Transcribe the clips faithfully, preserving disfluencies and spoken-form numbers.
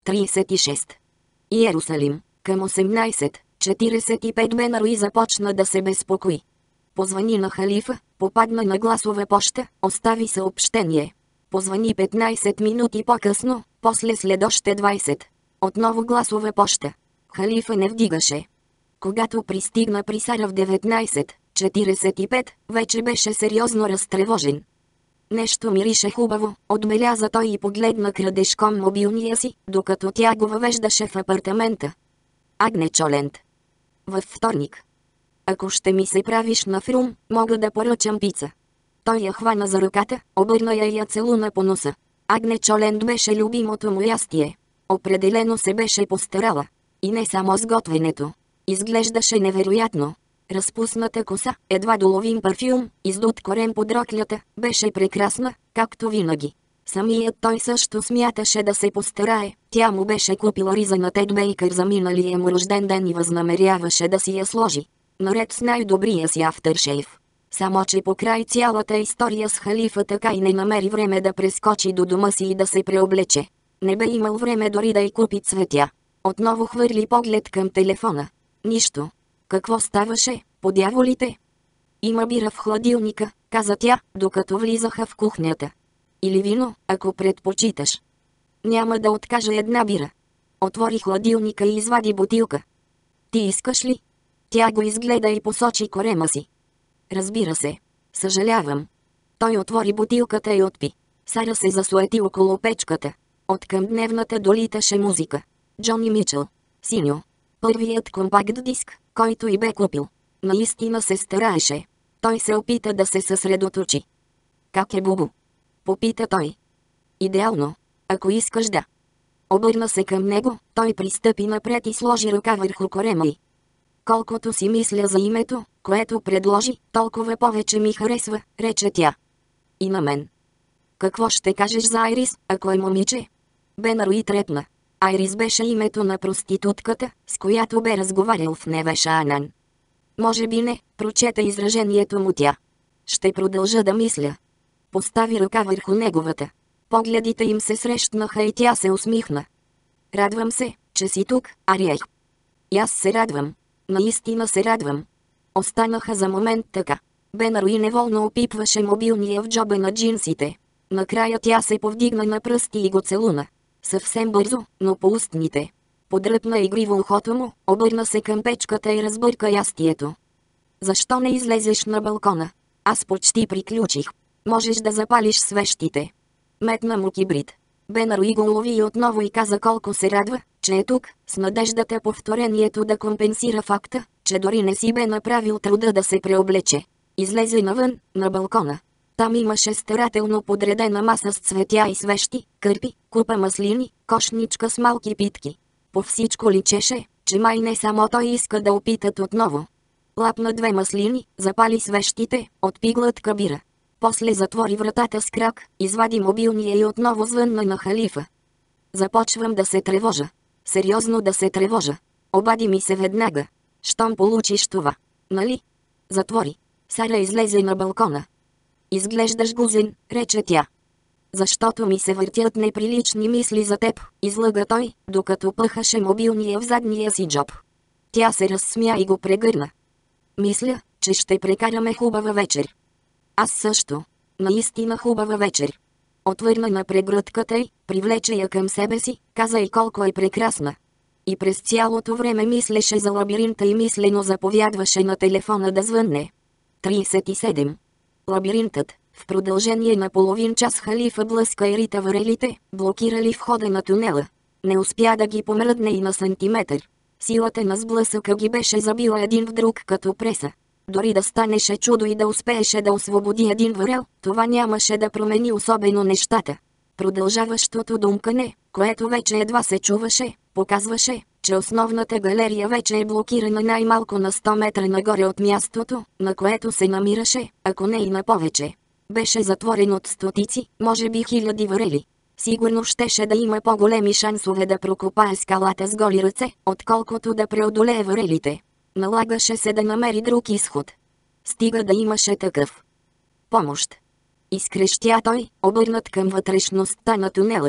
тридесет и шест. Иерусалим, към осемнадесет четиридесет и пет Бенаруи започна да се безпокои. Позвани на халифа, попадна на гласова поща, остави съобщение. Позвани петнадесет минути по-късно, после след още двадесет. Отново гласова поща. Халифа не вдигаше. Когато пристигна при Сара в деветнадесет четиридесет и пет, вече беше сериозно разтревожен. Нещо мирише хубаво, отбеляза той и погледна крадешком мобилния си, докато тя го въвеждаше в апартамента. Агне Чолент. Във вторник. Ако ще ми се правиш на фрум, мога да поръчам пица. Той я хвана за ръката, обърна я и я целуна по носа. Агне Чолент беше любимото му ястие. Определено се беше постарала. И не само с готвенето. Изглеждаше невероятно. Разпусната коса, едва доловим парфюм, издут корем под роклята, беше прекрасна, както винаги. Самият той също смяташе да се постарае, тя му беше купила риза на Тед Бейкър за миналия му рожден ден и възнамеряваше да си я сложи. Наред с най-добрия си афтършейв. Само че покрай цялата история с халифа така и не намери време да прескочи до дома си и да се преоблече. Не бе имал време дори да й купи цветя. Отново хвърли поглед към телефона. Нищо. Какво ставаше, по дяволите? Има бира в хладилника, каза тя, докато влизаха в кухнята. Или вино, ако предпочиташ. Няма да откажа една бира. Отвори хладилника и извади бутилка. Ти искаш ли? Тя го изгледа и посочи корема си. Разбира се. Съжалявам. Той отвори бутилката и отпи. Сара се засуети около печката. Откъм дневната долиташе музика. Джони Мичъл. Синьо. Първият компакт диск, който и бе купил. Наистина се стараеше. Той се опита да се съсредоточи. Как е Бубо? Попита той. Идеално. Ако искаш да. Обърна се към него, той пристъпи напред и сложи ръка върху корема й. Колкото си мисля за името, което предложи, толкова повече ми харесва, рече тя. И на мен. Какво ще кажеш за Айрис, ако е момиче? Бенаруи трепна. Айрис беше името на проститутката, с която бе разговарял в Невеша Анан. Може би не, прочета изражението му тя. Ще продължа да мисля. Постави ръка върху неговата. Погледите им се срещнаха и тя се усмихна. Радвам се, че си тук, Ариех. И аз се радвам. Наистина се радвам. Останаха за момент така. Бенаруи неволно опипваше мобилния в джоба на джинсите. Накрая тя се повдигна на пръсти и го целуна. Съвсем бързо, но по устните. Подръпна игриво ухото му, обърна се към печката и разбърка ястието. Защо не излезеш на балкона? Аз почти приключих. Можеш да запалиш свещите. Метна му кибрид. Бенаруи го улови и отново и каза колко се радва, че е тук, с надеждата повторението да компенсира факта, че дори не си бе направил труда да се преоблече. Излезе навън, на балкона. Там имаше старателно подредена маса с цветя и свещи, кърпи, купа маслини, кошничка с малки питки. По всичко личеше, че май не само той иска да опитат отново. Лапна две маслини, запали свещите, отпи глътка бира. После затвори вратата с крак, извади мобилния и отново звънна на халифа. Започвам да се тревожа. Сериозно да се тревожа. Обади ми се веднага. Щом получиш това. Нали? Затвори. Сара излезе на балкона. Изглеждаш гузен, рече тя. Защото ми се въртят неприлични мисли за теб, излъга той, докато пъхаше мобилния в задния си джоб. Тя се разсмя и го прегърна. Мисля, че ще прекараме хубава вечер. Аз също. Наистина хубава вечер. Отвърна на прегръдката й, привлече я към себе си, каза й колко е прекрасна. И през цялото време мислеше за лабиринта и мислено заповядваше на телефона да звънне. тридесет и седем. Лабиринтът. В продължение на половин час халифа блъска и рита варелите, блокирали входа на тунела. Не успя да ги помръдне и на сантиметър. Силата на сблъсъка ги беше забила един в друг като преса. Дори да станеше чудо и да успееше да освободи един варел, това нямаше да промени особено нещата. Продължаващото думкане, което вече едва се чуваше, показваше, че основната галерия вече е блокирана най-малко на сто метра нагоре от мястото, на което се намираше, ако не и на повече. Беше затворен от стотици, може би хиляди варели. Сигурно щеше да има по-големи шансове да прокопае скалата с голи ръце, отколкото да преодолее варелите. Налагаше се да намери друг изход. Стига да имаше такъв. Помощ. Изкрещя той, обърнат към вътрешността на тунела.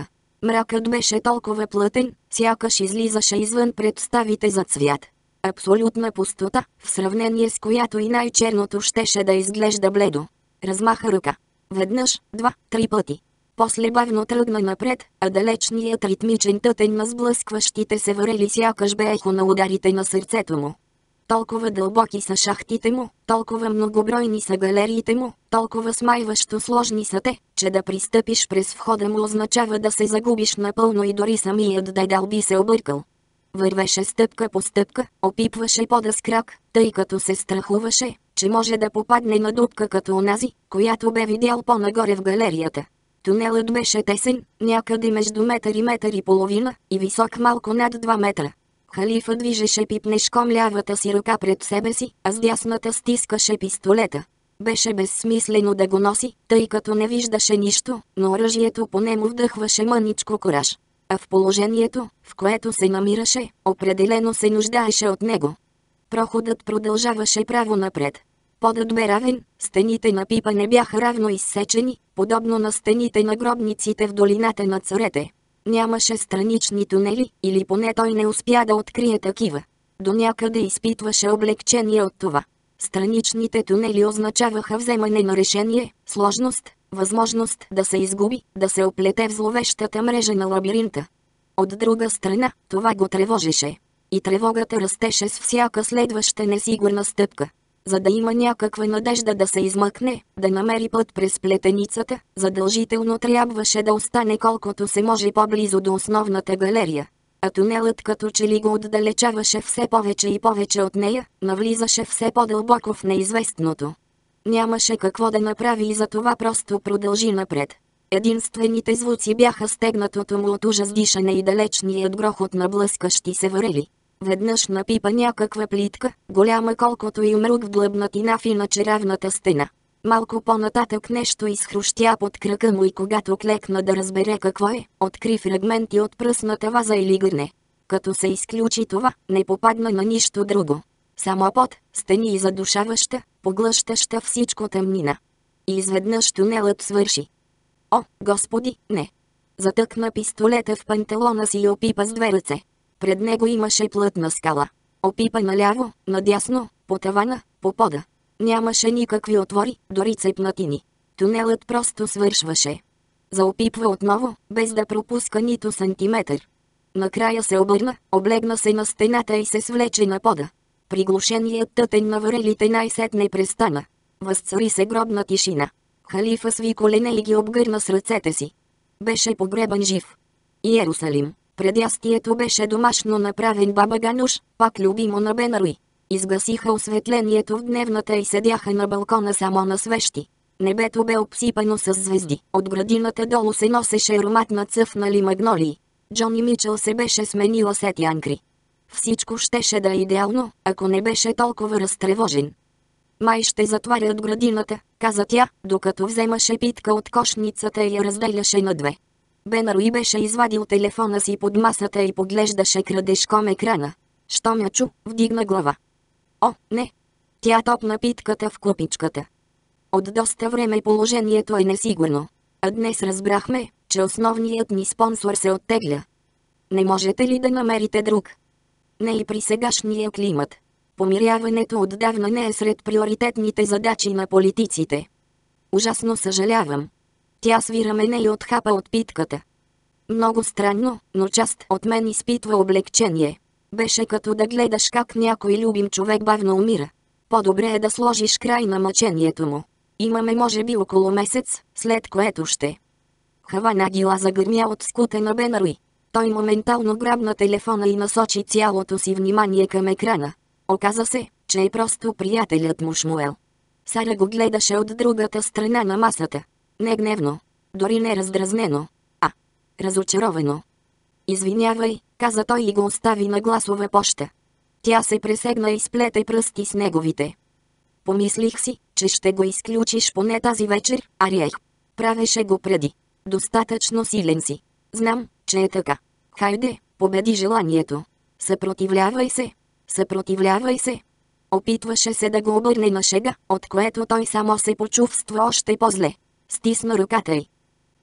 Мракът беше толкова плътен, сякаш излизаше извън представите за цвят. Абсолютна пустота, в сравнение с която и най-черното щеше да изглежда бледо. Размаха ръка. Веднъж, два, три пъти. После бавно тръгна напред, а далечният ритмичен тътен на сблъскващите се върели сякаш бе ехо на ударите на сърцето му. Толкова дълбоки са шахтите му, толкова многобройни са галериите му, толкова смайващо сложни са те, че да пристъпиш през входа му означава да се загубиш напълно и дори самият Дайдал би се объркал. Вървеше стъпка по стъпка, опипваше пода с крак, тъй като се страхуваше, че може да попадне на дупка като онази, която бе видял по-нагоре в галерията. Тунелът беше тесен, някъде между метър и метър и половина, и висок малко над два метра. Халифа движеше пипнешком лявата си ръка пред себе си, а с дясната стискаше пистолета. Беше безсмислено да го носи, тъй като не виждаше нищо, но оръжието поне му вдъхваше мъничко кораж. А в положението, в което се намираше, определено се нуждаеше от него. Проходът продължаваше право напред. Подът бе равен, стените на пипа не бяха равно изсечени, подобно на стените на гробниците в долината на царете. Нямаше странични тунели, или поне той не успя да открие такива. До някъде изпитваше облегчение от това. Страничните тунели означаваха вземане на решение, сложност, възможност да се изгуби, да се оплете в зловещата мрежа на лабиринта. От друга страна, това го тревожеше. И тревогата растеше с всяка следваща несигурна стъпка. За да има някаква надежда да се измъкне, да намери път през плетеницата, задължително трябваше да остане колкото се може по-близо до основната галерия. А тунелът като че ли го отдалечаваше все повече и повече от нея, навлизаше все по-дълбоко в неизвестното. Нямаше какво да направи и затова просто продължи напред. Единствените звуци бяха стегнатото му от ужас дишане и далечният грохот на блъскащи се върели. Веднъж напипа някаква плитка, голяма колкото и мрук в длъбнатина в иначе равната стена. Малко по-нататък нещо изхрущя под крака му и когато клекна да разбере какво е, откри фрагменти от пръсната ваза или гърне. Като се изключи това, не попадна на нищо друго. Само пот, стени и задушаваща, поглъщаща всичко тъмнина. И изведнъж тунелът свърши. О, Господи, не! Затъкна пистолета в панталона си и опипа с две ръце. Пред него имаше плътна скала. Опипа наляво, надясно, по тавана, по пода. Нямаше никакви отвори, дори цепнатини. Тунелът просто свършваше. Заопипва отново, без да пропуска нито сантиметър. Накрая се обърна, облегна се на стената и се свлече на пода. Приглушеният тътен на върелите най-сетне престана. Възцари се гробна тишина. Халифа сви колене и ги обгърна с ръцете си. Беше погребан жив. Иерусалим. Предястието беше домашно направен баба Гануш, пак любимо на Бенаруи. Изгасиха осветлението в дневната и седяха на балкона само на свещи. Небето бе обсипано с звезди. От градината долу се носеше аромат на цъфнали магнолии. Джони Мичъл се беше сменила Сет Янкри. Всичко щеше да е идеално, ако не беше толкова разтревожен. Май ще затварят градината, каза тя, докато вземаше питка от кошницата и я разделяше на две. Бенаруи беше извадил телефона си под масата и поглеждаше крадешком екрана. Щом я чу, вдигна глава. О, не! Тя топна питката в купичката. От доста време положението е несигурно. А днес разбрахме, че основният ни спонсор се оттегля. Не можете ли да намерите друг? Не и при сегашния климат. Помиряването отдавна не е сред приоритетните задачи на политиците. Ужасно съжалявам. Тя сви рамене и отхапа от питката. Много странно, но част от мен изпитва облегчение. Беше като да гледаш как някой любим човек бавно умира. По-добре е да сложиш край на мъчението му. Имаме може би около месец, след което ще. Хавана Гила загърмя от скута на Бенаруи. Той моментално грабна телефона и насочи цялото си внимание към екрана. Оказа се, че е просто приятелят му Шмуел. Сара го гледаше от другата страна на масата. Не гневно, дори не раздразнено, а разочаровано. Извинявай, каза той и го остави на гласова поща. Тя се пресегна и сплете пръсти с неговите. Помислих си, че ще го изключиш поне тази вечер, Ариех. Правеше го преди. Достатъчно силен си. Знам, че е така. Хайде, победи желанието. Съпротивлявай се. Съпротивлявай се. Опитваше се да го обърне на шега, от което той само се почувства още по-зле. Стисна ръката й.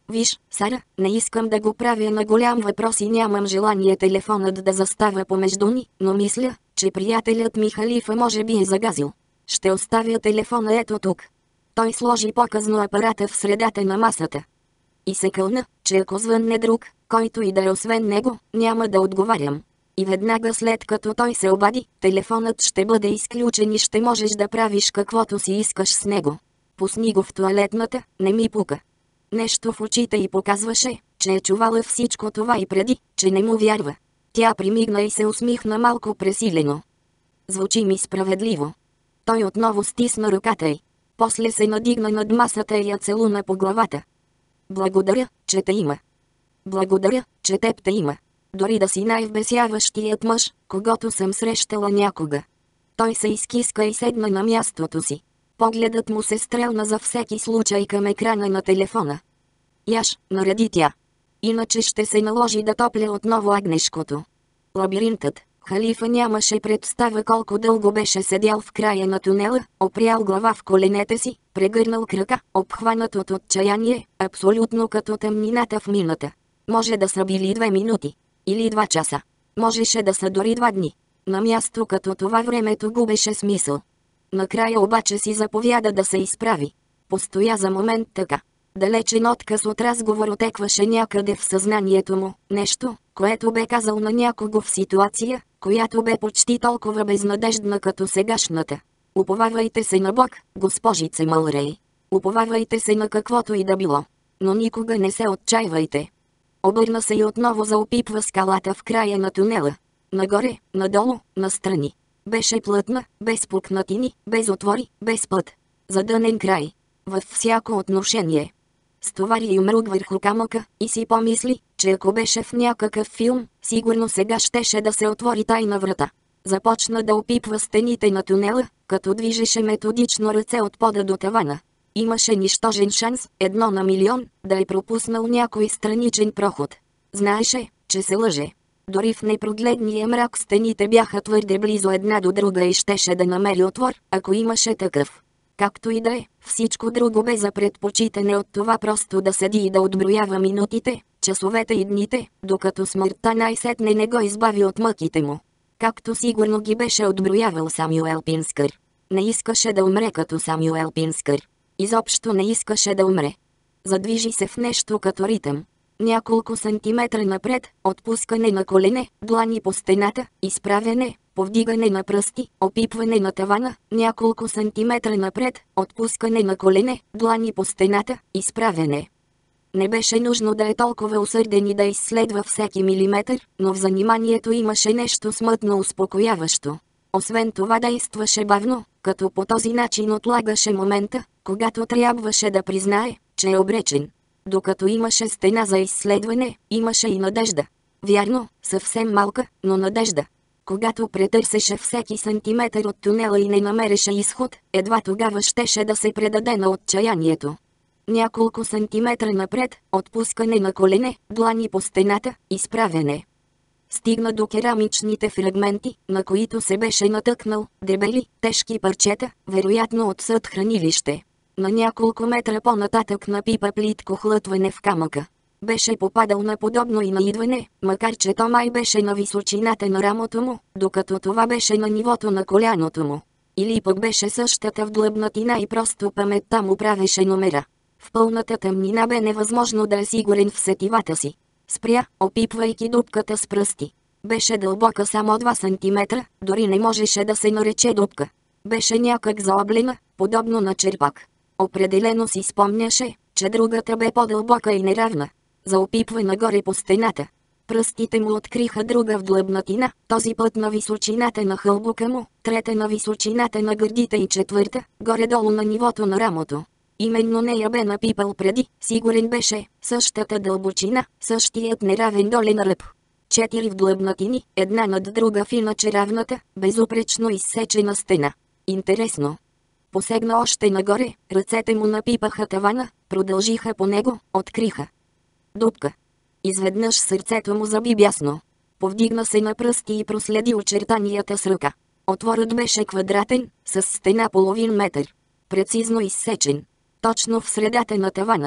Виж, Сара, не искам да го правя на голям въпрос и нямам желание телефонът да застава помежду ни, но мисля, че приятелят ми Халифа може би е загазил. Ще оставя телефона ето тук. Той сложи показно апарата в средата на масата. И се кълна, че ако звънне друг, който и да е освен него, няма да отговарям. И веднага след като той се обади, телефонът ще бъде изключен и ще можеш да правиш каквото си искаш с него. Пусни го в тоалетната, не ми пука. Нещо в очите й показваше, че е чувала всичко това и преди, че не му вярва. Тя примигна и се усмихна малко пресилено. Звучи ми справедливо. Той отново стисна ръката й. После се надигна над масата и я целуна по главата. Благодаря, че те има. Благодаря, че теб те има. Дори да си най-вбесяващият мъж, когато съм срещала някога. Той се изкиска и седна на мястото си. Погледът му се стрелна за всеки случай към екрана на телефона. Яш, нареди тя. Иначе ще се наложи да топля отново агнешкото. Лабиринтът. Халифа нямаше представа колко дълго беше седял в края на тунела, опрял глава в коленете си, прегърнал крака, обхванат от отчаяние, абсолютно като тъмнината в мината. Може да са били две минути. Или два часа. Можеше да са дори два дни. На място като това времето губеше смисъл. Накрая обаче си заповяда да се изправи. Постоя за момент така. Далечен отказ от разговор отекваше някъде в съзнанието му, нещо, което бе казал на някого в ситуация, която бе почти толкова безнадеждна като сегашната. Уповавайте се на Бог, госпожице Мълрей. Уповавайте се на каквото и да било. Но никога не се отчайвайте. Обърна се и отново заопипва скалата в края на тунела. Нагоре, надолу, настрани. Беше плътна, без пукнатини, без отвори, без път. Задънен край. Във всяко отношение. Стовари юмрук върху камъка и си помисли, че ако беше в някакъв филм, сигурно сега щеше да се отвори тайна врата. Започна да опипва стените на тунела, като движеше методично ръце от пода до тавана. Имаше нищожен шанс, едно на милион, да е пропуснал някой страничен проход. Знаеше, че се лъже. Дори в непрогледния мрак стените бяха твърде близо една до друга и щеше да намери отвор, ако имаше такъв. Както и да е, всичко друго бе за предпочитане от това просто да седи и да отброява минутите, часовете и дните, докато смъртта най-сетне не го избави от мъките му. Както сигурно ги беше отброявал Самюел Пинскър. Не искаше да умре като Самюел Пинскър. Изобщо не искаше да умре. Задвижи се в нещо като ритъм. Няколко сантиметра напред, отпускане на колене, длани по стената, изправяне, повдигане на пръсти, опипване на тавана, няколко сантиметра напред, отпускане на колене, длани по стената, изправяне. Не беше нужно да е толкова усърден и да изследва всеки милиметър, но в заниманието имаше нещо смътно успокояващо. Освен това действаше бавно, като по този начин отлагаше момента, когато трябваше да признае, че е обречен. Докато имаше стена за изследване, имаше и надежда. Вярно, съвсем малка, но надежда. Когато претърсеше всеки сантиметър от тунела и не намереше изход, едва тогава щеше да се предаде на отчаянието. Няколко сантиметра напред, отпускане на колене, длани по стената, изправяне. Стигна до керамичните фрагменти, на които се беше натъкнал, дебели, тежки парчета, вероятно от съд хранилище. На няколко метра по-нататък напипа плитко хлътване в камъка. Беше попадал на подобно и на идване, макар че то май беше на височината на рамото му, докато това беше на нивото на коляното му. Или пък беше същата вдлъбнатина и просто паметта му правеше номера. В пълната тъмнина бе невъзможно да е сигурен в сетивата си. Спря, опипвайки дупката с пръсти. Беше дълбока само два сантиметра, дори не можеше да се нарече дупка. Беше някак заоблена, подобно на черпак. Определено си спомняше, че другата бе по-дълбока и неравна. Заопипва нагоре по стената. Пръстите му откриха друга вдлъбнатина, този път на височината на хълбука му, трета на височината на гърдите и четвърта, горе-долу на нивото на рамото. Именно нея бе напипал преди, сигурен беше, същата дълбочина, същият неравен долен ръб. Четири вдлъбнатини, една над друга в иначе равната, безупречно изсечена стена. Интересно. Посегна още нагоре, ръцете му напипаха тавана, продължиха по него, откриха дупка. Изведнъж сърцето му заби бясно. Повдигна се на пръсти и проследи очертанията с ръка. Отворът беше квадратен, с стена половин метър. Прецизно изсечен. Точно в средата на тавана.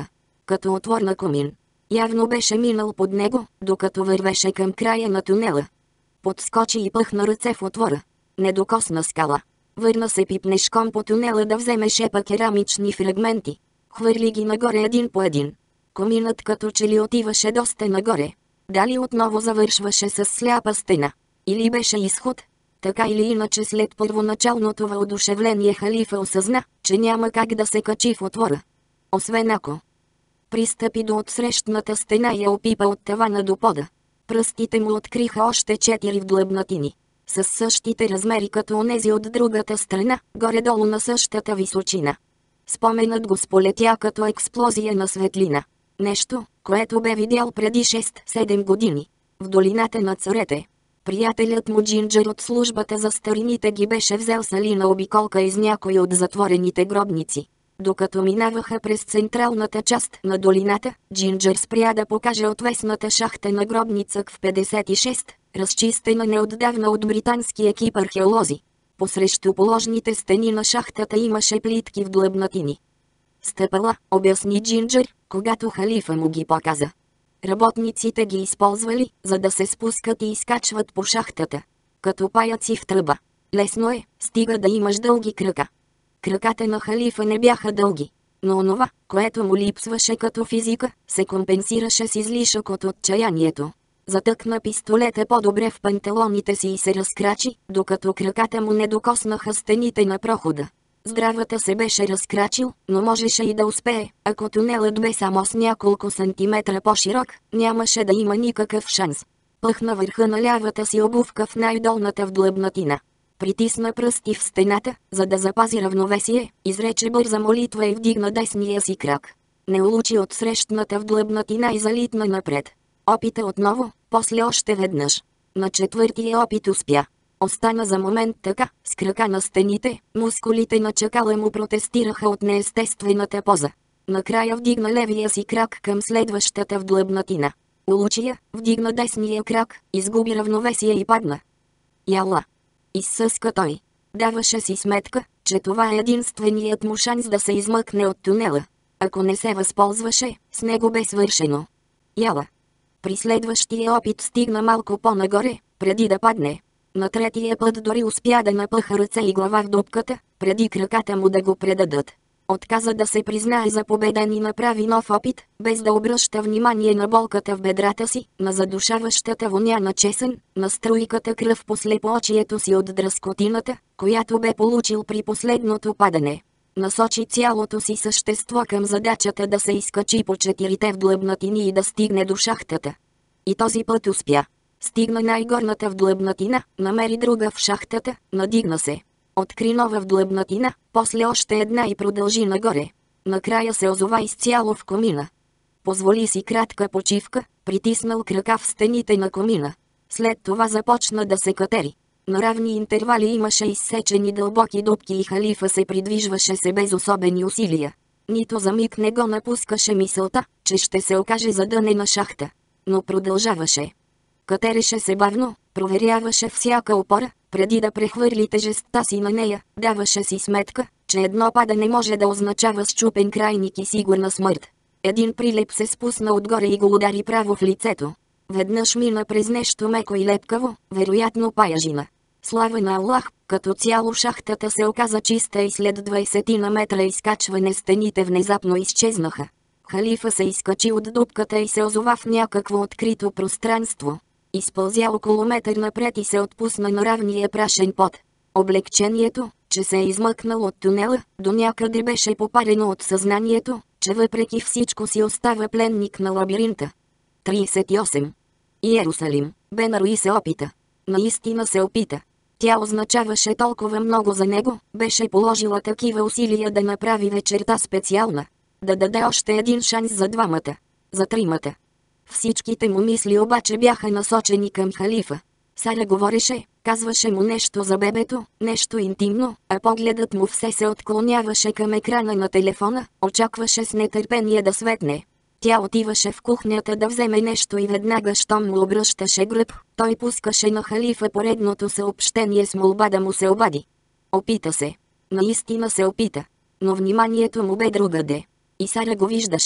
като отвор на комин. Явно беше минал под него, докато вървеше към края на тунела. Подскочи и пъхна ръце в отвора. Не докосна скала. Върна се пипнешком по тунела да вземе шепа керамични фрагменти. Хвърли ги нагоре един по един. Коминът като че ли отиваше доста нагоре. Дали отново завършваше с сляпа стена. Или беше изход. Така или иначе след първоначалното въодушевление халифа осъзна, че няма как да се качи в отвора. Освен ако пристъпи до отсрещната стена и я опипа от тавана до пода. Пръстите му откриха още четири вдлъбнатини. С същите размери като онези от другата страна, горе-долу на същата височина. Споменът го сполетя като експлозия на светлина. Нещо, което бе видял преди шест-седем години. В долината на царете. Приятелят му Джинджер от службата за старините ги беше взел салина обиколка из някои от затворените гробници. Докато минаваха през централната част на долината, Джинджер спря да покаже отвесната шахтена гробница в петдесет и шест, разчистена неотдавна от британски екип археолози. Посрещу положните стени на шахтата имаше плитки вдлъбнатини. Стъпала, обясни Джинджер, когато халифа му ги показа. Работниците ги използвали, за да се спускат и изкачват по шахтата. Като паяци в тръба. Лесно е, стига да имаш дълги крака. Краката на халифа не бяха дълги, но онова, което му липсваше като физика, се компенсираше с излишък от отчаянието. Затъкна пистолета по-добре в панталоните си и се разкрачи, докато краката му не докоснаха стените на прохода. Здравата се беше разкрачил, но можеше и да успее, ако тунелът бе само с няколко сантиметра по-широк, нямаше да има никакъв шанс. Пъхна върха на лявата си обувка в най-долната вдлъбнатина. Притисна пръсти в стената, за да запази равновесие, изрече бърза молитва и вдигна десния си крак. Не улучи от срещната вдлъбнатина и залитна напред. Опита отново, после още веднъж. На четвъртия опит успя. Остана за момент така, с крака на стените, мускулите на чакала му протестираха от неестествената поза. Накрая вдигна левия си крак към следващата вдлъбнатина. Улучи я, вдигна десния крак, изгуби равновесие и падна. Яла! Изсъска той. Даваше си сметка, че това е единственият му шанс да се измъкне от тунела. Ако не се възползваше, с него бе свършено. Яла! При следващия опит стигна малко по-нагоре, преди да падне. На третия път дори успя да напъха ръце и глава в дупката, преди краката му да го предадат. Отказа да се признае за победен и направи нов опит, без да обръща внимание на болката в бедрата си, на задушаващата воня на чесън, на струйката кръв по слепоочието си от дръскотината, която бе получил при последното падане. Насочи цялото си същество към задачата да се изкачи по четирите вдлъбнатини и да стигне до шахтата. И този път успя. Стигна най-горната вдлъбнатина, намери друга в шахтата, надигна се. Откри нова вдлъбнатина, после още една и продължи нагоре. Накрая се озова изцяло в комина. Позволи си кратка почивка, притиснал крака в стените на комина. След това започна да се катери. На равни интервали имаше изсечени дълбоки дупки и халифа се придвижваше се без особени усилия. Нито за миг не го напускаше мисълта, че ще се окаже задънена шахта. Но продължаваше. Катереше се бавно, проверяваше всяка опора, преди да прехвърли тежестта си на нея, даваше си сметка, че едно падане може да означава счупен крайник и сигурна смърт. Един прилеп се спусна отгоре и го удари право в лицето. Веднъж мина през нещо меко и лепкаво, вероятно паяжина. Слава на Аллах, като цяло шахтата се оказа чиста и след двайсетина метра изкачване стените внезапно изчезнаха. Халифа се изкачи от дупката и се озова в някакво открито пространство. Изпълзя около метър напред и се отпусна на равния прашен пот. Облегчението, че се е измъкнал от тунела, до някъде беше попарено от съзнанието, че въпреки всичко си остава пленник на лабиринта. трийсет и осем. Иерусалим, Бенаруи се опита. Наистина се опита. Тя означаваше толкова много за него, беше положила такива усилия да направи вечерта специална. Да даде още един шанс за двамата. За тримата. Всичките му мисли обаче бяха насочени към халифа. Сара говореше, казваше му нещо за бебето, нещо интимно, а погледът му все се отклоняваше към екрана на телефона, очакваше с нетърпение да светне. Тя отиваше в кухнята да вземе нещо и веднага щом му обръщаше гръб, той пускаше на халифа поредното съобщение с молба да му се обади. Опита се. Наистина се опита. Но вниманието му бе другаде. И Сара го виждаше.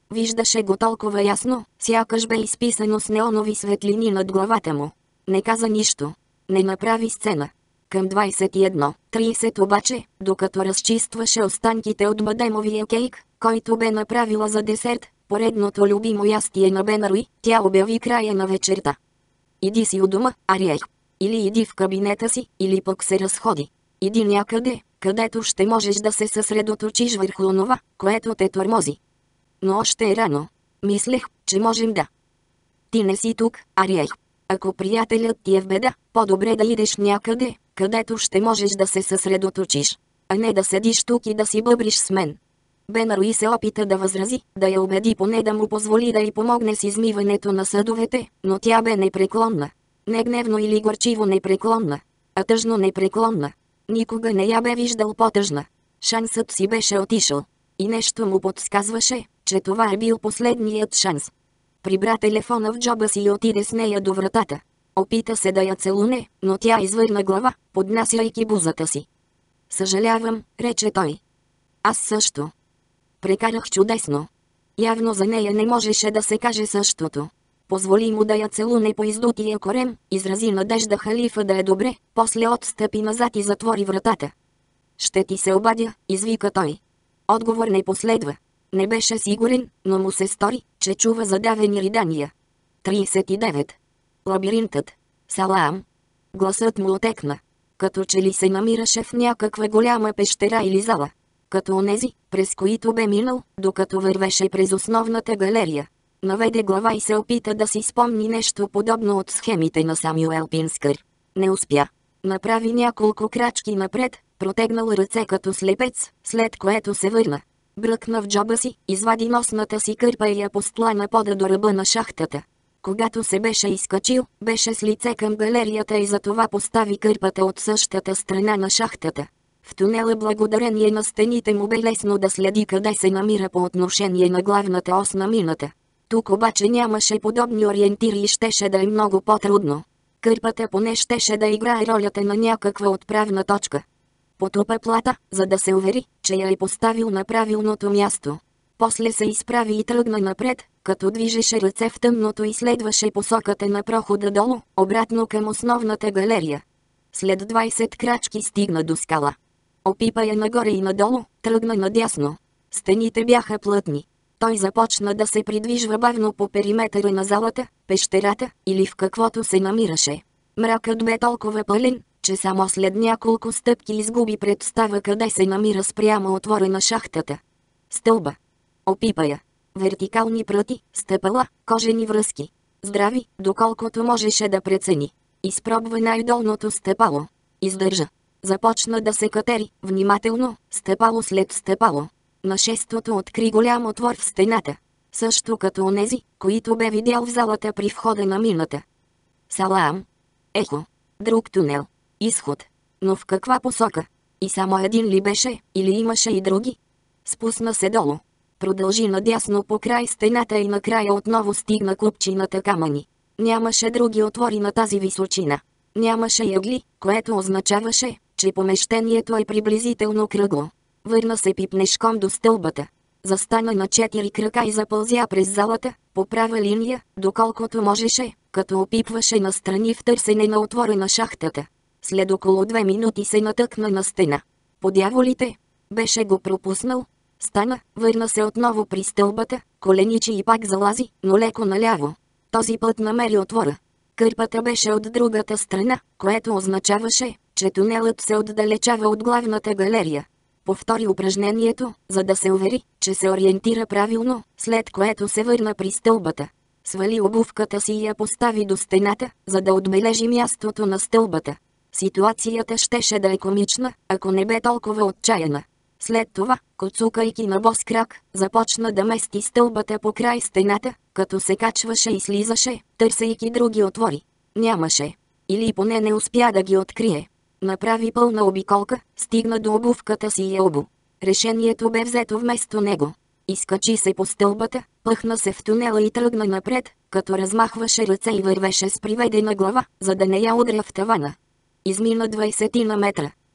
Виждаше го толкова ясно, сякаш бе изписано с неонови светлини над главата му. Не каза нищо. Не направи сцена. Към двайсет и едно трийсет обаче, докато разчистваше останките от бадемовия кейк, който бе направила за десерт, поредното любимо ястие на Бенаруи, тя обяви края на вечерта. Иди си у дома, Ариел. Или иди в кабинета си, или пък се разходи. Иди някъде, където ще можеш да се съсредоточиш върху онова, което те тормози. Но още е рано. Мислех, че можем да. Ти не си тук, Ариел. Ако приятелят ти е в беда, по-добре да идеш някъде, където ще можеш да се съсредоточиш, а не да седиш тук и да си бъбриш с мен. Бенаруи се опита да възрази, да я убеди поне да му позволи да й помогне с измиването на съдовете, но тя бе непреклонна. Не гневно или горчиво непреклонна, а тъжно непреклонна. Никога не я бе виждал по-тъжна. Шансът си беше отишъл. И нещо му подсказваше, че това е бил последният шанс. Прибра телефона в джоба си и отиде с нея до вратата. Опита се да я целуне, но тя извърна глава, поднасяйки бузата си. Съжалявам, рече той. Аз също. Прекарах чудесно. Явно за нея не можеше да се каже същото. Позволи му да я целуне по издутия корем, изрази надежда Халифа да е добре, после отстъпи назад и затвори вратата. Ще ти се обадя, извика той. Отговор не последва. Не беше сигурен, но му се стори, че чува задавени ридания. трийсет и девет. Лабиринтът. Салам. Гласът му отекна. Като че ли се намираше в някаква голяма пещера или зала. Като онези, през които бе минал, докато вървеше през основната галерия. Наведе глава и се опита да си спомни нещо подобно от схемите на Самюел Пинскър. Не успя. Направи няколко крачки напред, протегнал ръце като слепец, след което се върна. Бръкна в джоба си, извади носната си кърпа и я постла на пода до ръба на шахтата. Когато се беше изкачил, беше с лице към галерията и затова постави кърпата от същата страна на шахтата. В тунела благодарение на стените му бе лесно да следи къде се намира по отношение на главната ос на мината. Тук обаче нямаше подобни ориентири и щеше да е много по-трудно. Кърпата поне щеше да играе ролята на някаква отправна точка. Потупа плата, за да се увери, че я е поставил на правилното място. После се изправи и тръгна напред, като движеше ръце в тъмното и следваше посоката на прохода долу, обратно към основната галерия. След двайсет крачки стигна до скала. Опипа я нагоре и надолу, тръгна надясно. Стените бяха плътни. Той започна да се придвижва бавно по периметъра на залата, пещерата или в каквото се намираше. Мракът бе толкова пълен, че само след няколко стъпки изгуби представа къде се намира спрямо отвора на шахтата. Стълба. Опипа я. Вертикални пръти, стъпала, кожени връзки. Здрави, доколкото можеше да прецени. Изпробва най-долното стъпало. Издържа. Започна да се катери, внимателно, стъпало след стъпало. На шестото откри голям отвор в стената. Също като онези, които бе видял в залата при входа на мината. Салам. Ехо. Друг тунел. Изход. Но в каква посока? И само един ли беше, или имаше и други? Спусна се долу. Продължи надясно по край стената и накрая отново стигна купчината камъни. Нямаше други отвори на тази височина. Нямаше ягли, което означаваше, че помещението е приблизително кръгло. Върна се пипнешком до стълбата. Застана на четири крака и запълзя през залата, по права линия, доколкото можеше, като опипваше настрани в търсене на отвора на шахтата. След около две минути се натъкна на стена. По дяволите! Беше го пропуснал. Стана, върна се отново при стълбата, коленичи и пак залази, но леко наляво. Този път намери отвора. Кърпата беше от другата страна, което означаваше, че тунелът се отдалечава от главната галерия. Повтори упражнението, за да се увери, че се ориентира правилно, след което се върна при стълбата. Свали обувката си и я постави до стената, за да отбележи мястото на стълбата. Ситуацията щеше да е комична, ако не бе толкова отчаяна. След това, коцукайки на бос крак, започна да мести стълбата по край стената, като се качваше и слизаше, търсейки други отвори. Нямаше. Или поне не успя да ги открие. Направи пълна обиколка, стигна до обувката си и я обу. Решението бе взето вместо него. Изкачи се по стълбата, пъхна се в тунела и тръгна напред, като размахваше ръце и вървеше с приведена глава, за да не я удря в тавана. Измина двайсетина метра.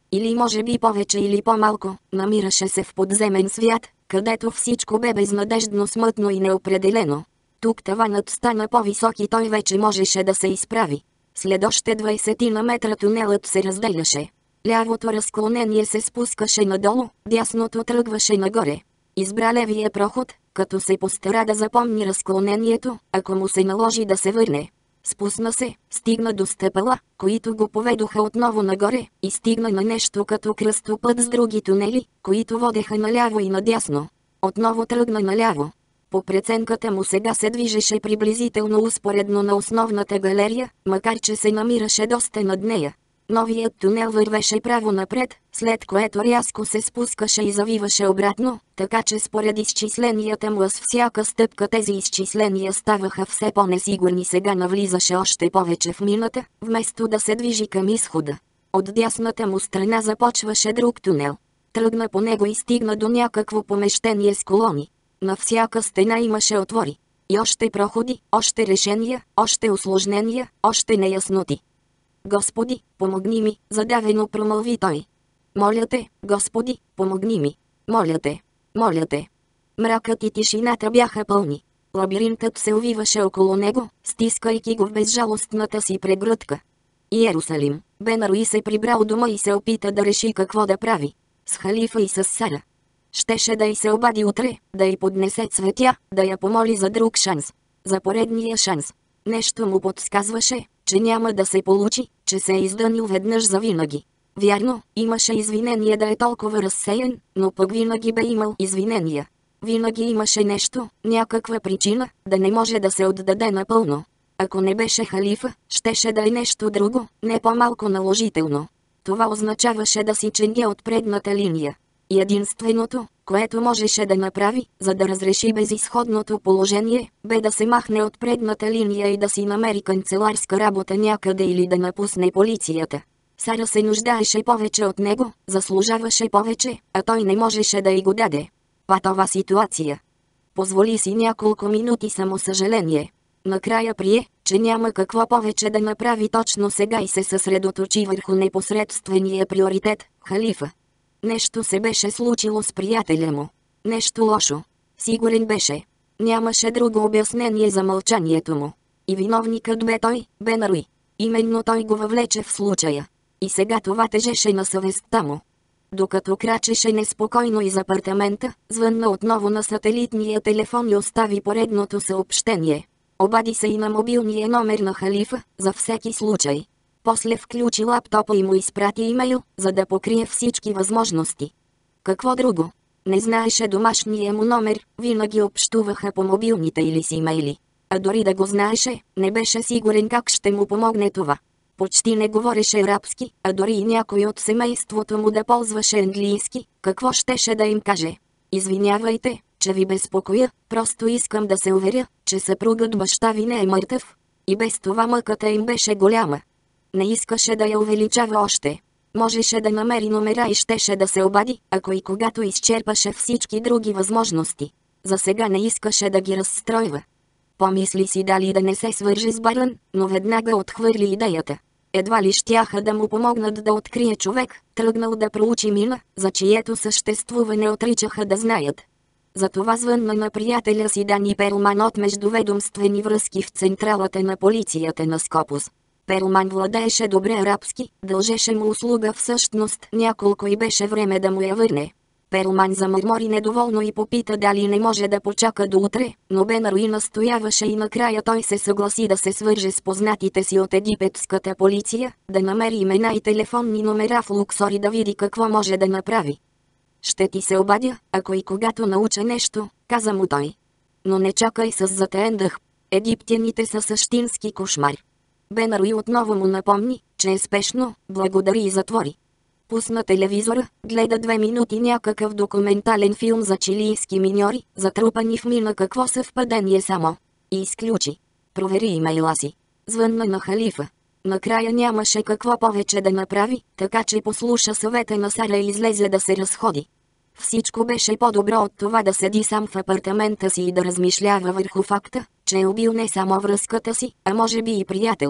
Или може би повече или по-малко, намираше се в подземен свят, където всичко бе безнадеждно смътно и неопределено. Тук таванът стана по-висок и той вече можеше да се изправи. След още двайсетина метра тунелът се разделяше. Лявото разклонение се спускаше надолу, дясното тръгваше нагоре. Избра левия проход, като се постара да запомни разклонението, ако му се наложи да се върне. Спусна се, стигна до стъпала, които го поведоха отново нагоре, и стигна на нещо като кръстопът с други тунели, които водеха наляво и надясно. Отново тръгна наляво. По преценката му сега се движеше приблизително успоредно на основната галерия, макар че се намираше доста над нея. Новият тунел вървеше право напред, след което рязко се спускаше и завиваше обратно, така че според изчисленията му с всяка стъпка тези изчисления ставаха все по-несигурни. Сега навлизаше още повече в мината, вместо да се движи към изхода. От дясната му страна започваше друг тунел. Тръгна по него и стигна до някакво помещение с колони. На всяка стена имаше отвори. И още проходи, още решения, още усложнения, още неясноти. Господи, помогни ми, задавено промълви той. Моля те, Господи, помогни ми. Моля те, моля те. Мракът и тишината бяха пълни. Лабиринтът се увиваше около него, стискайки го в безжалостната си прегръдка. Иерусалим, Бен Аруи се прибра у дома и се опита да реши какво да прави. С халифа и с Сара. Щеше да й се обади утре, да й поднесе цветя, да я помоли за друг шанс. За поредния шанс. Нещо му подсказваше, че няма да се получи, че се е издънил веднъж завинаги. Вярно, имаше извинение да е толкова разсеян, но пък винаги бе имал извинения. Винаги имаше нещо, някаква причина, да не може да се отдаде напълно. Ако не беше халифа, щеше да е нещо друго, не по-малко наложително. Това означаваше да си ченге от предната линия. И единственото, което можеше да направи, за да разреши безизходното положение, бе да се махне от предната линия и да си намери канцеларска работа някъде или да напусне полицията. Сара се нуждаеше повече от него, заслужаваше повече, а той не можеше да й го даде. Патова ситуация. Позволи си няколко минути самосъжаление. Накрая прие, че няма какво повече да направи точно сега и се съсредоточи върху непосредствения приоритет – халифа. Нещо се беше случило с приятеля му. Нещо лошо. Сигурен беше. Нямаше друго обяснение за мълчанието му. И виновникът бе той, Бен Аруи. Именно той го въвлече в случая. И сега това тежеше на съвестта му. Докато крачеше неспокойно из апартамента, звънна отново на сателитния телефон и остави поредното съобщение. Обади се и на мобилния номер на халифа, за всеки случай. После включи лаптопа и му изпрати имейл, за да покрие всички възможности. Какво друго? Не знаеше домашния му номер, винаги общуваха по мобилните или с имейли. А дори да го знаеше, не беше сигурен как ще му помогне това. Почти не говореше арабски, а дори и някой от семейството му да ползваше английски, какво щеше да им каже? Извинявайте, че ви безпокоя, просто искам да се уверя, че съпругът баща ви не е мъртъв. И без това мъката им беше голяма. Не искаше да я увеличава още. Можеше да намери номера и щеше да се обади, ако и когато изчерпаше всички други възможности. За сега не искаше да ги разстройва. Помисли си дали да не се свърже с Барлън, но веднага отхвърли идеята. Едва ли щяха да му помогнат да открие човек, тръгнал да проучи мина, за чието съществуване отричаха да знаят. Затова звънна на приятеля си Дани Перлман от междуведомствени връзки в централата на полицията на Скопус. Перлман владееше добре арабски, дължеше му услуга всъщност няколко и беше време да му я върне. Перлман замърмори недоволно и попита дали не може да почака до утре, но Бен Аруи настояваше и накрая той се съгласи да се свърже с познатите си от египетската полиция, да намери имена и телефонни номера в Луксор и да види какво може да направи. Ще ти се обадя, ако и когато науча нещо, каза му той. Но не чакай с затаен дъх. Египтяните са същински кошмар. Бен Аруи отново му напомни, че е спешно, благодари и затвори. Пусна телевизора, гледа две минути някакъв документален филм за чилийски миньори, затрупани в мина какво съвпадение само. И изключи. Провери имейла си. Звънна на халифа. Накрая нямаше какво повече да направи, така че послуша съвета на Сара и излезе да се разходи. Всичко беше по-добро от това да седи сам в апартамента си и да размишлява върху факта, че е убил не само връзката си, а може би и приятел.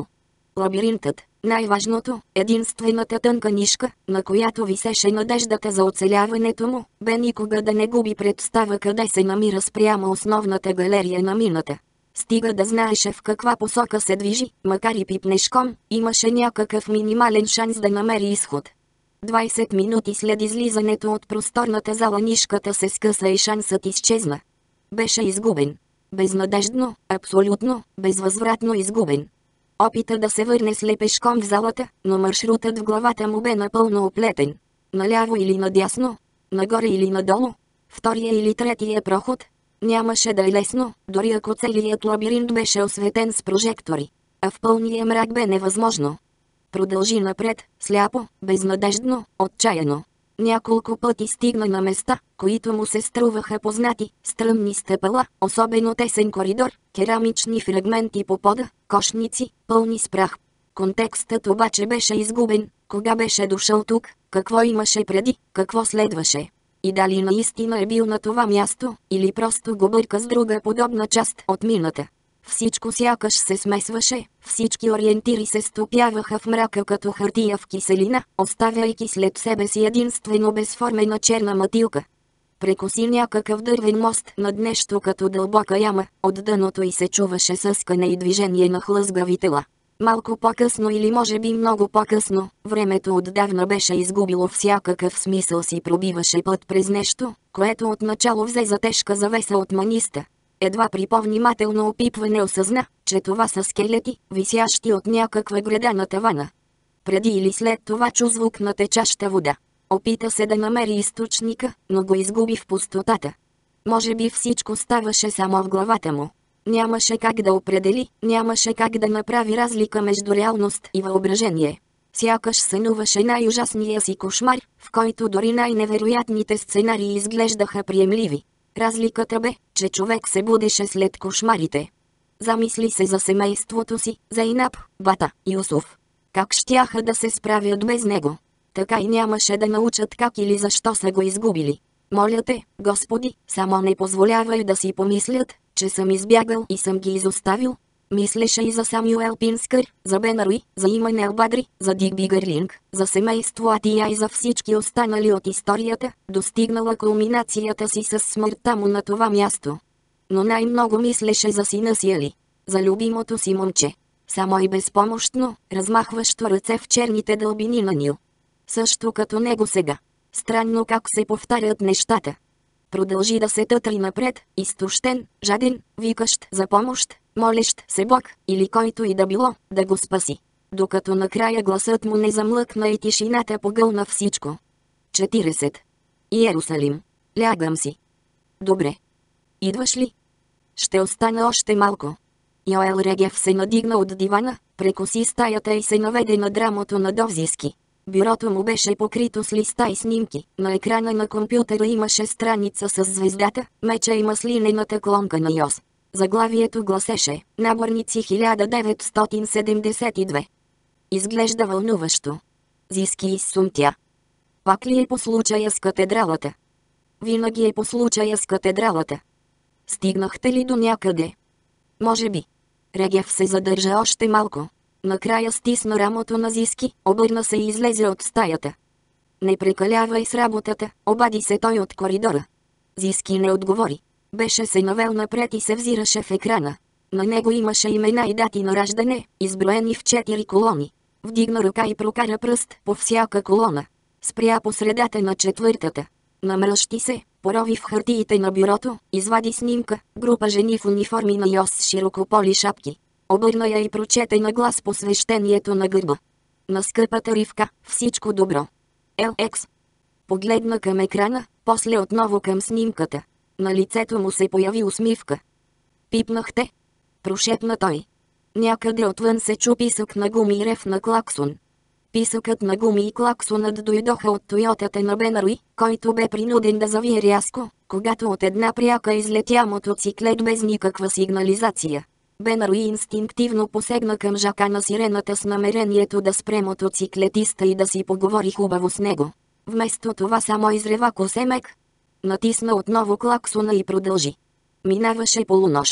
Лабиринтът, най-важното, единствената тънка нишка, на която висеше надеждата за оцеляването му, бе никога да не губи представа къде се намира спрямо основната галерия на мината. Стига да знаеше в каква посока се движи, макар и пипнешком, имаше някакъв минимален шанс да намери изход. двайсет минути след излизането от просторната зала нишката се скъса и шансът изчезна. Беше изгубен. Безнадеждно, абсолютно, безвъзвратно изгубен. Опита да се върне слепешком в залата, но маршрутът в главата му бе напълно оплетен. Наляво или надясно, нагоре или надолу, втория или третия проход. Нямаше да е лесно, дори ако целият лабиринт беше осветен с прожектори. А в пълния мрак бе невъзможно. Продължи напред, сляпо, безнадеждно, отчаяно. Няколко пъти стигна на места, които му се струваха познати, стръмни стъпала, особено тесен коридор, керамични фрагменти по пода, кошници, пълни с прах. Контекстът обаче беше изгубен. Кога беше дошъл тук, какво имаше преди, какво следваше. И дали наистина е бил на това място, или просто го бърка с друга подобна част от мината. Всичко сякаш се смесваше, всички ориентири се стопяваха в мрака като хартия в киселина, оставяйки след себе си единствено безформена черна матилка. Прекоси някакъв дървен мост над нещо като дълбока яма, от дъното й се чуваше съскане и движение на хлъзгави тела. Малко по-късно или може би много по-късно, времето отдавна беше изгубило всякакъв смисъл, си пробиваше път през нещо, което отначало взе за тежка завеса от маниста. Едва при по-внимателно опипване осъзна, че това са скелети, висящи от някаква града на тавана. Преди или след това чу звук на течаща вода. Опита се да намери източника, но го изгуби в пустотата. Може би всичко ставаше само в главата му. Нямаше как да определи, нямаше как да направи разлика между реалност и въображение. Сякаш сънуваше най-ужасния си кошмар, в който дори най-невероятните сценарии изглеждаха приемливи. Разликата бе, че човек се будеше след кошмарите. Замисли се за семейството си, за Инап, бата, Юсуф. Как щяха да се справят без него? Така и нямаше да научат как или защо са го изгубили. Моля те, Господи, само не позволявай да си помислят, че съм избягал и съм ги изоставил. Мислеше и за Самюел Пинскър, за Бен Руи, за Иманел Бадри, за Дигби Гърлинг, за семейство Атия и за всички останали от историята, достигнала кулминацията си с смъртта му на това място. Но най-много мислеше за сина си Али, за любимото си момче. Само и безпомощно, размахващо ръце в черните дълбини на Нил. Също като него сега. Странно как се повтарят нещата. Продължи да се тътри напред, изтощен, жаден, викащ за помощ, молещ се Бог, или който и да било, да го спаси. Докато накрая гласът му не замлъкна и тишината погълна всичко. четиридесет. Иерусалим. Лягам си. Добре. Идваш ли? Ще остана още малко. Йоел Регев се надигна от дивана, прекоси стаята и се наведе над рамото на Довзиски. Бюрото му беше покрито с листа и снимки. На екрана на компютъра имаше страница с звездата, меча и маслинената клонка на Йос. Заглавието гласеше «Наборници хиляда деветстотин седемдесет и две». Изглежда вълнуващо. Зиски изсумтя. Пак ли е по случая с катедралата? Винаги е по случая с катедралата. Стигнахте ли до някъде? Може би. Регев се задържа още малко. Накрая стисна рамото на Зиски, обърна се и излезе от стаята. Не прекалявай с работата, обади се той от коридора. Зиски не отговори. Беше се навел напред и се взираше в екрана. На него имаше имена и дати на раждане, изброени в четири колони. Вдигна ръка и прокара пръст по всяка колона. Спря по средата на четвъртата. Намръщи се, порови в хартиите на бюрото, извади снимка, група жени в униформи на Йос с широкополи шапки. Обърна я и прочете на глас посвещението на гърба. На скъпата Ривка, всичко добро. Ел Екс. Погледна към екрана, после отново към снимката. На лицето му се появи усмивка. Пипнахте? Прошепна той. Някъде отвън се чу писък на гуми и рев на клаксон. Писъкът на гуми и клаксонът дойдоха от Тойотата на Бен Руи, който бе принуден да завие рязко, когато от една пряка излетя мотоциклет без никаква сигнализация. Бен Руи инстинктивно посегна към жака на сирената с намерението да спре мотоциклетиста и да си поговори хубаво с него. Вместо това само изрева косемек. Натисна отново клаксона и продължи. Минаваше полунощ.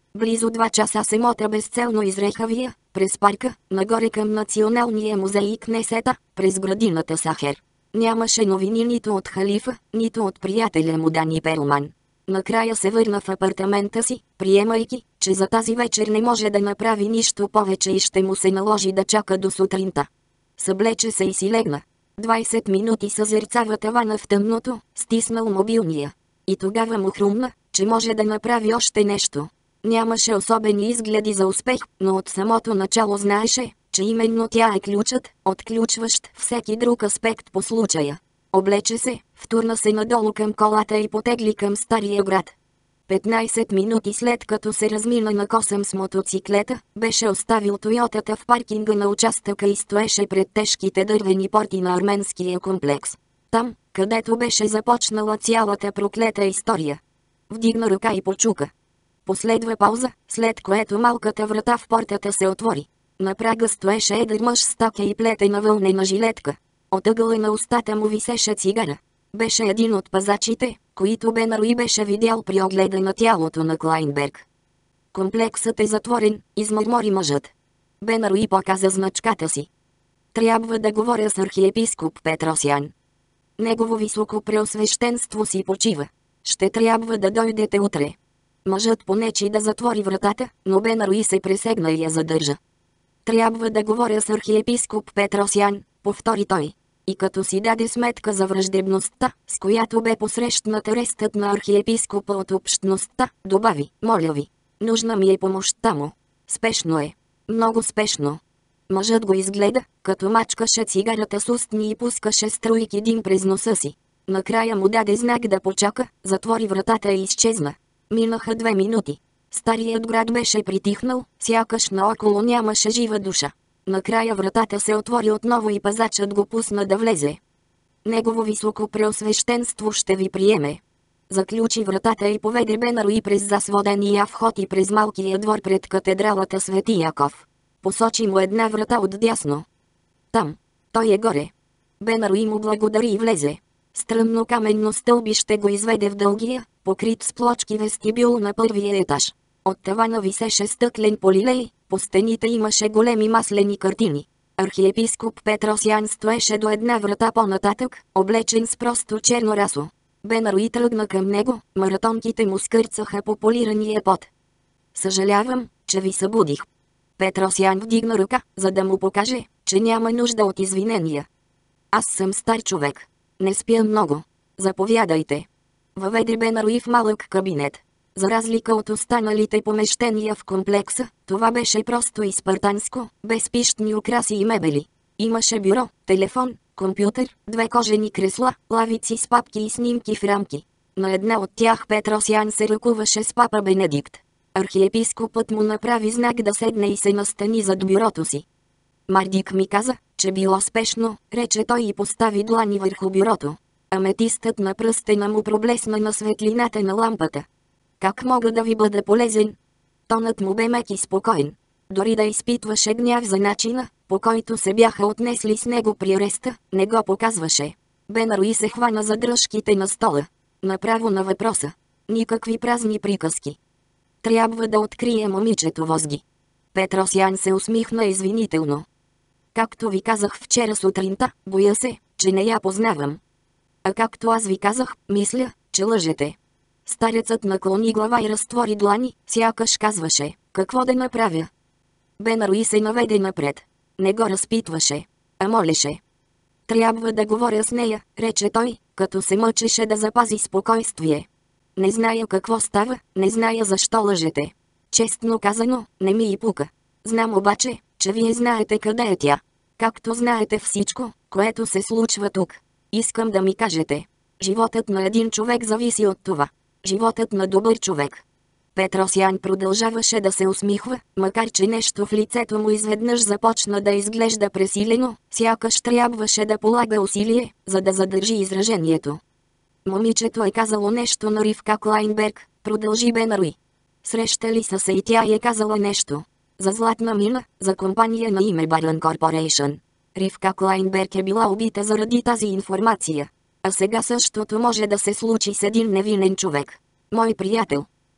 Близо два часа се мота безцелно из Рехавия, през парка, нагоре към Националния музей и Кнесета, през градината Сахер. Нямаше новини нито от халифа, нито от приятеля му Дани Перлман. Накрая се върна в апартамента си, приемайки, че за тази вечер не може да направи нищо повече и ще му се наложи да чака до сутринта. Съблече се и си легна. двайсет минути съзерцава тавана в тъмното, стиснал мобилния. И тогава му хрумна, че може да направи още нещо. Нямаше особени изгледи за успех, но от самото начало знаеше, че именно тя е ключът, отключващ всеки друг аспект по случая. Облече се, втурна се надолу към колата и потегли към Стария град. петнайсет минути след като се размина на косъм с мотоциклета, беше оставил Тойотата в паркинга на участъка и стоеше пред тежките дървени порти на арменския комплекс. Там, където беше започнала цялата проклета история. Вдигна ръка и почука. Последва пауза, след което малката врата в портата се отвори. На прага стоеше едър мъж с така и плетена вълнена жилетка. От ъгъла на устата му висеше цигара. Беше един от пазачите, които Бенаруи беше видял при огледа на тялото на Клайнберг. Комплексът е затворен, измърмори мъжът. Бенаруи показа значката си. Трябва да говоря с архиепископ Петросян. Негово високо преосвещенство си почива. Ще трябва да дойдете утре. Мъжът понечи да затвори вратата, но Бенаруи се пресегна и я задържа. Трябва да говоря с архиепископ Петросян, повтори той. И като си даде сметка за враждебността, с която бе посрещнат арестът на архиепископа от общността, добави: моля ви, нужна ми е помощта му. Спешно е. Много спешно. Мъжът го изгледа, като мачкаше цигарата с устни и пускаше струйки дим през носа си. Накрая му даде знак да почака, затвори вратата и изчезна. Минаха две минути. Старият град беше притихнал, сякаш наоколо нямаше жива душа. Накрая вратата се отвори отново и пазачът го пусна да влезе. Негово високо преосвещенство ще ви приеме. Заключи вратата и поведе Бенаруи през засводения вход и през малкия двор пред катедралата Свети Яков. Посочи му една врата отдясно. Там. Той е горе. Бенаруи му благодари и влезе. Стръмно каменно стълбище го изведе в дългия, покрит с плочки вестибюл на първия етаж. От тавана висеше стъклен полилей, по стените имаше големи маслени картини. Архиепископ Петросян стоеше до една врата по-нататък, облечен с просто черно расо. Бенаруи тръгна към него, маратонките му скърцаха по полирания пот. Съжалявам, че ви събудих. Петросян вдигна ръка, за да му покаже, че няма нужда от извинения. Аз съм стар човек. Не спя много. Заповядайте. Въведе Бенаруи в малък кабинет. За разлика от останалите помещения в комплекса, това беше просто и спартанско, без пищни украси и мебели. Имаше бюро, телефон, компютър, две кожени кресла, лавици с папки и снимки в рамки. На една от тях Петросян се ръкуваше с папа Бенедикт. Архиепископът му направи знак да седне и се настани зад бюрото си. Мардик ми каза, че било спешно, рече той и постави длани върху бюрото. Аметистът на пръстена му проблесна на светлината на лампата. Как мога да ви бъда полезен? Тонът му бе мек и спокоен. Дори да изпитваше гняв за начина, по който се бяха отнесли с него при ареста, не го показваше. Бенаруи се хвана за дръжките на стола. Направо на въпроса. Никакви празни приказки. Трябва да открие момичето Возги. Петросян се усмихна извинително. Както ви казах вчера сутринта, боя се, че не я познавам. А както аз ви казах, мисля, че лъжете. Старецът наклони глава и разтвори длани, сякаш казваше: какво да направя? Бенаруи се наведе напред. Не го разпитваше, а молеше. Трябва да говоря с нея, рече той, като се мъчеше да запази спокойствие. Не зная какво става, не зная защо лъжете. Честно казано, не ми и пука. Знам обаче, че вие знаете къде е тя. Както знаете всичко, което се случва тук. Искам да ми кажете. Животът на един човек зависи от това. Животът на добър човек. Петросян продължаваше да се усмихва, макар че нещо в лицето му изведнъж започна да изглежда пресилено, сякаш трябваше да полага усилие, за да задържи изражението. Момичето е казало нещо на Ривка Клайнберг, продължи Бенаруи. Срещали са се и тя е казала нещо. За златна мина, за компания на име Барън Корпорейшън. Ривка Клайнберг е била убита заради тази информация. А сега същото може да се случи с един невинен човек. Мой приятел.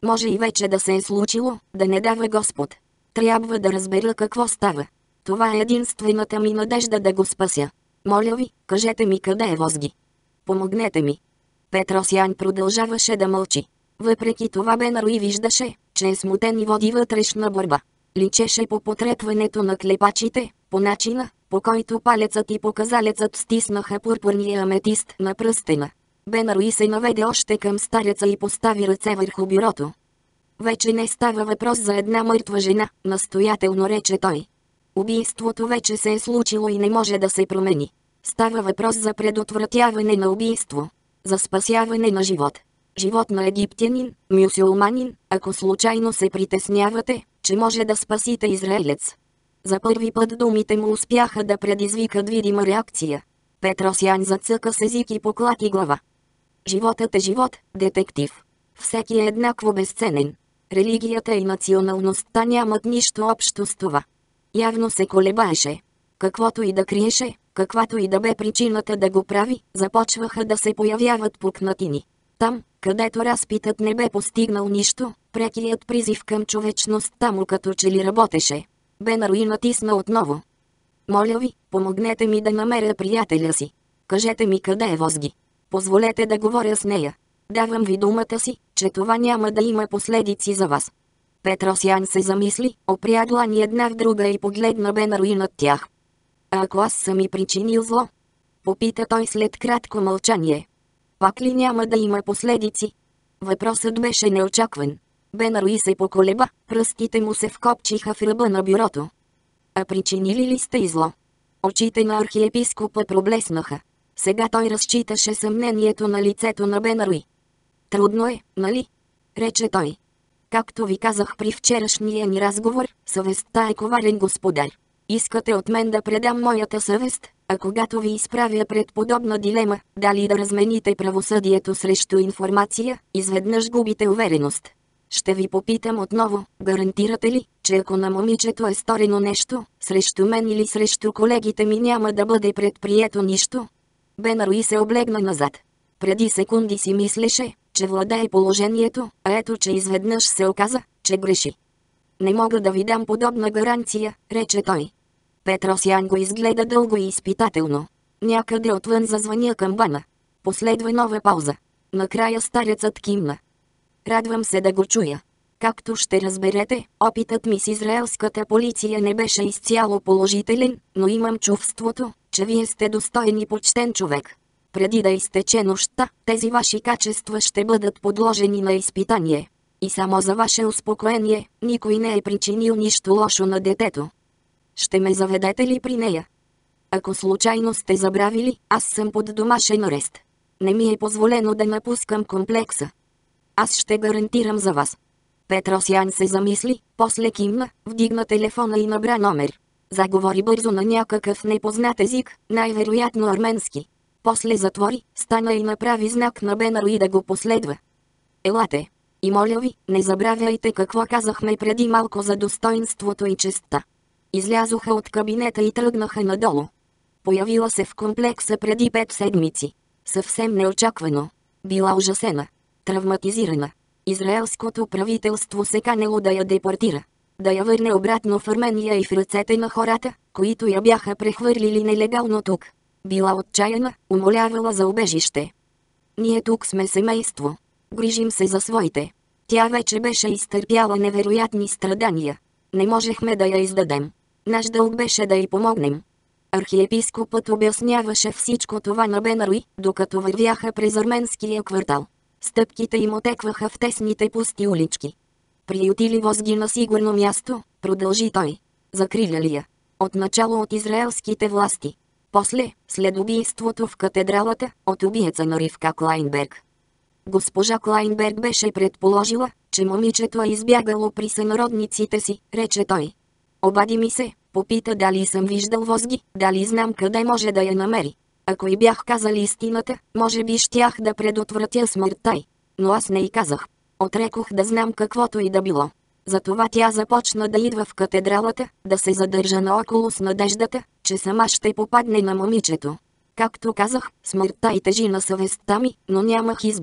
Може и вече да се е случило, да не дава Господ. Трябва да разбера какво става. Това е единствената ми надежда да го спася. Моля ви, кажете ми къде е Возги. Помогнете ми. Петросян продължаваше да мълчи. Въпреки това Бенаруи виждаше, че е смутен и води вътрешна борба. Личеше по потрепването на клепачите, по начина, по който палецът и показалецът стиснаха пурпурния аметист на пръстена. Бенаруи се наведе още към стареца и постави ръце върху бюрото. Вече не става въпрос за една мъртва жена, настоятелно рече той. Убийството вече се е случило и не може да се промени. Става въпрос за предотвратяване на убийство. За спасяване на живот. Живот на египтянин, мюсюлманин, ако случайно се притеснявате, че може да спасите израелец. За първи път думите му успяха да предизвикат видима реакция. Петросян зацъка с език и поклати глава. Животът е живот, детектив. Всеки е еднакво безценен. Религията и националността нямат нищо общо с това. Явно се колебаеше. Каквото и да криеше, каквато и да бе причината да го прави, започваха да се появяват пукнатини. Там, където разпитът не бе постигнал нищо, прекият призив към човечността му като че ли работеше. Бенаруи натисна отново. Моля ви, помогнете ми да намеря приятеля си. Кажете ми къде е Возги. Позволете да говоря с нея. Давам ви думата си, че това няма да има последици за вас. Петросян се замисли, опря длани една в друга и погледна Бенаруи над тях. А ако аз съм и причинил зло? Попита той след кратко мълчание. Пак ли няма да има последици? Въпросът беше неочакван. Бенаруи се поколеба, пръстите му се вкопчиха в ръба на бюрото. А причинили ли сте и зло? Очите на архиепископа проблеснаха. Сега той разчиташе съмнението на лицето на Бенаруи. Трудно е, нали? Рече той. Както ви казах при вчерашния ни разговор, съвестта е коварен господар. Искате от мен да предам моята съвест, а когато ви изправя пред подобна дилема, дали да размените правосъдието срещу информация, изведнъж губите увереност. Ще ви попитам отново, гарантирате ли, че ако на момичето е сторено нещо, срещу мен или срещу колегите ми няма да бъде предприето нищо? Бенаруи се облегна назад. Преди секунди си мислеше, че владее положението, а ето че изведнъж се оказа, че греши. Не мога да ви дам подобна гаранция, рече той. Петросян го изгледа дълго и изпитателно. Някъде отвън зазвъня камбана. Последва нова пауза. Накрая старецът кимна. Радвам се да го чуя. Както ще разберете, опитът ми с израелската полиция не беше изцяло положителен, но имам чувството, че вие сте достоен и почтен човек. Преди да изтече нощта, тези ваши качества ще бъдат подложени на изпитание. И само за ваше успокоение, никой не е причинил нищо лошо на детето. Ще ме заведете ли при нея? Ако случайно сте забравили, аз съм под домашен арест. Не ми е позволено да напускам комплекса. Аз ще гарантирам за вас. Петросян се замисли, после кимна, вдигна телефона и набра номер. Заговори бързо на някакъв непознат език, най-вероятно арменски. После затвори, стана и направи знак на Бенаруи да го последва. Елате. И моля ви, не забравяйте какво казахме преди малко за достоинството и честта. Излязоха от кабинета и тръгнаха надолу. Появила се в комплекса преди пет седмици. Съвсем неочаквано. Била ужасена. Травматизирана. Израелското правителство се канело да я депортира. Да я върне обратно в Армения и в ръцете на хората, които я бяха прехвърлили нелегално тук. Била отчаяна, умолявала за убежище. Ние тук сме семейство. Грижим се за своите. Тя вече беше изтърпяла невероятни страдания. Не можехме да я издадем. Наш дълг беше да й помогнем. Архиепископът обясняваше всичко това на Бенаруи, докато вървяха през арменския квартал. Стъпките им отекваха в тесните пусти улички. Приютили Возги на сигурно място, продължи той. Закриля ли я? Отначало от израелските власти. После, след убийството в катедралата, от убиеца на Ривка Клайнберг. Госпожа Клайнберг беше предположила, че момичето е избягало при сънародниците си, рече той. Обади ми се, попита дали съм виждал Возги, дали знам къде може да я намери. Ако й бях казали истината, може би щях да предотвратя смъртта й. Но аз не й казах. Отрекох да знам каквото и да било. Затова тя започна да идва в катедралата, да се задържа наоколо с надеждата, че сама ще попадне на момичето. Както казах, смъртта й тежи на съвестта ми, но нямах избор.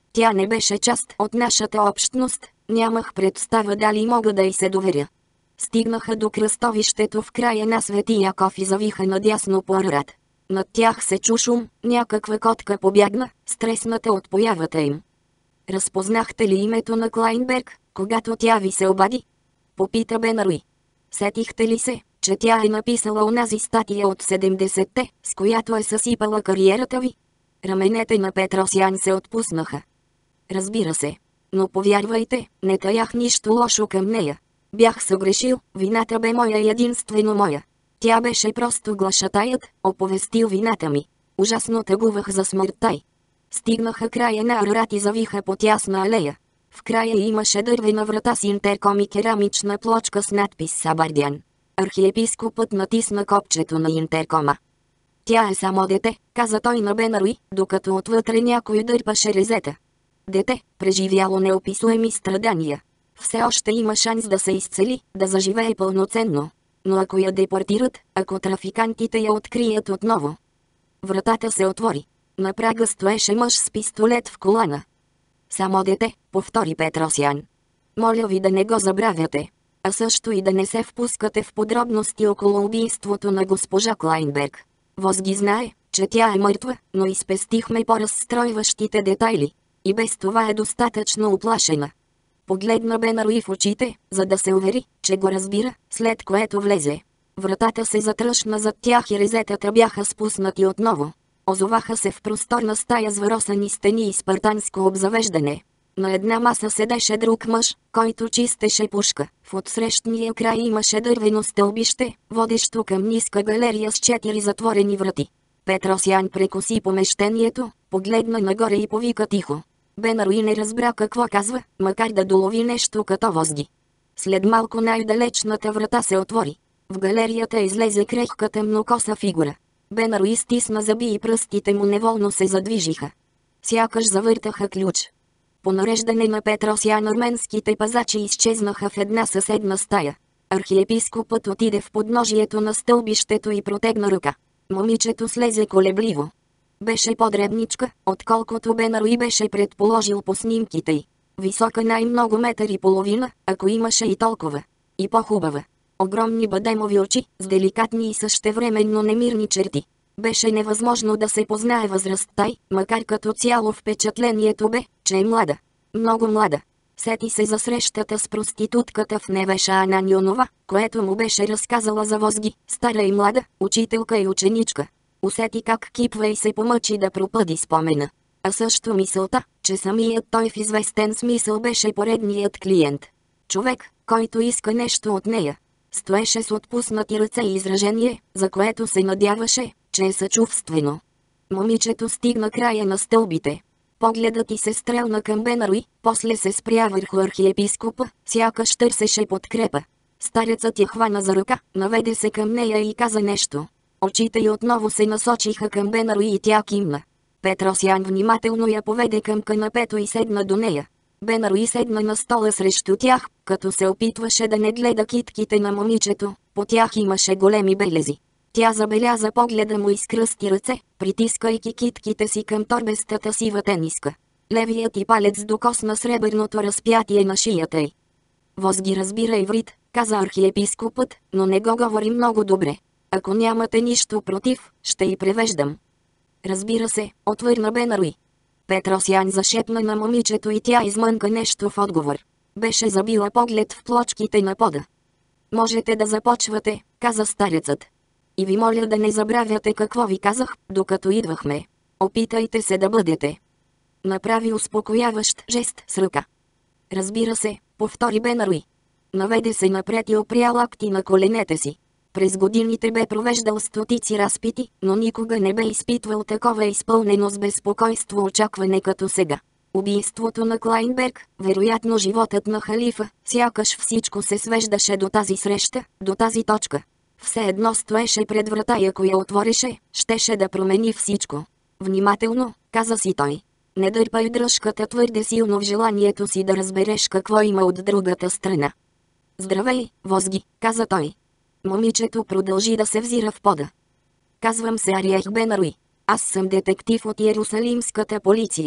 Тя не беше част от нашата общност, нямах представа дали мога да й се доверя. Стигнаха до кръстовището в края на Свети Яков и завиха надясно по Арарат. Над тях се чу шум, някаква котка побягна, стресната от появата им. Разпознахте ли името на Клайнберг, когато тя ви се обади? Попита Бенаруи. Сетихте ли се, че тя е написала онази статия от седемдесетте, с която е съсипала кариерата ви? Раменете на Петросян се отпуснаха. Разбира се. Но повярвайте, не таях нищо лошо към нея. Бях съгрешил, вината бе моя и единствено моя. Тя беше просто глашатаят, оповестил вината ми. Ужасно тъгувах за смъртта й. Стигнаха края на Арарат и завиха по тясна алея. В края имаше дървена врата с интерком и керамична плочка с надпис Сабардян. Архиепископът натисна копчето на интеркома. Тя е само дете, каза той на Бенаруи, докато отвътре някой дърпаше резета. Дете, преживяло неописуеми страдания. Все още има шанс да се изцели, да заживее пълноценно. Но ако я депортират, ако трафикантите я открият отново. Вратата се отвори. На прага стоеше мъж с пистолет в колана. Само дете, повтори Петросян. Моля ви да не го забравяте. А също и да не се впускате в подробности около убийството на госпожа Клайнберг. Возги знае, че тя е мъртва, но изпестихме по-разстройващите детайли. И без това е достатъчно уплашена. Погледна Бенаруи в очите, за да се увери, че го разбира, след което влезе. Вратата се затръшна зад тях и резетата бяха спуснати отново. Озоваха се в просторна стая с въросани стени и спартанско обзавеждане. На една маса седеше друг мъж, който чистеше пушка. В отсрещния край имаше дървено стълбище, водещо към ниска галерия с четири затворени врати. Петросян прекоси помещението, погледна нагоре и повика тихо. Бенаруи не разбра какво казва, макар да долови нещо като возги. След малко най-далечната врата се отвори. В галерията излезе крехка темнокоса фигура. Бенаруи стисна зъби и пръстите му неволно се задвижиха. Сякаш завъртаха ключ. По нареждане на Петросян арменските пазачи изчезнаха в една съседна стая. Архиепископът отиде в подножието на стълбището и протегна ръка. Момичето слезе колебливо. Беше по-дребничка, отколкото Бенаруи беше предположил по снимките й. Висока най-много метър и половина, ако имаше и толкова. И по-хубава. Огромни бадемови очи, с деликатни и същевременно немирни черти. Беше невъзможно да се познае възрастта й, макар като цяло впечатлението бе, че е млада. Много млада. Сети се за срещата с проститутката в Невеша Анани онова, което му беше разказала за Возги, стара и млада, учителка и ученичка. Усети как кипва и се помъчи да пропъди спомена. А също мисълта, че самият той в известен смисъл беше поредният клиент. Човек, който иска нещо от нея. Стоеше с отпуснати ръце и изражение, за което се надяваше, че е съчувствено. Момичето стигна края на стълбите. Погледът й се стрелна към Бенаруи, после се спря върху архиепископа, сякаш търсеше подкрепа. Старецът я хвана за ръка, наведе се към нея и каза нещо. Очите й отново се насочиха към Бенаруи и тя кимна. Петросян внимателно я поведе към канапето и седна до нея. Бенаруи седна на стола срещу тях, като се опитваше да не гледа китките на момичето, по тях имаше големи белези. Тя забеляза погледа му и скръсти ръце, притискайки китките си към торбестата сива тениска. Левият й палец докосна сребърното разпятие на шията й. Возги разбира иврит, каза архиепископът, но не го говори много добре. Ако нямате нищо против, ще й превеждам. Разбира се, отвърна Бенаруи. Петросян зашепна на момичето и тя измънка нещо в отговор. Беше забила поглед в плочките на пода. Можете да започвате, каза старецът. И ви моля да не забравяте какво ви казах, докато идвахме. Опитайте се да бъдете. Направи успокояващ жест с ръка. Разбира се, повтори Бенаруи. Наведе се напред и опря лакти на коленете си. През годините бе провеждал стотици разпити, но никога не бе изпитвал такова изпълнено с безпокойство очакване като сега. Убийството на Клайнберг, вероятно животът на халифа, сякаш всичко се свеждаше до тази среща, до тази точка. Все едно стоеше пред врата и ако я отвореше, щеше да промени всичко. Внимателно, каза си той. Не дърпай дръжката твърде силно в желанието си да разбереш какво има от другата страна. Здравей, Возги, каза той. Момичето продължи да се взира в пода. Казвам се Ариех Бенаруи. Аз съм детектив от Иерусалимската полиция.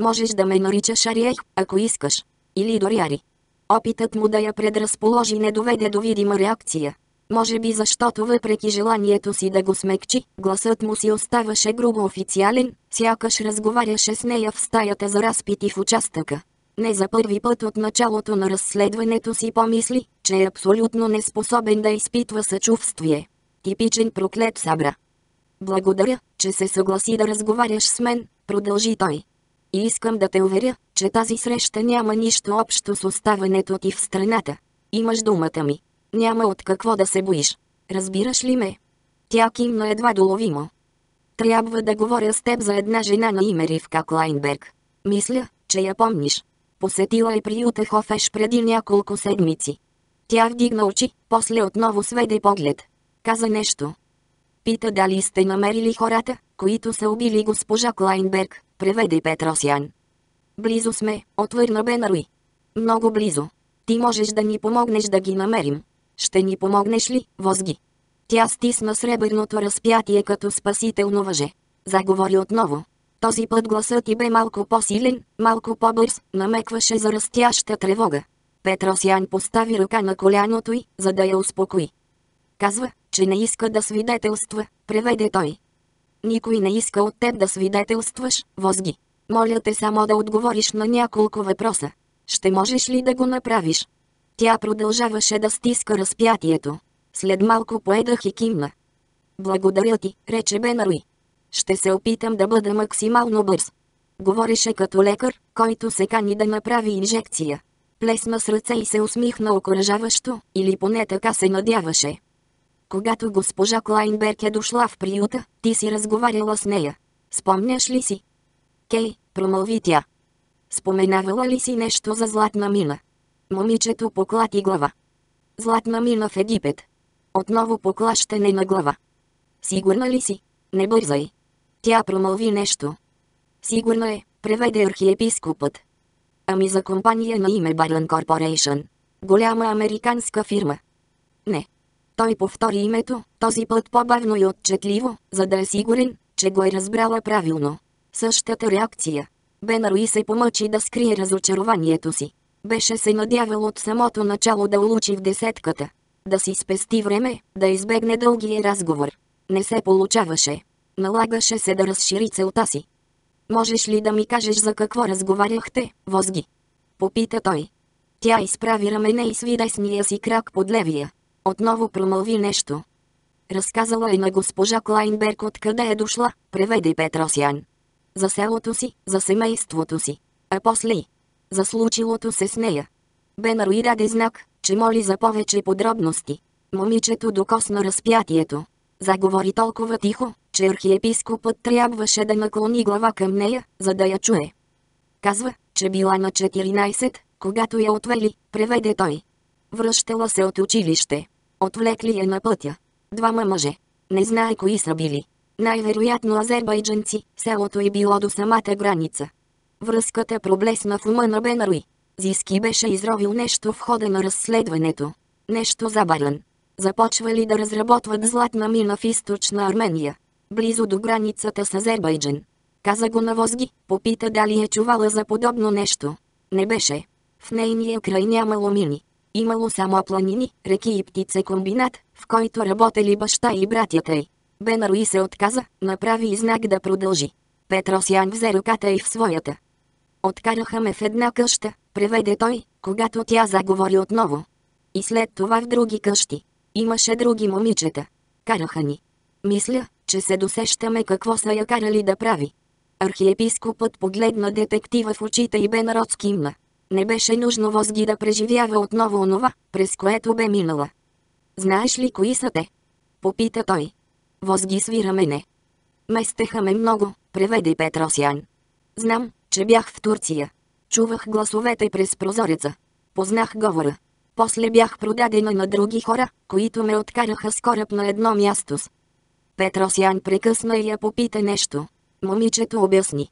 Можеш да ме наричаш Ариех, ако искаш. Или дори Ари. Опитът му да я предразположи не доведе до видима реакция. Може би защото въпреки желанието си да го смекчи, гласът му си оставаше грубо официален, сякаш разговаряше с нея в стаята за разпити в участъка. Не за първи път от началото на разследването си помисли, че е абсолютно неспособен да изпитва съчувствие. Типичен проклет Сабра. Благодаря, че се съгласи да разговаряш с мен, продължи той. И искам да те уверя, че тази среща няма нищо общо с оставането ти в страната. Имаш думата ми. Няма от какво да се боиш. Разбираш ли ме? Тя кимна едва доловимо. Трябва да говоря с теб за една жена на име Ривка Клайнберг. Мисля, че я помниш. Посетила е приюта Хофеш преди няколко седмици. Тя вдигна очи, после отново сведе поглед. Каза нещо. Пита дали сте намерили хората, които са убили госпожа Клайнберг, преведе Петросян. Близо сме, отвърна Бенаруи. Много близо. Ти можеш да ни помогнеш да ги намерим. Ще ни помогнеш ли, Возги? Тя стисна сребърното разпятие като спасително въже. Заговори отново. Този път гласът ти бе малко по-силен, малко по-бърз, намекваше за растяща тревога. Петросян постави ръка на коляното й, за да я успокои. Казва, че не иска да свидетелства, преведе той. Никой не иска от теб да свидетелстваш, Возги. Моля те само да отговориш на няколко въпроса. Ще можеш ли да го направиш? Тя продължаваше да стиска разпятието. След малко поедах и кимна. Благодаря ти, рече Бенаруи. Ще се опитам да бъда максимално бърз. Говореше като лекар, който се кани да направи инжекция. Плесна с ръце и се усмихна окуражаващо, или поне така се надяваше. Когато госпожа Клайнберг е дошла в приюта, ти си разговаряла с нея. Спомняш ли си? Кей, промълви тя. Споменавала ли си нещо за Златна мина? Момичето поклати глава. Златна мина в Египет. Отново поклащане на глава. Сигурна ли си? Не бързай. Тя промълви нещо. Сигурна е, преведе архиепископът. Ами за компания на име Barlan Corporation. Голяма американска фирма. Не. Той повтори името, този път по-бавно и отчетливо, за да е сигурен, че го е разбрала правилно. Същата реакция. Бенаруи се помъчи да скрие разочарованието си. Беше се надявал от самото начало да улучи в десетката. Да си спести време, да избегне дългия разговор. Не се получаваше. Налагаше се да разшири целта си. Можеш ли да ми кажеш за какво разговаряхте, Возги? Попита той. Тя изправи рамене и сви десния си крак под левия. Отново промълви нещо. Разказала е на госпожа Клайнберг откъде е дошла, преведе Петросян. За селото си, за семейството си. А после и за случилото се с нея. Бенаруи даде знак, че моли за повече подробности. Момичето докосна разпятието. Заговори толкова тихо, че архиепископът трябваше да наклони глава към нея, за да я чуе. Казва, че била на четиринайсет, когато я отвели, преведе той. Връщала се от училище. Отвлекли я на пътя. Двама мъже. Не знае кои са били. Най-вероятно азербайджанци, селото е било до самата граница. Връзката проблесна в ума на Бенаруи. Зиски беше изровил нещо в хода на разследването. Нещо за Барлан. Започвали да разработват златна мина в източна Армения. Близо до границата с Азербайджан. Каза го на Возги, попита дали е чувала за подобно нещо. Не беше. В нейния край нямало мини. Имало само планини, реки и птицекомбинат, в който работели баща и братята й. Бенаруи се отказа, направи и знак да продължи. Петросян взе ръката й в своята. Откараха ме в една къща, преведе той, когато тя заговори отново. И след това в други къщи. Имаше други момичета. Караха ни. Мисля, че се досещаме какво са я карали да прави. Архиепископът погледна детектива в очите и бе народ скимна. Не беше нужно Возги да преживява отново онова, през което бе минала. Знаеш ли кои са те? Попита той. Возги сви рамене. Местеха ме много, преведе Петросян. Знам, че бях в Турция. Чувах гласовете през прозореца. Познах говора. После бях продадена на други хора, които ме откараха с кораб на едно място. Петросян прекъсна и я попита нещо. Момичето обясни.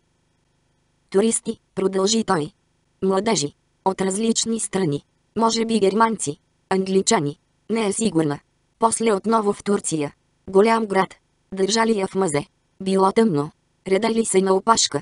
Туристи, продължи той. Младежи. От различни страни. Може би германци. Англичани. Не е сигурна. После отново в Турция. Голям град. Държали я в мазе. Било тъмно. Редали се на опашка.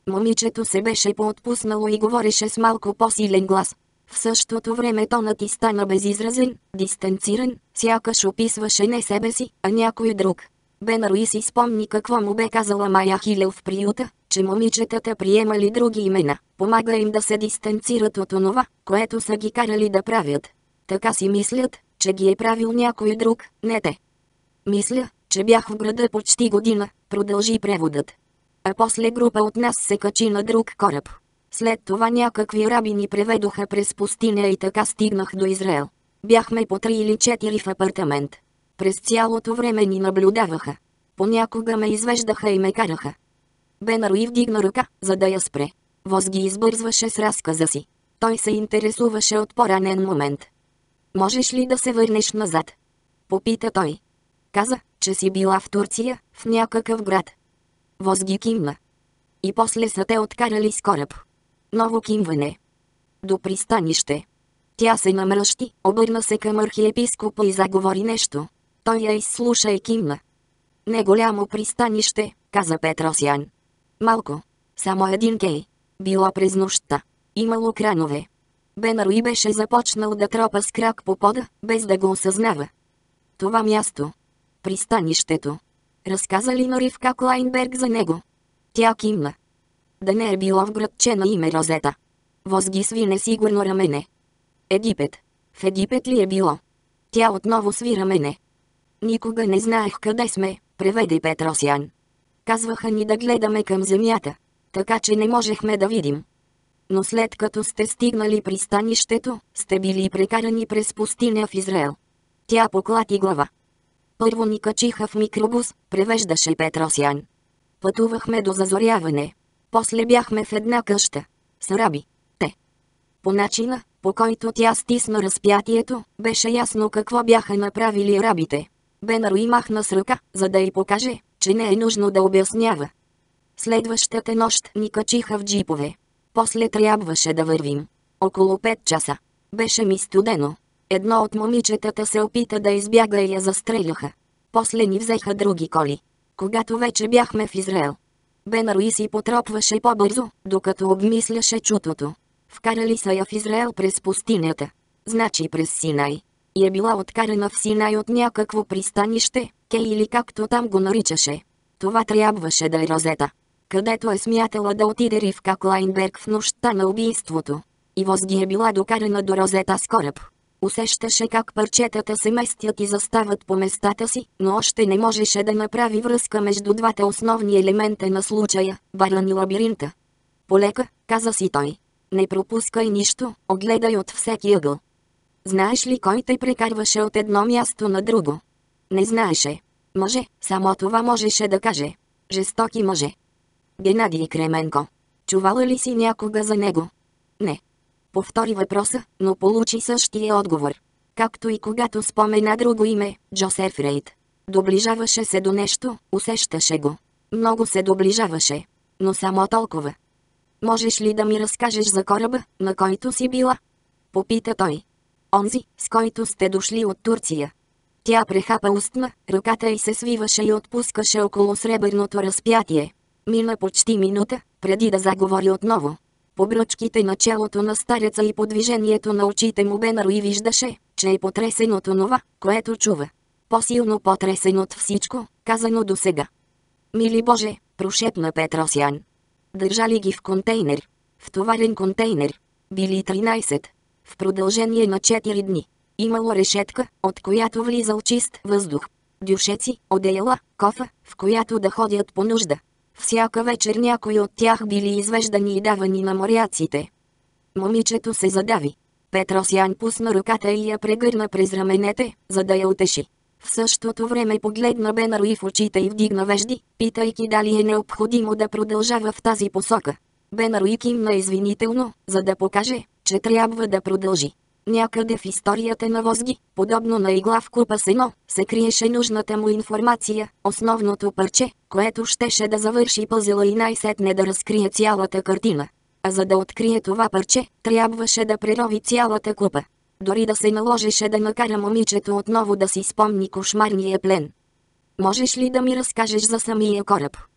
Момичето се беше поотпуснало и говореше с малко по-силен глас. В същото време тонът й стана безизразен, дистанциран, сякаш описваше не себе си, а някой друг. Бен Руи си спомни какво му бе казала Майя Хилел в приюта, че момичетата приемали други имена, помага им да се дистанцират от онова, което са ги карали да правят. Така си мислят, че ги е правил някой друг, не те. Мисля, че бях в града почти година, продължи преводът. А после група от нас се качи на друг кораб. След това някакви раби ни преведоха през пустиня и така стигнах до Израел. Бяхме по три или четири в апартамент. През цялото време ни наблюдаваха. Понякога ме извеждаха и ме караха. Бен Руи вдигна ръка, за да я спре. Воз ги избързваше с разказа си. Той се интересуваше от по-ранен момент. Можеш ли да се върнеш назад? Попита той. Каза, че си била в Турция, в някакъв град. Воз ги кимна. И после са те откарали с кораб. Ново кимване. До пристанище. Тя се намръщи, обърна се към архиепископа и заговори нещо. Той я изслуша и кимна. Не голямо пристанище, каза Петросян. Малко. Само един кей. Било през нощта. Имало кранове. Бен Руи беше започнал да тропа с крак по пода, без да го осъзнава. Това място. Пристанището. Разказа ли на Ривка Клайнберг за него? Тя кимна. Да не е било в градче на име Розета. Воз ги сви несигурно рамене. Египет. В Египет ли е било? Тя отново сви рамене. Никога не знаех къде сме, преведе Петросян. Казваха ни да гледаме към земята, така че не можехме да видим. Но след като сте стигнали пристанището, сте били прекарани през пустиня в Израел. Тя поклати глава. Първо ни качиха в микробус, превеждаше Петросян. Пътувахме до зазоряване. После бяхме в една къща. С раби. Те. По начина, по който тя стисна разпятието, беше ясно какво бяха направили рабите. Бен Руи махна с ръка, за да й покаже, че не е нужно да обяснява. Следващата нощ ни качиха в джипове. После трябваше да вървим. Около пет часа. Беше ми студено. Едно от момичетата се опита да избяга и я застреляха. После ни взеха други коли. Когато вече бяхме в Израел. Бен Руи си потропваше по-бързо, докато обмисляше чутото. Вкарали са я в Израел през пустинята. Значи през Синай. И е била откарана в Синай от някакво пристанище, Кей или както там го наричаше. Това трябваше да е Розета. Където е смятала да отиде Ривка Клайнберг в нощта на убийството. И воз ги е била докарана до Розета с кораб. Усещаше как парчетата се местят и застават по местата си, но още не можеше да направи връзка между двата основни елемента на случая – баран и лабиринта. Полека, каза си той. Не пропускай нищо, огледай от всеки ъгъл. Знаеш ли кой те прекарваше от едно място на друго? Не знаеше. Мъже, само това можеше да каже. Жестоки мъже. Геннадий Кременко. Чувала ли си някога за него? Не. Повтори въпроса, но получи същия отговор. Както и когато спомена друго име, Джосеф Рейд. Доближаваше се до нещо, усещаше го. Много се доближаваше. Но само толкова. Можеш ли да ми разкажеш за кораба, на който си била? Попита той. Онзи, с който сте дошли от Турция. Тя прехапа устна, ръката й се свиваше и отпускаше около сребърното разпятие. Мина почти минута, преди да заговори отново. По бръчките на челото на стареца и по движението на очите му Бен Руи виждаше, че е потресен от онова, което чува. По-силно потресен от всичко, казано досега. Мили Боже, прошепна Петросян. Държали ги в контейнер. В товарен контейнер. Били тринайсет. В продължение на четири дни. Имало решетка, от която влизал чист въздух. Дюшеци, одеяла, кофа, в която да ходят по нужда. Всяка вечер някои от тях били извеждани и давани на моряците. Момичето се задави. Петросян пусна ръката и я прегърна през раменете, за да я утеши. В същото време погледна Бен Руи в очите и вдигна вежди, питайки дали е необходимо да продължава в тази посока. Бен Руи кимна извинително, за да покаже, че трябва да продължи. Някъде в историята на Возги, подобно на игла в купа сено, се криеше нужната му информация, основното парче, което щеше да завърши пъзела и най-сетне да разкрие цялата картина. А за да открие това парче, трябваше да прерови цялата купа. Дори да се наложеше да накара момичето отново да си спомни кошмарния плен. Можеш ли да ми разкажеш за самия кораб?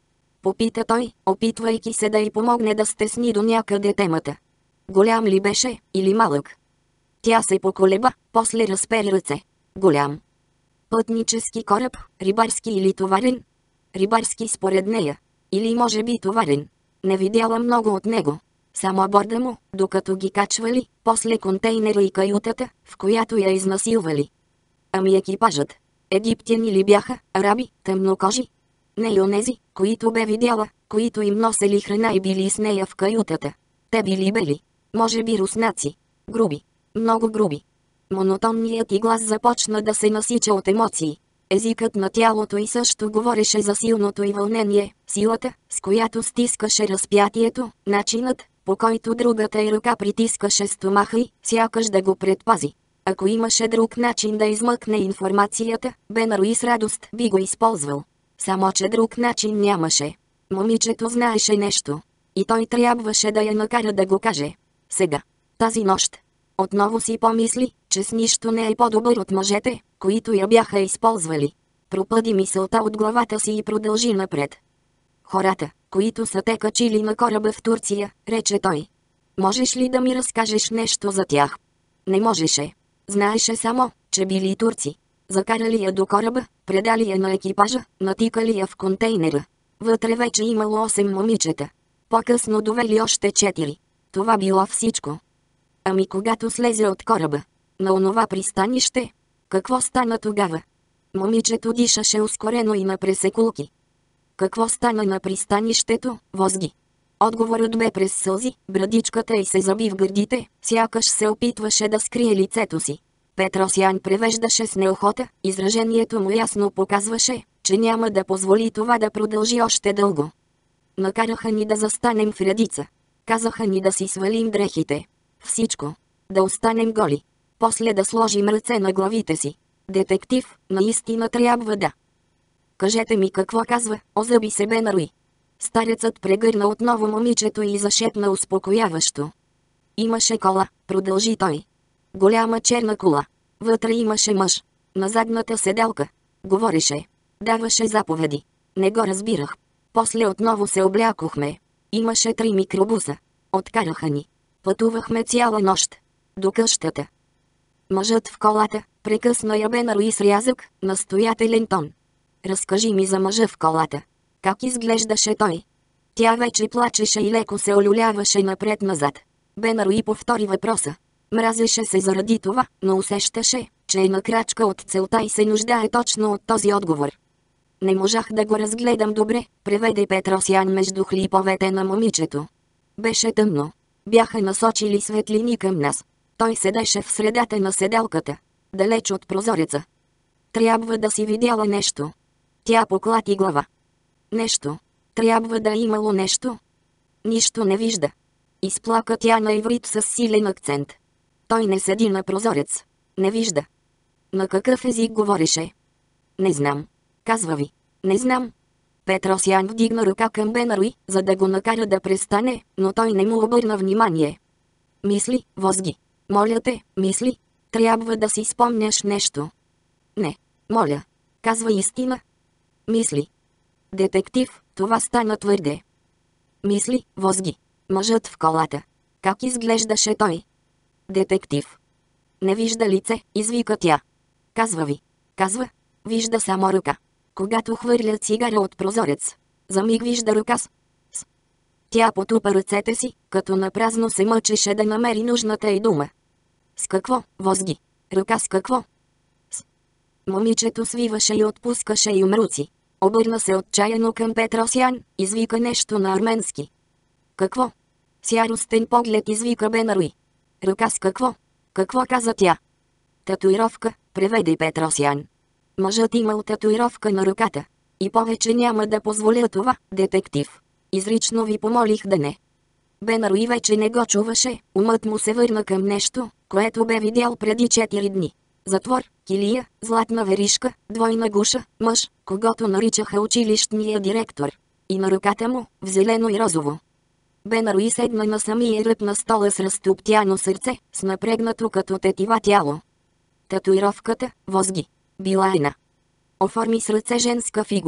Попита той, опитвайки се да й помогне да стесни до някъде темата. Голям ли беше, или малък? Тя се поколеба, после разпери ръце. Голям. Пътнически кораб, рибарски или товарен? Рибарски според нея. Или може би товарен. Не видяла много от него. Само борда му, докато ги качвали, после контейнера и каютата, в която я изнасилвали. Ами екипажът? Египтяни ли бяха, араби, тъмнокожи? Не и онези, които бе видяла, които им носели храна и били с нея в каютата. Те били бели. Може би руснаци. Груби. Много груби. Монотонният й глас започна да се насича от емоции. Езикът на тялото й също говореше за силното й вълнение, силата, с която стискаше разпятието, начинът, по който другата й ръка притискаше стомаха й, сякаш да го предпази. Ако имаше друг начин да измъкне информацията, Бенаруи с радост би го използвал. Само че друг начин нямаше. Момичето знаеше нещо. И той трябваше да я накара да го каже. Сега. Тази нощ. Отново си помисли, че с нищо не е по-добър от мъжете, които я бяха използвали. Пропъди мисълта от главата си и продължи напред. Хората, които са те качили на кораба в Турция, рече той. Можеш ли да ми разкажеш нещо за тях? Не можеше. Знаеше само, че били турци. Закарали я до кораба, предали я на екипажа, натикали я в контейнера. Вътре вече имало осем момичета. По-късно довели още четири. Това било всичко. Ами когато слезе от кораба, на онова пристанище, какво стана тогава? Момичето дишаше ускорено и на пресекулки. Какво стана на пристанището, Возги? Отговорът бе през сълзи, брадичката й се заби в гърдите, сякаш се опитваше да скрие лицето си. Петросян превеждаше с неохота, изражението му ясно показваше, че няма да позволи това да продължи още дълго. Накараха ни да застанем в редица. Казаха ни да си свалим дрехите. Всичко. Да останем голи. После да сложим ръце на главите си. Детектив, наистина трябва да. Кажете ми какво казва, озъби се Бенаруи. Старецът прегърна отново момичето и зашепна успокояващо. Имаше кола, продължи той. Голяма черна кола. Вътре имаше мъж. На задната седелка. Говореше. Даваше заповеди. Не го разбирах. После отново се облякохме. Имаше три микробуса. Откараха ни. Пътувахме цяла нощ. До къщата. Мъжът в колата, прекъсна я Бенаруи с рязък, настоятелен тон. Разкажи ми за мъжа в колата. Как изглеждаше той? Тя вече плачеше и леко се олюляваше напред-назад. Бенаруи повтори въпроса. Мразеше се заради това, но усещаше, че е на крачка от целта и се нуждае точно от този отговор. Не можах да го разгледам добре, преведе Петросян между хлиповете на момичето. Беше тъмно. Бяха насочили светлини към нас. Той седеше в средата на седалката, далеч от прозореца. Трябва да си видяла нещо. Тя поклати глава. Нещо. Трябва да е имало нещо. Нищо не вижда. Изплака тя на иврит с силен акцент. Той не седи на прозорец. Не вижда. На какъв език говореше? Не знам. Казва ви. Не знам. Петросян вдигна ръка към Бенаруи, за да го накара да престане, но той не му обърна внимание. Мисли, Возги. Моля те, мисли. Трябва да си спомняш нещо. Не. Моля. Казва истина. Мисли. Детектив, това стана твърде. Мисли, Возги. Мъжът в колата. Как изглеждаше той? Детектив. Не вижда лице, извика тя. Казва ви. Казва. Вижда само ръка. Когато хвърля цигара от прозорец. За миг вижда ръка с... с... Тя потупа ръцете си, като напразно се мъчеше да намери нужната й дума. С какво, Возги? Ръка с какво? С... Момичето свиваше и отпускаше юмруци. Обърна се отчаяно към Петросян, извика нещо на арменски. Какво? С яростен поглед извика Бенаруи. Ръка с какво? Какво каза тя? Татуировка, преведе Петросян. Мъжът имал татуировка на ръката. И повече няма да позволя това, детектив. Изрично ви помолих да не. Бенаруи вече не го чуваше, умът му се върна към нещо, което бе видял преди четири дни. Затвор, килия, златна веришка, двойна гуша, мъж, когото наричаха училищния директор. И на ръката му, в зелено и розово. Бенаруи седна на самия ръб на стола с разтоптяно сърце, с напрегнато като тетива тяло. Татуировката, Возги. Била една. Оформи с ръце женска фигура.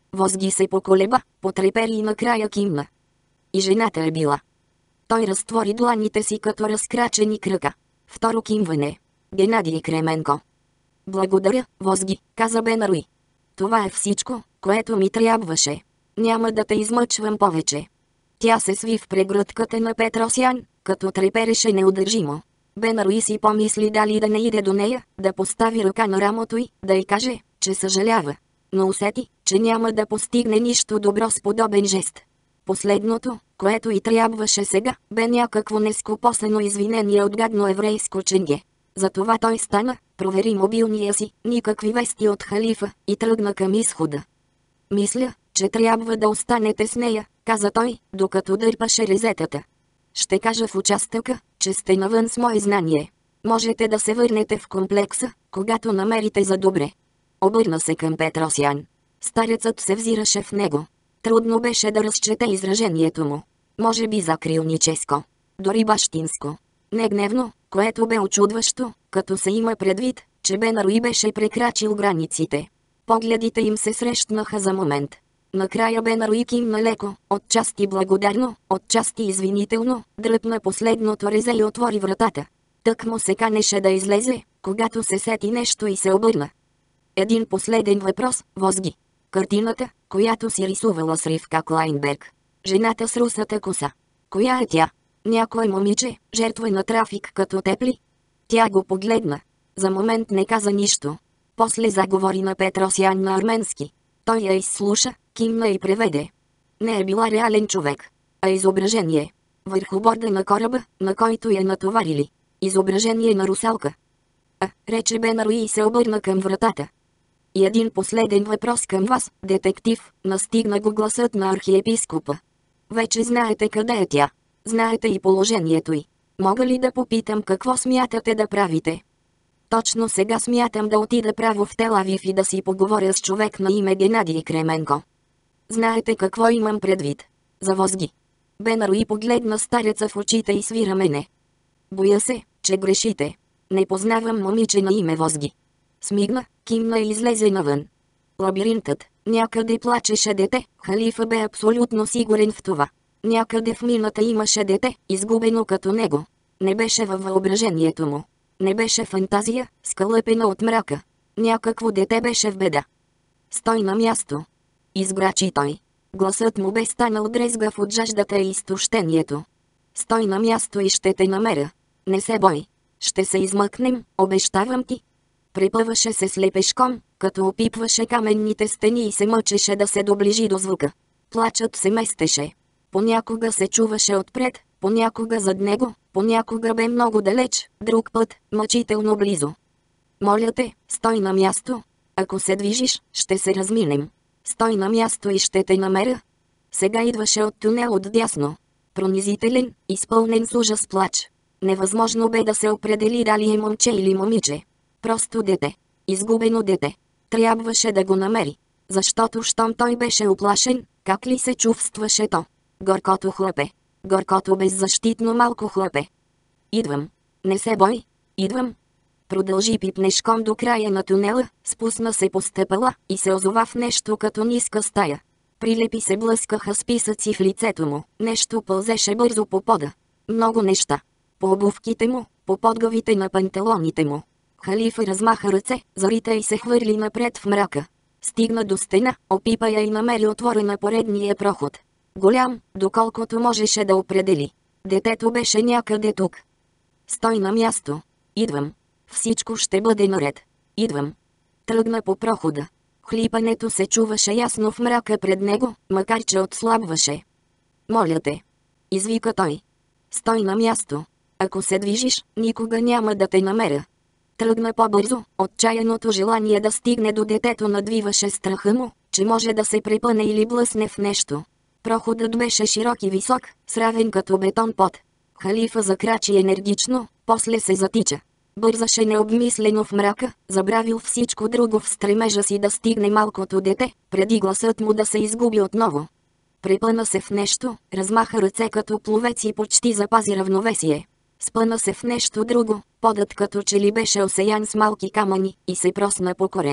Возги се поколеба, потрепери и накрая кимна. И жената е била. Той разтвори дланите си като разкрачени крака. Второ кимване. Геннадий Кременко. Благодаря, Возги, каза Бенаруи. Това е всичко, което ми трябваше. Няма да те измъчвам повече. Тя се сви в прегръдката на Петросян, като трепереше неудържимо. Бенаруи си помисли дали да не иде до нея, да постави ръка на рамото й, да й каже, че съжалява. Но усети, че няма да постигне нищо добро с подобен жест. Последното, което й трябваше сега, бе някакво нескопосено извинение от гадно еврейско ченге. Затова той стана, провери мобилния си, никакви вести от халифа, и тръгна към изхода. Мисля, че трябва да останете с нея, каза той, докато дърпаше резетата. Ще кажа в участъка, че сте навън с мое знание. Можете да се върнете в комплекса, когато намерите за добре. Обърна се към Петросян. Старецът се взираше в него. Трудно беше да разчете изражението му. Може би закрилническо. Дори бащинско. Не гневно, което бе очудващо, като се има предвид, че Бенаруи беше прекрачил границите. Погледите им се срещнаха за момент. Накрая Бенаруи кимна леко, отчасти благодарно, отчасти извинително, дръпна последното резе и отвори вратата. Тък му се канеше да излезе, когато се сети нещо и се обърна. Един последен въпрос, Возги. Картината, която си рисувала с Ривка Клайнберг. Жената с русата коса. Коя е тя? Някое момиче, жертва на трафик като тепли? Тя го погледна. За момент не каза нищо. После заговори на Петросян на арменски. Той я изслуша, кимна и преведе. Не е била реален човек, а изображение. Върху борда на кораба, на който я натоварили. Изображение на русалка. А, рече Бенаруи и се обърна към вратата. И един последен въпрос към вас, детектив, настигна го гласът на архиепископа. Вече знаете къде е тя. Знаете и положението й. Мога ли да попитам какво смятате да правите? Точно сега смятам да отида право в Тел Авив и да си поговоря с човек на име Геннадий Кременко. Знаете какво имам предвид? За Возги. Бенаруи погледна стареца в очите и свира мене. Боя се, че грешите. Не познавам момиче на име Возги. Смигна, кимна и излезе навън. Лабиринтът. Някъде плачеше дете, халифа бе абсолютно сигурен в това. Някъде в мината имаше дете, изгубено като него. Не беше във въображението му. Не беше фантазия, скълъпена от мрака. Някакво дете беше в беда. Стой на място. Изграчи той. Гласът му бе станал дрезгав от жаждата и изтощението. Стой на място и ще те намеря. Не се бой. Ще се измъкнем, обещавам ти. Препъваше се слепешком, като опипваше каменните стени и се мъчеше да се доближи до звука. Плачът се местеше. Понякога се чуваше отпред, понякога зад него, понякога бе много далеч, друг път, мъчително близо. Моля те, стой на място. Ако се движиш, ще се разминем. Стой на място и ще те намеря. Сега идваше от тунел отдясно. Пронизителен, изпълнен с ужас плач. Невъзможно бе да се определи дали е момче или момиче. Просто дете. Изгубено дете. Трябваше да го намери. Защото щом той беше уплашен, как ли се чувстваше то? Горкото хлапе. Горкото беззащитно малко хлапе. Идвам. Не се бой. Идвам. Продължи пипнешком до края на тунела, спусна се по стъпала и се озова в нещо като ниска стая. Прилепи се блъскаха списъци в лицето му, нещо пълзеше бързо по пода. Много неща. По обувките му, по подгавите на панталоните му. Халифа размаха ръце, зарита и се хвърли напред в мрака. Стигна до стена, опипа я и намери отворена поредния проход. Голям, доколкото можеше да определи. Детето беше някъде тук. Стой на място. Идвам. Всичко ще бъде наред. Идвам. Тръгна по прохода. Хлипането се чуваше ясно в мрака пред него, макар че отслабваше. Моля те. Извика той. Стой на място. Ако се движиш, никога няма да те намеря. Тръгна по-бързо, отчаяното желание да стигне до детето надвиваше страха му, че може да се препъне или блъсне в нещо. Проходът беше широк и висок, сравен като бетон пот. Халифа закрачи енергично, после се затича. Бързаше необмислено в мрака, забравил всичко друго в стремежа си да стигне малкото дете, преди гласът му да се изгуби отново. Препъна се в нещо, размаха ръце като пловец и почти запази равновесие. Спъна се в нещо друго, подът като че ли беше осеян с малки камъни, и се просна по корем.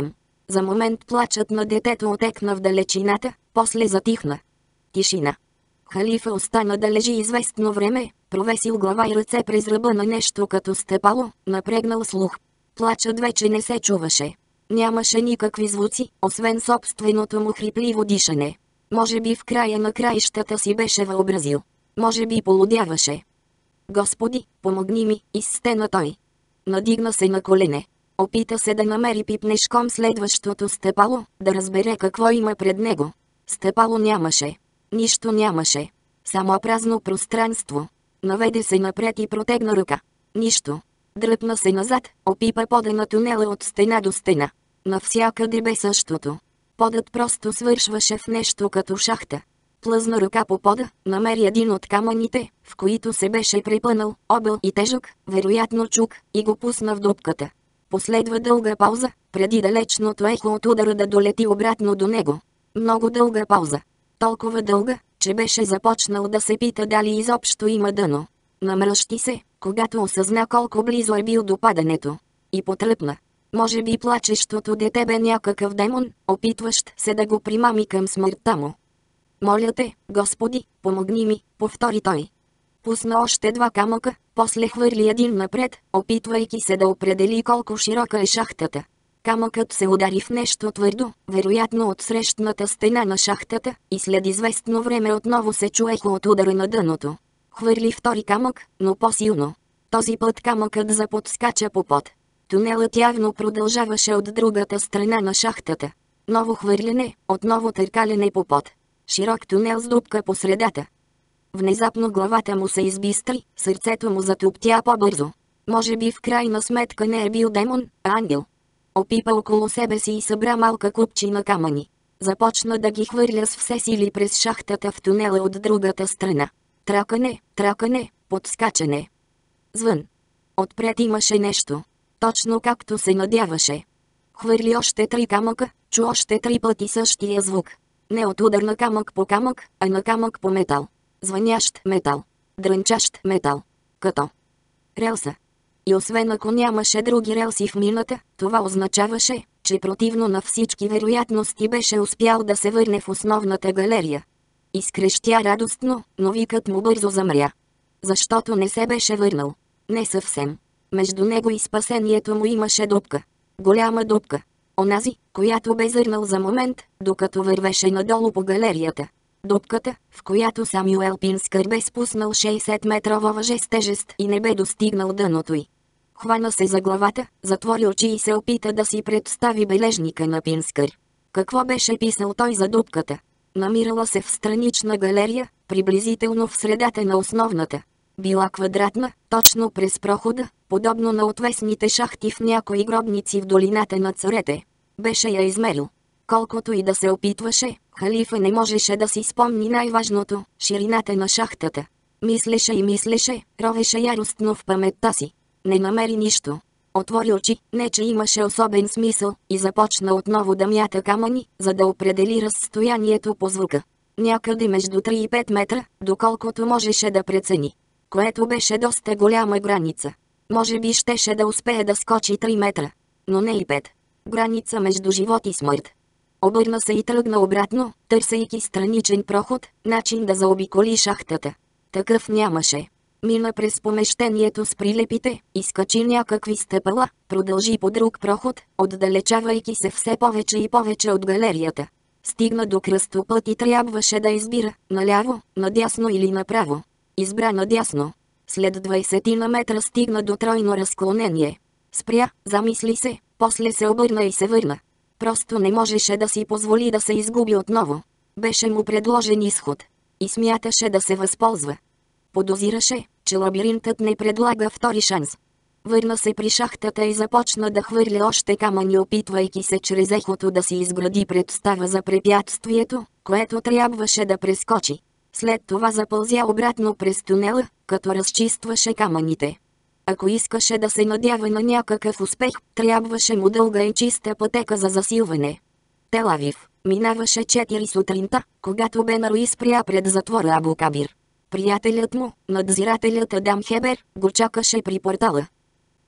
За момент плачът на детето отекна в далечината, после затихна. Тишина. Халифа остана да лежи известно време, провесил глава и ръце през ръба на нещо като стъпало, напрегнал слух. Плачът вече не се чуваше. Нямаше никакви звуци, освен собственото му хрипливо дишане. Може би в края на краищата си беше въобразил. Може би полудяваше. Господи, помогни ми, изстена той. Надигна се на колене. Опита се да намери пипнешком следващото стъпало, да разбере какво има пред него. Стъпало нямаше. Нищо нямаше. Само празно пространство. Наведе се напред и протегна ръка. Нищо. Дръпна се назад, опипа пода на тунела от стена до стена. Навсякъде бе същото. Подът просто свършваше в нещо като шахта. Плъзна ръка по пода, намери един от камъните, в които се беше препънал, обел и тежък, вероятно чук, и го пусна в дупката. Последва дълга пауза, преди далечното ехо от удара да долети обратно до него. Много дълга пауза. Толкова дълга, че беше започнал да се пита дали изобщо има дъно. Намръщи се, когато осъзна колко близо е бил до падането. И потръпна. Може би плачещото дете бе някакъв демон, опитващ се да го примами към смъртта му. Моля те, Господи, помогни ми, повтори той. Пусна още два камъка, после хвърли един напред, опитвайки се да определи колко широка е шахтата. Камъкът се удари в нещо твърдо, вероятно от срещната стена на шахтата, и след известно време отново се чуеха от удара на дъното. Хвърли втори камък, но по-силно. Този път камъкът заподскача по под. Тунелът явно продължаваше от другата страна на шахтата. Ново хвърляне, отново търкалене по под. Широк тунел с дупка по средата. Внезапно главата му се избистри, сърцето му затуптя по-бързо. Може би в крайна сметка не е бил демон, а ангел. Опипа около себе си и събра малка купчина камъни. Започна да ги хвърля с все сили през шахтата в тунела от другата страна. Тракане, тракане, подскачане. Звън. Отпред имаше нещо. Точно както се надяваше. Хвърли още три камъка, чу още три пъти същия звук. Не от удар на камък по камък, а на камък по метал. Звънящ метал. Дрънчащ метал. Като релса. И освен ако нямаше други релси в мината, това означаваше, че противно на всички вероятности беше успял да се върне в основната галерия. Изкрещя радостно, но викът му бързо замря. Защото не се беше върнал. Не съвсем. Между него и спасението му имаше дупка. Голяма дупка. Онази, която бе зърнал за момент, докато вървеше надолу по галерията. Дупката, в която Самюел Пинскър бе спуснал шейсет-метрова въже с тежест и не бе достигнал дъното й. Хвана се за главата, затвори очи и се опита да си представи бележника на Пинскър. Какво беше писал той за дупката? Намирала се в странична галерия, приблизително в средата на основната. Била квадратна, точно през прохода, подобно на отвесните шахти в някои гробници в долината на царете. Беше я измерил. Колкото и да се опитваше, халифа не можеше да си спомни най-важното – ширината на шахтата. Мислеше и мислеше, ровеше яростно в паметта си. Не намери нищо. Отвори очи, не че имаше особен смисъл, и започна отново да мята камъни, за да определи разстоянието по звука. Някъде между три и пет метра, доколкото можеше да прецени. Което беше доста голяма граница. Може би щеше да успее да скочи три метра. Но не и пет. Граница между живот и смърт. Обърна се и тръгна обратно, търсейки страничен проход, начин да заобиколи шахтата. Такъв нямаше. Мина през помещението с прилепите, изкачи някакви стъпала, продължи по друг проход, отдалечавайки се все повече и повече от галерията. Стигна до кръстопът и трябваше да избира, наляво, надясно или направо. Избра надясно. След двайсетина метра стигна до тройно разклонение. Спря, замисли се, после се обърна и се върна. Просто не можеше да си позволи да се изгуби отново. Беше му предложен изход. И смяташе да се възползва. Подозираше, че лабиринтът не предлага втори шанс. Върна се при шахтата и започна да хвърля още камъни, опитвайки се чрез ехото да си изгради представа за препятствието, което трябваше да прескочи. След това запълзя обратно през тунела, като разчистваше камъните. Ако искаше да се надява на някакъв успех, трябваше му дълга и чиста пътека за засилване. Тел Авив. Минаваше четири сутринта, когато Бенаруи спря пред затвора Абу Кабир. Приятелят му, надзирателят Адам Хебер, го чакаше при портала.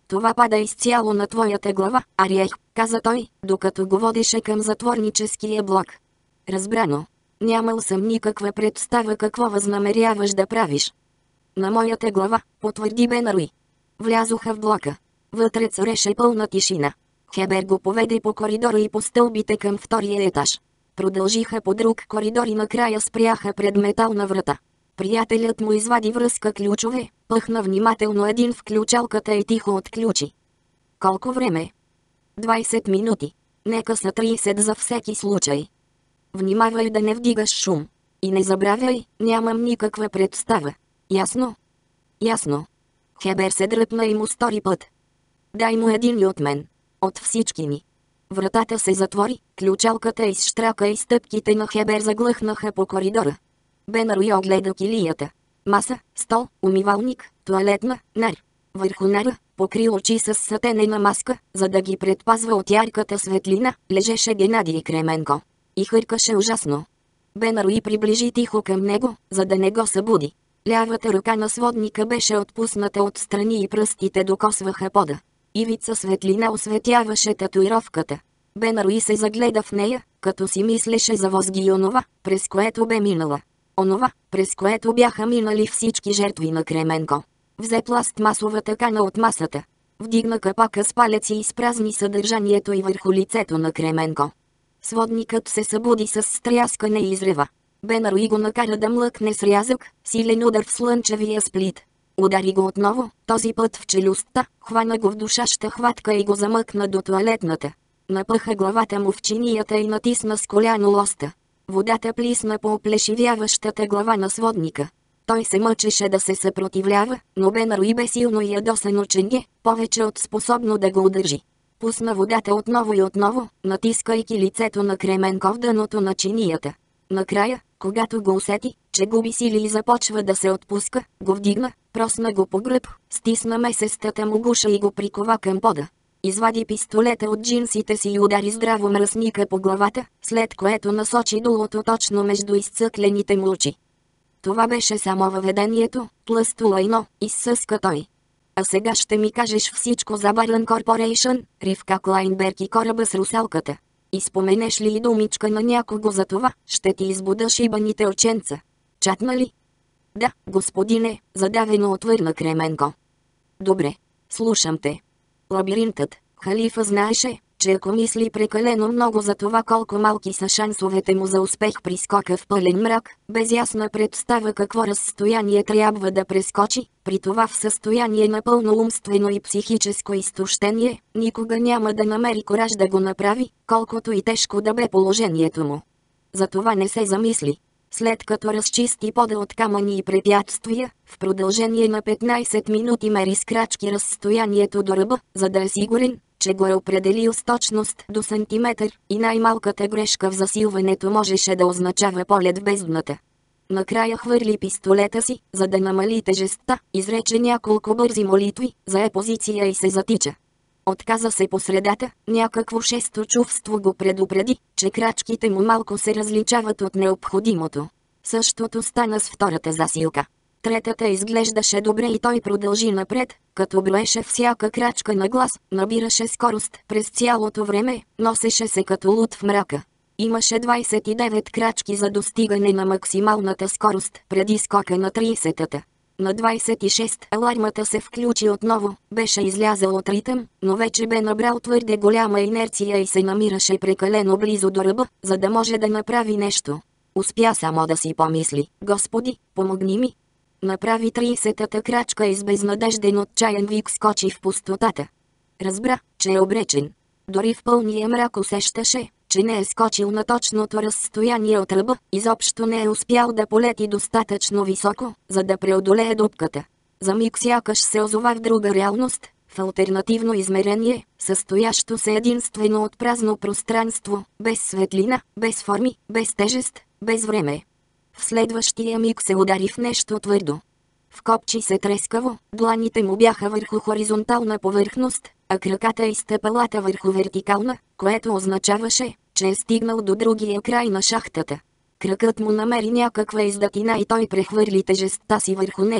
Това пада изцяло на твоята глава, Ариех, каза той, докато го водеше към затворническия блок. Разбрано. Нямал съм никаква представа какво възнамеряваш да правиш. На моята глава, потвърди Бенаруи. Влязоха в блока. Вътре цареше пълна тишина. Хебер го поведе по коридора и по стълбите към втория етаж. Продължиха по друг коридор и накрая спряха пред метална врата. Приятелят му извади връзка ключове, пъхна внимателно един в ключалката и тихо отключи. Колко време? двайсет минути. Нека са трийсет за всеки случай. Внимавай да не вдигаш шум. И не забравяй, нямам никаква представа. Ясно? Ясно. Хебер се дръпна и му стори път. Дай му един и от мен. От всички ни. Вратата се затвори, ключалката изщрака и стъпките на Хебер заглъхнаха по коридора. Бенаруи огледа килията. Маса, стол, умивалник, тоалетна, нар. Върху нара, покри очи с сатенена маска, за да ги предпазва от ярката светлина, лежеше Геннадий Кременко. И хъркаше ужасно. Бенаруи приближи тихо към него, за да не го събуди. Лявата ръка на сводника беше отпусната отстрани и пръстите докосваха пода. Ивица светлина осветяваше татуировката. Бенаруи се загледа в нея, като си мислеше за Возги и онова, през което бе минала. Онова, през което бяха минали всички жертви на Кременко. Взе пластмасовата кана от масата. Вдигна капака с палец и изпразни съдържанието й върху лицето на Кременко. Сводникът се събуди с стряскане и изрева. Бенаруи го накара да млъкне с рязък, силен удар в слънчевия сплит. Удари го отново, този път в челюстта, хвана го в душаща хватка и го замъкна до тоалетната. Напъха главата му в чинията и натисна с коляно лоста. Водата плисна по оплешивяващата глава на сводника. Той се мъчеше да се съпротивлява, но Бенаруи бе силно и ядосано ченге, повече от способно да го удържи. Пусна водата отново и отново, натискайки лицето на Кременко в дъното на чинията. Накрая, когато го усети, че губи сили и започва да се отпуска, го вдигна, просна го по гръб, стисна месестата му гуша и го прикова към пода. Извади пистолета от джинсите си и удари здраво мръсника по главата, след което насочи дулото точно между изцъклените му очи. Това беше само въведението, тлъсто лайно, изсъска той. А сега ще ми кажеш всичко за Барън Корпорейшън, Ривка Клайнберг и кораба с русалката. И споменеш ли и думичка на някого за това, ще ти избуда шибаните оченца. Чатна ли? Да, господине, задавено отвърна Кременко. Добре, слушам те. Лабиринтът. Халифа знаеше, че ако мисли прекалено много за това колко малки са шансовете му за успех при скока в пълен мрак, без ясна представа какво разстояние трябва да прескочи, при това в състояние на пълно умствено и психическо изтощение, никога няма да намери кораж да го направи, колкото и тежко да бе положението му. Затова не се замисли. След като разчисти пода от камъни и препятствия, в продължение на петнайсет минути мери с крачки разстоянието до ръба, за да е сигурен, че го е определил с точност до сантиметър, и най-малката грешка в засилването можеше да означава полет в бездната. Накрая хвърли пистолета си, за да намали тежестта, изрече няколко бързи молитви, зае позиция и се затича. Отказа се по средата, някакво шесто чувство го предупреди, че крачките му малко се различават от необходимото. Същото стана с втората засилка. Третата изглеждаше добре и той продължи напред, като броеше всяка крачка на глас, набираше скорост през цялото време, носеше се като луд в мрака. Имаше двайсет и девет крачки за достигане на максималната скорост преди скока на трийсетата. На двайсет и шест алармата се включи отново, беше излязъл от ритъм, но вече бе набрал твърде голяма инерция и се намираше прекалено близо до ръба, за да може да направи нещо. Успя само да си помисли: Господи, помогни ми! Направи трийсетата крачка и с безнадежден отчаян вик скочи в пустотата. Разбра, че е обречен. Дори в пълния мрак усещаше, че не е скочил на точното разстояние от ръба, изобщо не е успял да полети достатъчно високо, за да преодолее дупката. За миг сякаш се озова в друга реалност, в алтернативно измерение, състоящо се единствено от празно пространство, без светлина, без форми, без тежест, без време. В следващия миг се удари в нещо твърдо. Вкопчи се трескаво, дланите му бяха върху хоризонтална повърхност, а краката и стъпалата върху вертикална, което означаваше, че е стигнал до другия край на шахтата. Кракът му намери някаква издатина и той прехвърли тежестта си върху нея.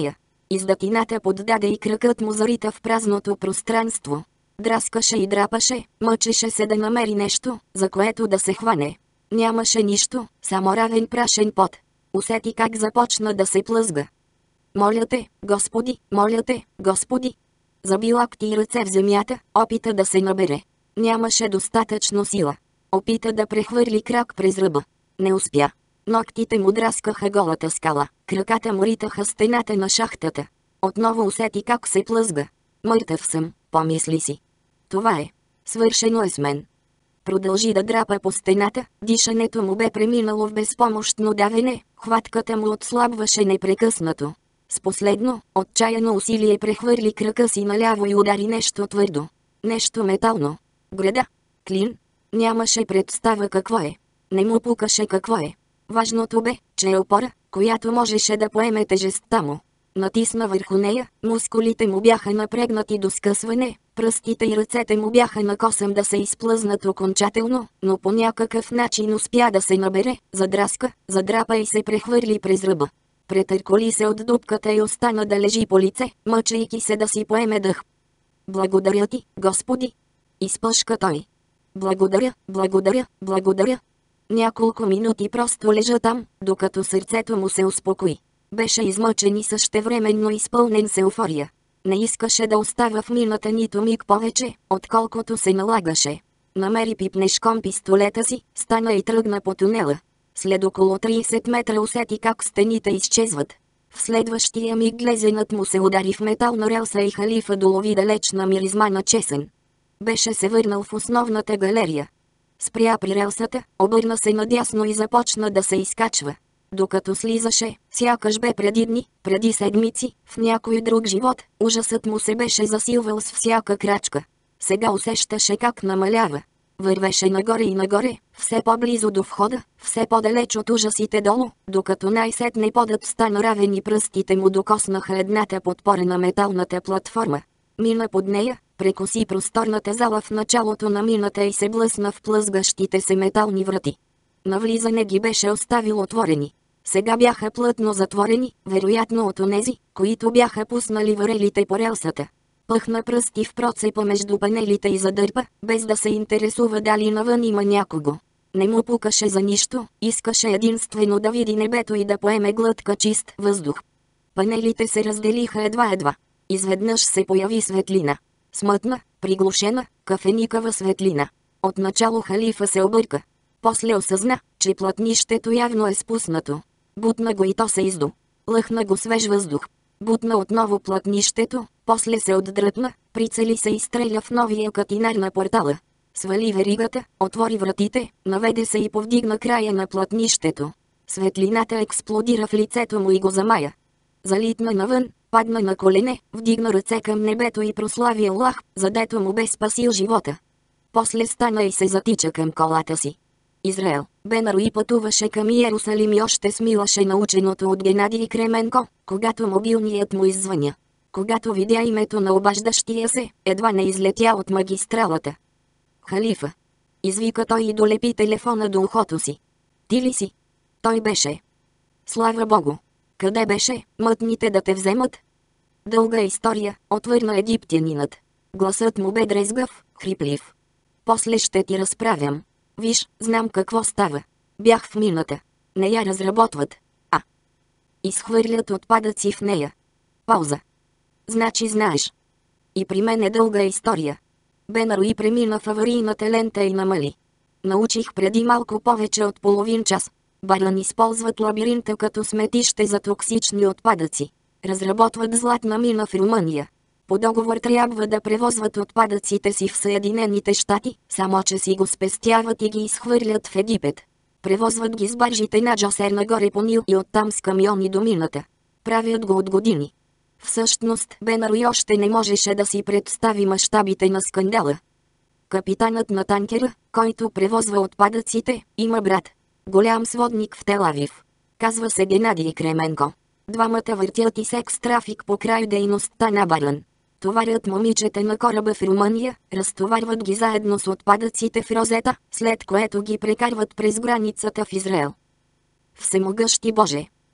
Издатината поддаде и кракът му зарита в празното пространство. Драскаше и драпаше, мъчеше се да намери нещо, за което да се хване. Нямаше нищо, само равен прашен пот. Усети как започна да се плъзга. Моля те, Господи, моля те, Господи. Заби лакти и ръце в земята, опита да се набере. Нямаше достатъчно сила. Опита да прехвърли крак през ръба. Не успя. Ногтите му драскаха голата скала, краката му ритаха стената на шахтата. Отново усети как се плъзга. Мъртъв съм, помисли си. Това е. Свършено е с мен. Продължи да драпа по стената, дишането му бе преминало в безпомощно давене, хватката му отслабваше непрекъснато. С последно, отчаяно усилие прехвърли крака си наляво и удари нещо твърдо. Нещо метално. Града. Клин. Нямаше представа какво е. Не му пукаше какво е. Важното бе, че е опора, която можеше да поеме тежестта му. Натисна върху нея, мускулите му бяха напрегнати до скъсване, пръстите и ръцете му бяха на косъм да се изплъзнат окончателно, но по някакъв начин успя да се набере, задраска, задрапа и се прехвърли през ръба. Претърколи се от дупката и остана да лежи по лице, мъчейки се да си поеме дъх. Благодаря ти, Господи! Изпъшка той. Благодаря, благодаря, благодаря. Няколко минути просто лежа там, докато сърцето му се успокои. Беше измъчен и същевременно изпълнен с еуфория. Не искаше да остава в мината нито миг повече, отколкото се налагаше. Намери пипнешком пистолета си, стана и тръгна по тунела. След около трийсет метра усети как стените изчезват. В следващия миг глезенът му се удари в метална релса и халифа долови далечна миризма на чесън. Беше се върнал в основната галерия. Спря при релсата, обърна се надясно и започна да се изкачва. Докато слизаше, сякаш бе преди дни, преди седмици, в някой друг живот, ужасът му се беше засилвал с всяка крачка. Сега усещаше как намалява. Вървеше нагоре и нагоре, все по-близо до входа, все по-далеч от ужасите долу, докато най-сетне подът стана равен и пръстите му докоснаха едната подпора на металната платформа. Мина под нея, прекоси просторната зала в началото на мината и се блъсна в плъзгащите се метални врати. Навлизане ги беше оставил отворени. Сега бяха плътно затворени, вероятно от онези, които бяха пуснали варелите по релсата. Пъхна пръсти в процепа между панелите и задърпа, без да се интересува дали навън има някого. Не му пукаше за нищо, искаше единствено да види небето и да поеме глътка чист въздух. Панелите се разделиха едва-едва. Изведнъж се появи светлина. Смътна, приглушена, кафеникава светлина. Отначало халифа се обърка. После осъзна, че плътнището явно е спуснато. Бутна го и то се издо. Лъхна го свеж въздух. Бутна отново плътнището, после се отдръпна, прицели се и стреля в новия катинар на портала. Свали веригата, отвори вратите, наведе се и повдигна края на плътнището. Светлината експлодира в лицето му и го замая. Залитна навън, падна на колене, вдигна ръце към небето и прослави Аллах, задето му бе спасил живота. После стана и се затича към колата си. Израел, Бенаруи пътуваше към Иерусалим и още смилаше наученото от Геннадий Кременко, когато мобилният му иззвъня. Когато видя името на обаждащия се, едва не излетя от магистралата. Халифа. Извика той и долепи телефона до ухото си. Ти ли си? Той беше. Слава Богу. Къде беше, мътните да те вземат? Дълга история, отвърна египтянинът. Гласът му бе дрезгав, хриплив. После ще ти разправям. Виж, знам какво става. Бях в мината. Не я разработват. А. Изхвърлят отпадъци в нея. Пауза. Значи знаеш. И при мен е дълга история. Бенаруи премина в аварийната лента и намали. Научих преди малко повече от половин час. Баран използват лабиринта като сметище за токсични отпадъци. Разработват златна мина в Румъния. По договор трябва да превозват отпадъците си в Съединените щати, само че си го спестяват и ги изхвърлят в Египет. Превозват ги с баржите на Джосер нагоре по Нил и оттам с камиони до мината. Правят го от години. Всъщност Бенаруи още не можеше да си представи мащабите на скандала. Капитанът на танкера, който превозва отпадъците, има брат. Голям сводник в Тел Авив. Казва се Геннадий Кременко. Двамата въртят и секс трафик по край дейността на Баран. Товарят момичета на кораба в Румъния, разтоварват ги заедно с отпадъците в Розета, след което ги прекарват през границата в Израел. Всемогъщи Боже!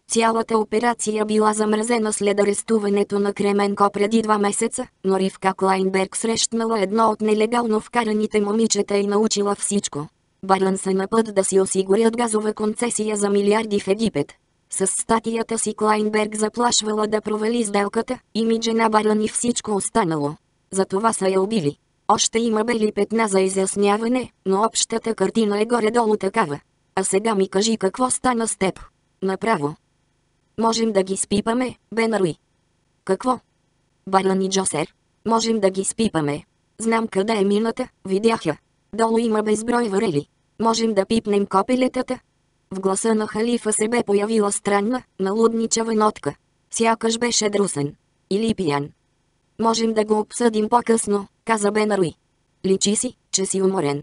Цялата операция била замразена след арестуването на Кременко преди два месеца, но Ривка Клайнберг срещнала едно от нелегално вкараните момичета и научила всичко. Барлън са на път да си осигурят газова концесия за милиарди в Египет. С статията си Клайнберг заплашвала да провали сделката, имиджа на Барлън и всичко останало. Затова са я убили. Още има бели петна за изясняване, но общата картина е горе-долу такава. А сега ми кажи какво стана с теб. Направо. Можем да ги спипаме, Бенаруи. Какво? Барлън и Джосер. Можем да ги спипаме. Знам къде е мината, видях я. Долу има безброй варели. Можем да пипнем копелетата. В гласа на халифа се бе появила странна, налудничава нотка. Сякаш беше друсен. Или пиян. Можем да го обсъдим по-късно, каза Бенаруи. Личи си, че си уморен.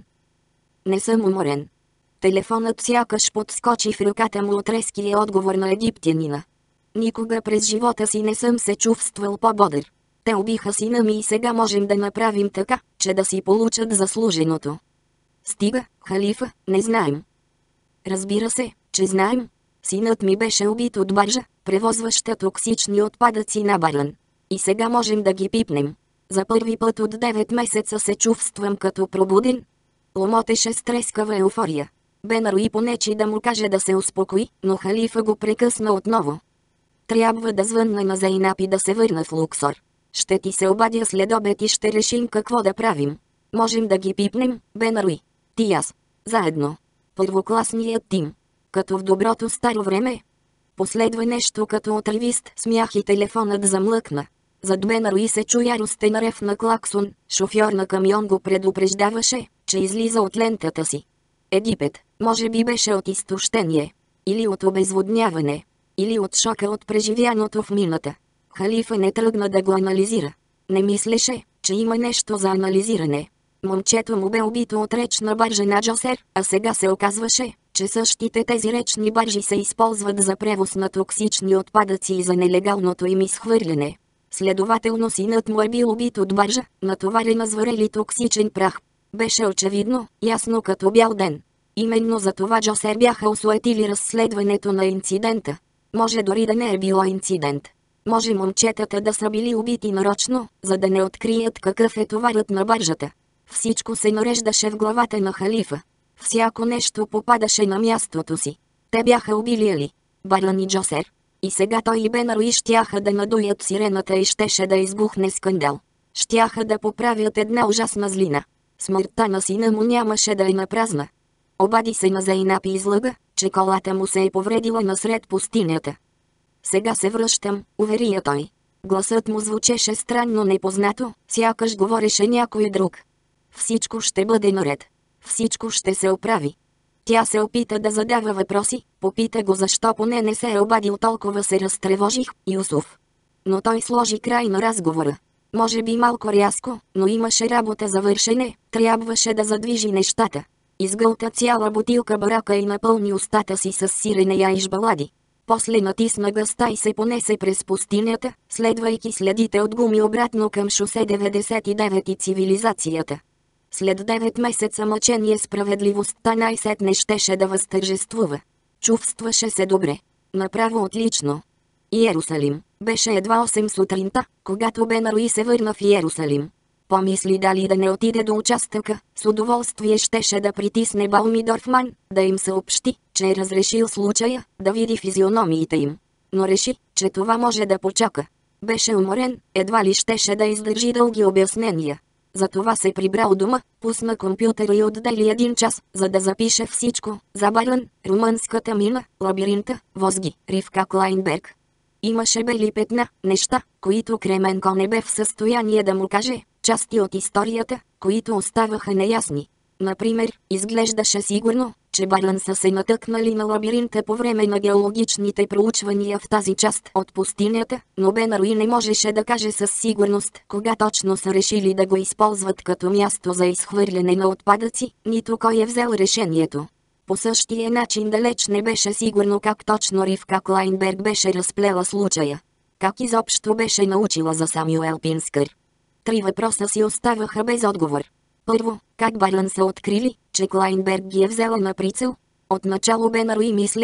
Не съм уморен. Телефонът сякаш подскочи в ръката му от резкия отговор на египтянина. Никога през живота си не съм се чувствал по-бодър. Те убиха сина ми и сега можем да направим така, че да си получат заслуженото. Стига, халифа, не знаем. Разбира се, че знаем. Синът ми беше убит от баржа, превозваща токсични отпадъци на Барлън. И сега можем да ги пипнем. За първи път от девет месеца се чувствам като пробуден. Ломотеше с трескава еуфория. Бенаруи понечи да му каже да се успокои, но халифа го прекъсна отново. Трябва да звънна на Зейнап и да се върна в Луксор. Ще ти се обадя след обед и ще решим какво да правим. Можем да ги пипнем, Бенаруи. Ти и аз. Заедно. Първокласният тим. Като в доброто старо време. Последва нещо като отривист смях и телефонът замлъкна. Зад Бенаруи се чу яростен рев на клаксон, шофьор на камион го предупреждаваше, че излиза от лентата си. Египет, може би беше от изтощение. Или от обезводняване. Или от шока от преживяното в мината. Халифа не тръгна да го анализира. Не мислеше, че има нещо за анализиране. Момчето му бе убито от речна баржа на Джосер, а сега се оказваше, че същите тези речни баржи се използват за превоз на токсични отпадъци и за нелегалното им изхвърляне. Следователно синът му е бил убит от баржа, натоварена с варели токсичен прах. Беше очевидно, ясно като бял ден. Именно за това Джосер бяха осуетили разследването на инцидента. Може дори да не е било инцидент. Може момчетата да са били убити нарочно, за да не открият какъв е товарът на баржата. Всичко се нареждаше в главата на халифа. Всяко нещо попадаше на мястото си. Те бяха убили Али, Барлън и Джосер. И сега той и Бенаруи щяха да надуят сирената и щеше да избухне скандал. Щяха да поправят една ужасна злина. Смъртта на сина му нямаше да е напразна. Обади се на Зейнап и излъга, че колата му се е повредила насред пустинята. Сега се връщам, увери я той. Гласът му звучеше странно непознато, сякаш говореше някой друг. Всичко ще бъде наред. Всичко ще се оправи. Тя се опита да задава въпроси, попита го защо поне не се е обадил, толкова се разтревожих, Юсуф. Но той сложи край на разговора. Може би малко рязко, но имаше работа за вършене, трябваше да задвижи нещата. Изгълта цяла бутилка барака и напълни устата си с сирене яиш балади. После натисна гъста и се понесе през пустинята, следвайки следите от гуми обратно към шосе деветдесет и девет и цивилизацията. След девет месеца мъчение справедливостта най-сетне щеше да възтържествува. Чувстваше се добре. Направо отлично. Иерусалим. Беше едва осем сутринта, когато Бенаруи се върна в Иерусалим. Помисли дали да не отиде до участъка, с удоволствие щеше да притисне Бауми Дорфман, да им съобщи, че е разрешил случая, да види физиономиите им. Но реши, че това може да почака. Беше уморен, едва ли щеше да издържи дълги обяснения. Затова се прибра у дома, пусна компютъра и отдели един час, за да запише всичко, за Барлън, румънската мина, лабиринта, Возги, Ривка Клайнберг. Имаше бели петна, неща, които Кременко не бе в състояние да му каже, части от историята, които оставаха неясни. Например, изглеждаше сигурно, че Барлън са се натъкнали на лабиринта по време на геологичните проучвания в тази част от пустинята, но Бенаруи не можеше да каже със сигурност кога точно са решили да го използват като място за изхвърляне на отпадъци, нито кой е взел решението. По същия начин далеч не беше сигурно как точно Ривка Клайнберг беше разплела случая. Как изобщо беше научила за Самюел Пинскър. Три въпроса си оставаха без отговор. Първо, как Барлън са открили, че Клайнберг ги е взела на прицел? Отначало Бенаруи мислеше,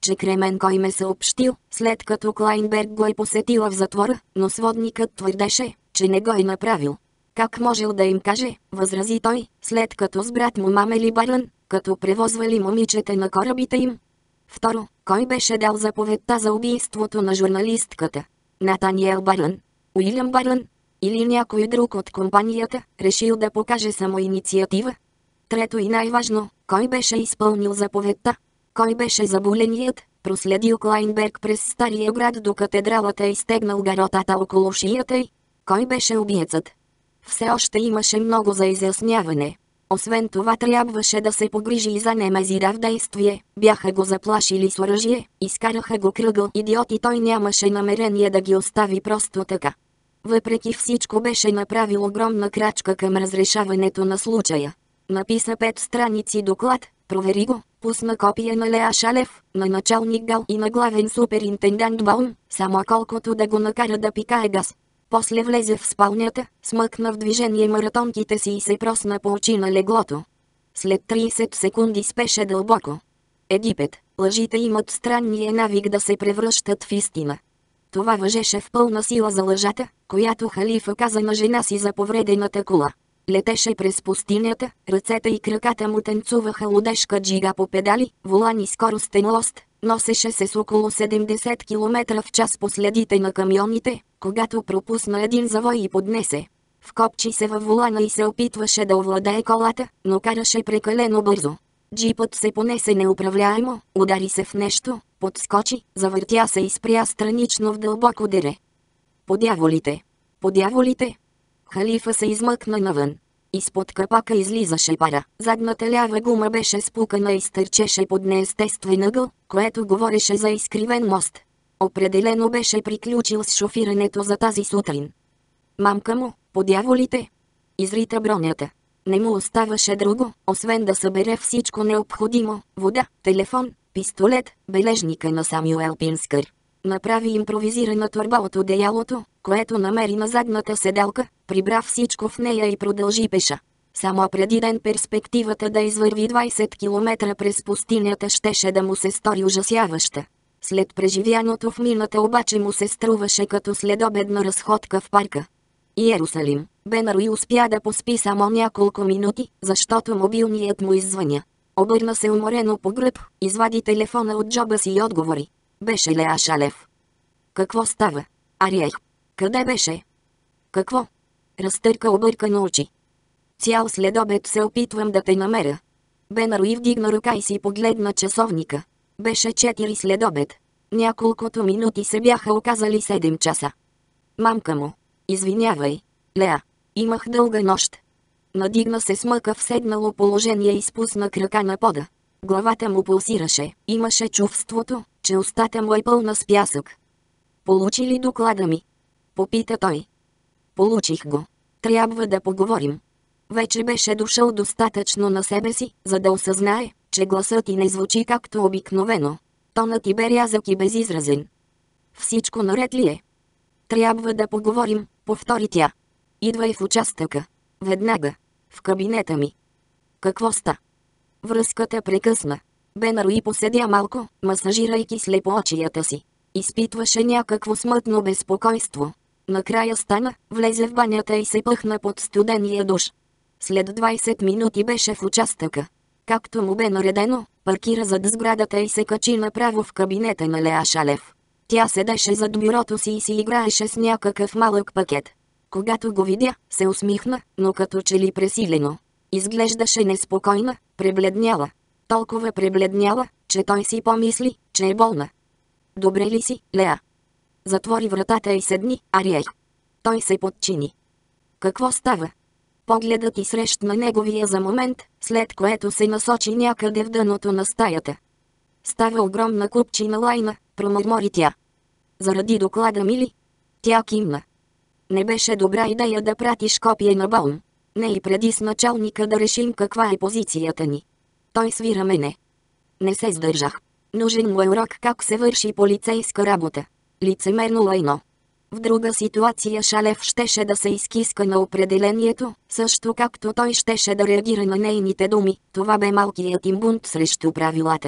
че Кременко им е съобщил, след като Клайнберг го е посетила в затвора, но сводникът твърдеше, че не го е направил. Как можел да им каже, възрази той, след като с брат му мамели Барлън, като превозвали момичета на корабите им? Второ, кой беше дал заповедта за убийството на журналистката? Натаниел Барлън? Уилям Барлън? Или някой друг от компанията, решил да покаже самоинициатива? Трето и най-важно, кой беше изпълнил заповедта? Кой беше заболеният, проследил Клайнберг през Стария град до катедралата и стегнал гаротата около шията й? Кой беше убиецът? Все още имаше много за изясняване. Освен това трябваше да се погрижи и за Немезида в действие, бяха го заплашили с оръжие, изкараха го кръгъл идиот и той нямаше намерение да ги остави просто така. Въпреки всичко беше направил огромна крачка към разрешаването на случая. Написа пет страници доклад, провери го, пусна копия на Леа Шалев, на началник Гал и на главен суперинтендант Баум, само колкото да го накара да пикае газ. После влезе в спалнята, смъкна в движение маратонките си и се просна по очи на леглото. След трийсет секунди спеше дълбоко. Египет, лъжите имат странния навик да се превръщат в истина. Това въжеше в пълна сила за лъжата, която халифа каза на жена си за повредената кола. Летеше през пустинята, ръцете и краката му танцуваха лудешка джига по педали, волан и скоростен лост, носеше се с около седемдесет километра в час по следите на камионите, когато пропусна един завой и поднесе. Вкопчи се във волана и се опитваше да овладее колата, но караше прекалено бързо. Джипът се понесе неуправляемо, удари се в нещо, подскочи, завъртя се и спря странично в дълбоко дере. Подяволите! Подяволите! Халифа се измъкна навън. Изпод капака излизаше пара. Задната лява гума беше спукана и стърчеше под неестествен ъгъл, което говореше за изкривен мост. Определено беше приключил с шофирането за тази сутрин. Мамка му, подяволите! Изрита бронята. Не му оставаше друго, освен да събере всичко необходимо – вода, телефон, пистолет, бележника на Самюел Пинскър. Направи импровизирана торба от одеялото, което намери на задната седалка, прибра всичко в нея и продължи пеша. Само преди ден перспективата да извърви двайсет километра през пустинята щеше да му се стори ужасяваща. След преживяното в мината обаче му се струваше като следобедна разходка в парка. Иерусалим, Бенаруи успя да поспи само няколко минути, защото мобилният му иззвъня. Обърна се уморено по гръб, извади телефона от джоба си и отговори. Беше Леа Шалев. Какво става? Ариех. Къде беше? Какво? Разтърка объркано очи. Цял следобед се опитвам да те намеря. Бенаруи вдигна ръка и си погледна часовника. Беше четири следобед. Няколкото минути се бяха оказали седем часа. Мамка му. Извинявай, Леа. Имах дълга нощ. Надигна се с мъка в седнало положение и спусна крака на пода. Главата му пулсираше. Имаше чувството, че устата му е пълна с пясък. Получи ли доклада ми? Попита той. Получих го. Трябва да поговорим. Вече беше дошъл достатъчно на себе си, за да осъзнае, че гласът ти не звучи както обикновено. Тонът ти бе рязък и безизразен. Всичко наред ли е? Трябва да поговорим, повтори тя. Идвай в участъка. Веднага. В кабинета ми. Какво ста? Връзката прекъсна. Бенаруи поседя малко, масажирайки слепоочията си. Изпитваше някакво смътно безпокойство. Накрая стана, влезе в банята и се пъхна под студения душ. След двайсет минути беше в участъка. Както му бе наредено, паркира зад сградата и се качи направо в кабинета на Леа Шалев. Тя седеше зад бюрото си и си играеше с някакъв малък пакет. Когато го видя, се усмихна, но като че ли пресилено. Изглеждаше неспокойна, пребледняла. Толкова пребледняла, че той си помисли, че е болна. Добре ли си, Леа? Затвори вратата и седни, Ариех. Той се подчини. Какво става? Погледът и срещна неговия за момент, след което се насочи някъде в дъното на стаята. Става огромна купчина лайна, промърмори тя. Заради доклада ми ли? Тя кимна. Не беше добра идея да пратиш копие на Баум. Не и преди с началника да решим каква е позицията ни. Той свира мене. Не се сдържах. Нужен му е урок как се върши полицейска работа. Лицемерно лайно. В друга ситуация Шалев щеше да се изкиска на определението, също както той щеше да реагира на нейните думи. Това бе малкият им бунт срещу правилата.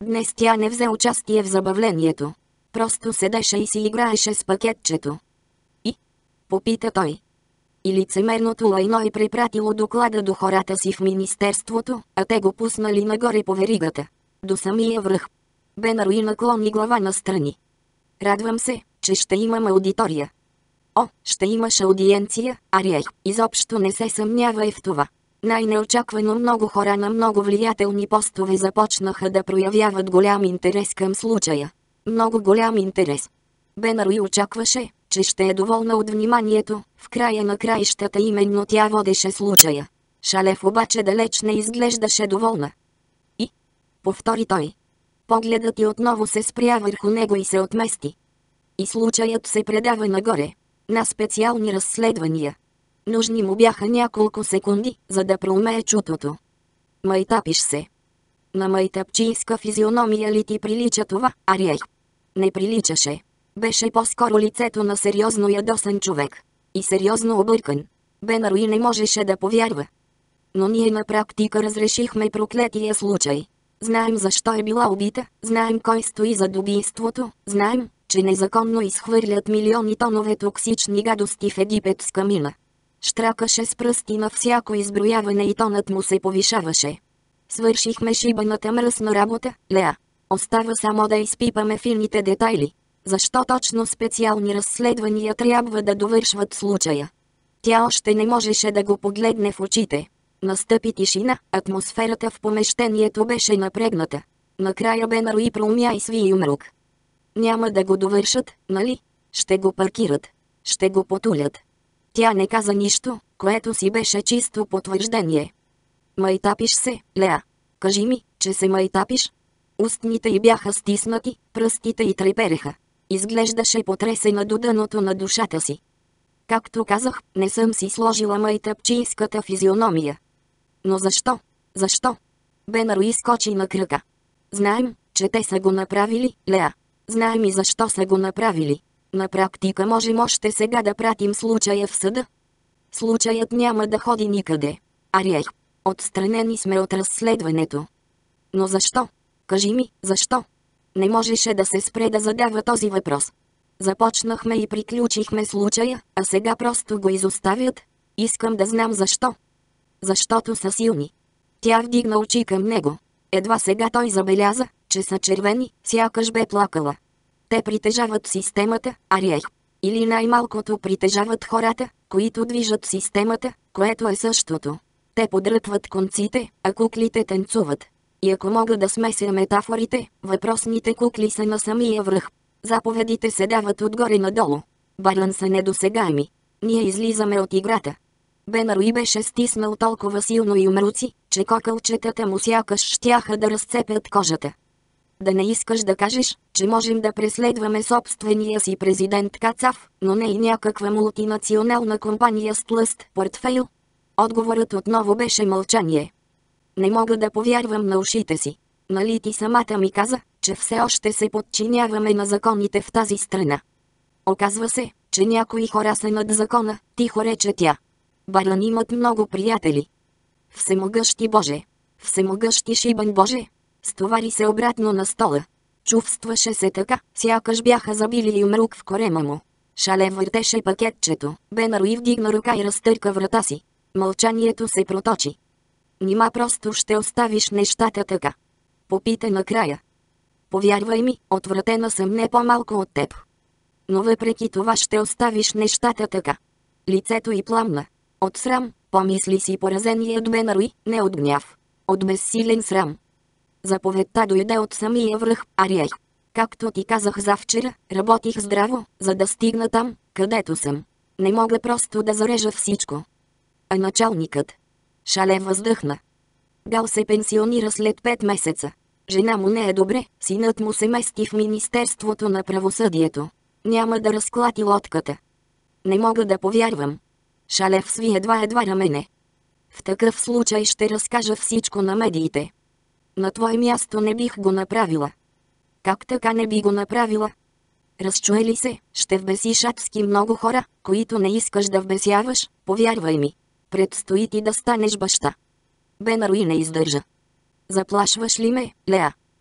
Днес тя не взе участие в забавлението. Просто седеше и си играеше с пакетчето. И? Попита той. И лицемерното лайно е препратило доклада до хората си в министерството, а те го пуснали нагоре по веригата. До самия връх. Бенаруи наклони глава настрани. Радвам се, че ще имам аудитория. О, ще имаш аудиенция, Ариех, изобщо не се съмнявай в това. Най-неочаквано много хора на много влиятелни постове започнаха да проявяват голям интерес към случая. Много голям интерес. Бенаруи очакваше, че ще е доволна от вниманието, в края на краищата именно тя водеше случая. Шалев обаче далеч не изглеждаше доволна. И? Повтори той. Погледът ти отново се спря върху него и се отмести. И случаят се предава нагоре. На специални разследвания. Нужни му бяха няколко секунди, за да проумее чутото. Майтапиш се. На майтапчийска физиономия ли ти прилича това, Ариех? Не приличаше. Беше по-скоро лицето на сериозно ядосан човек. И сериозно объркан. Бенаруи не можеше да повярва. Но ние на практика разрешихме проклетия случай. Знаем защо е била убита, знаем кой стои зад убийството, знаем, че незаконно изхвърлят милиони тонове токсични гадости в египетска мина. Щракаше с пръсти на всяко изброяване и тонът му се повишаваше. Свършихме шибаната мръсна работа, Леа. Остава само да изпипаме фините детайли. Защо точно специални разследвания трябва да довършват случая? Тя още не можеше да го погледне в очите. Настъпи тишина, атмосферата в помещението беше напрегната. Накрая Бенаруи проумя и сви умрук. Няма да го довършат, нали? Ще го паркират. Ще го потулят. Тя не каза нищо, което си беше чисто потвърждение. Майтапиш се, Леа. Кажи ми, че се майтапиш. Устните й бяха стиснати, пръстите й трепереха. Изглеждаше потресена до дъното на душата си. Както казах, не съм си сложила майтапчийската физиономия. Но защо? Защо? Бенаруи скочи на крака. Знаем, че те са го направили, Леа. Знаем и защо са го направили. На практика можем още сега да пратим случая в съда. Случаят няма да ходи никъде. Ариех, отстранени сме от разследването. Но защо? Кажи ми, защо? Не можеше да се спре да задава този въпрос. Започнахме и приключихме случая, а сега просто го изоставят. Искам да знам защо. Защото са силни. Тя вдигна очи към него. Едва сега той забеляза, че са червени, сякаш бе плакала. Те притежават системата, Ариех. Или най-малкото притежават хората, които движат системата, което е същото. Те подръпват конците, а куклите танцуват. И ако мога да смеся метафорите, въпросните кукли са на самия връх. Заповедите се дават отгоре надолу. Баран са недосегаеми. Ние излизаме от играта. Бенаруи беше стиснал толкова силно и умруци, че кокълчетата му сякаш щяха да разцепят кожата. Да не искаш да кажеш, че можем да преследваме собствения си президент Кацав, но не и някаква мултинационална компания с тлъст портфейл? Отговорът отново беше мълчание. Не мога да повярвам на ушите си. Нали ти самата ми каза, че все още се подчиняваме на законите в тази страна? Оказва се, че някои хора са над закона, тихо рече тя. Баран имат много приятели. Всемогъщи Боже! Всемогъщи Шибан Боже! Стовари се обратно на стола. Чувстваше се така, сякаш бяха забили юмрук в корема му. Шалев въртеше пакетчето. Бенаруи вдигна ръка и разтърка врата си. Мълчанието се проточи. Нима просто ще оставиш нещата така? Попита накрая. Повярвай ми, отвратена съм не по-малко от теб. Но въпреки това ще оставиш нещата така. Лицето й пламна. От срам, помисли си поразеният Бенаруи, не от гняв. От безсилен срам. Заповедта дойде от самия връх, Ариех. Както ти казах завчера, работих здраво, за да стигна там, където съм. Не мога просто да зарежа всичко. А началникът? Шалев въздъхна. Гал се пенсионира след пет месеца. Жена му не е добре, синът му се мести в Министерството на правосъдието. Няма да разклати лодката. Не мога да повярвам. Шалев сви едва-едва рамене. В такъв случай ще разкажа всичко на медиите. На твое място не бих го направила. Как така не би го направила? Разчуе ли се, ще вбесиш адски много хора, които не искаш да вбесяваш, повярвай ми. Предстои ти да станеш баща. Бенаруи не издържа. Заплашваш ли ме, Леа?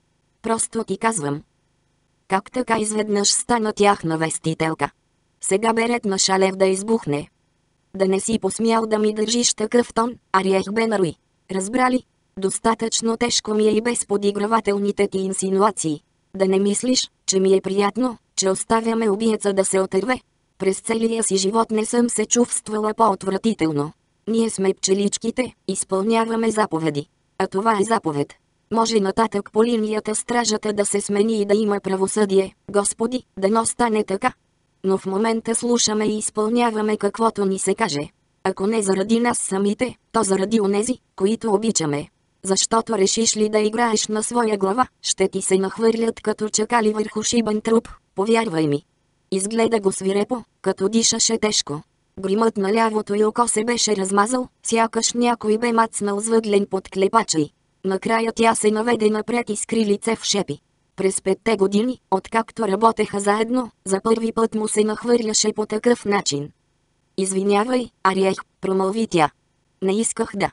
Просто ти казвам. Как така изведнъж стана тяхна вестителка? Сега бе ред на Шалев да избухне. Да не си посмял да ми държиш такъв тон, Ариех Бенаруи. Разбрали? Достатъчно тежко ми е и без подигравателните ти инсинуации. Да не мислиш, че ми е приятно, че оставяме убиеца да се отърве. През целия си живот не съм се чувствала по-отвратително. Ние сме пчеличките, изпълняваме заповеди. А това е заповед. Може нататък по линията стражата да се смени и да има правосъдие, Господи, дано стане така. Но в момента слушаме и изпълняваме каквото ни се каже. Ако не заради нас самите, то заради онези, които обичаме. Защото решиш ли да играеш на своя глава, ще ти се нахвърлят като чакали върху шибан труп, повярвай ми. Изгледа го свирепо, като дишаше тежко. Гримът на лявото й око се беше размазал, сякаш някой бе мацнал с въглен под клепача й. Накрая тя се наведе напред и скри лице в шепи. През петте години, откакто работеха заедно, за първи път му се нахвърляше по такъв начин. Извинявай, Ариех, промълви тя. Не исках да.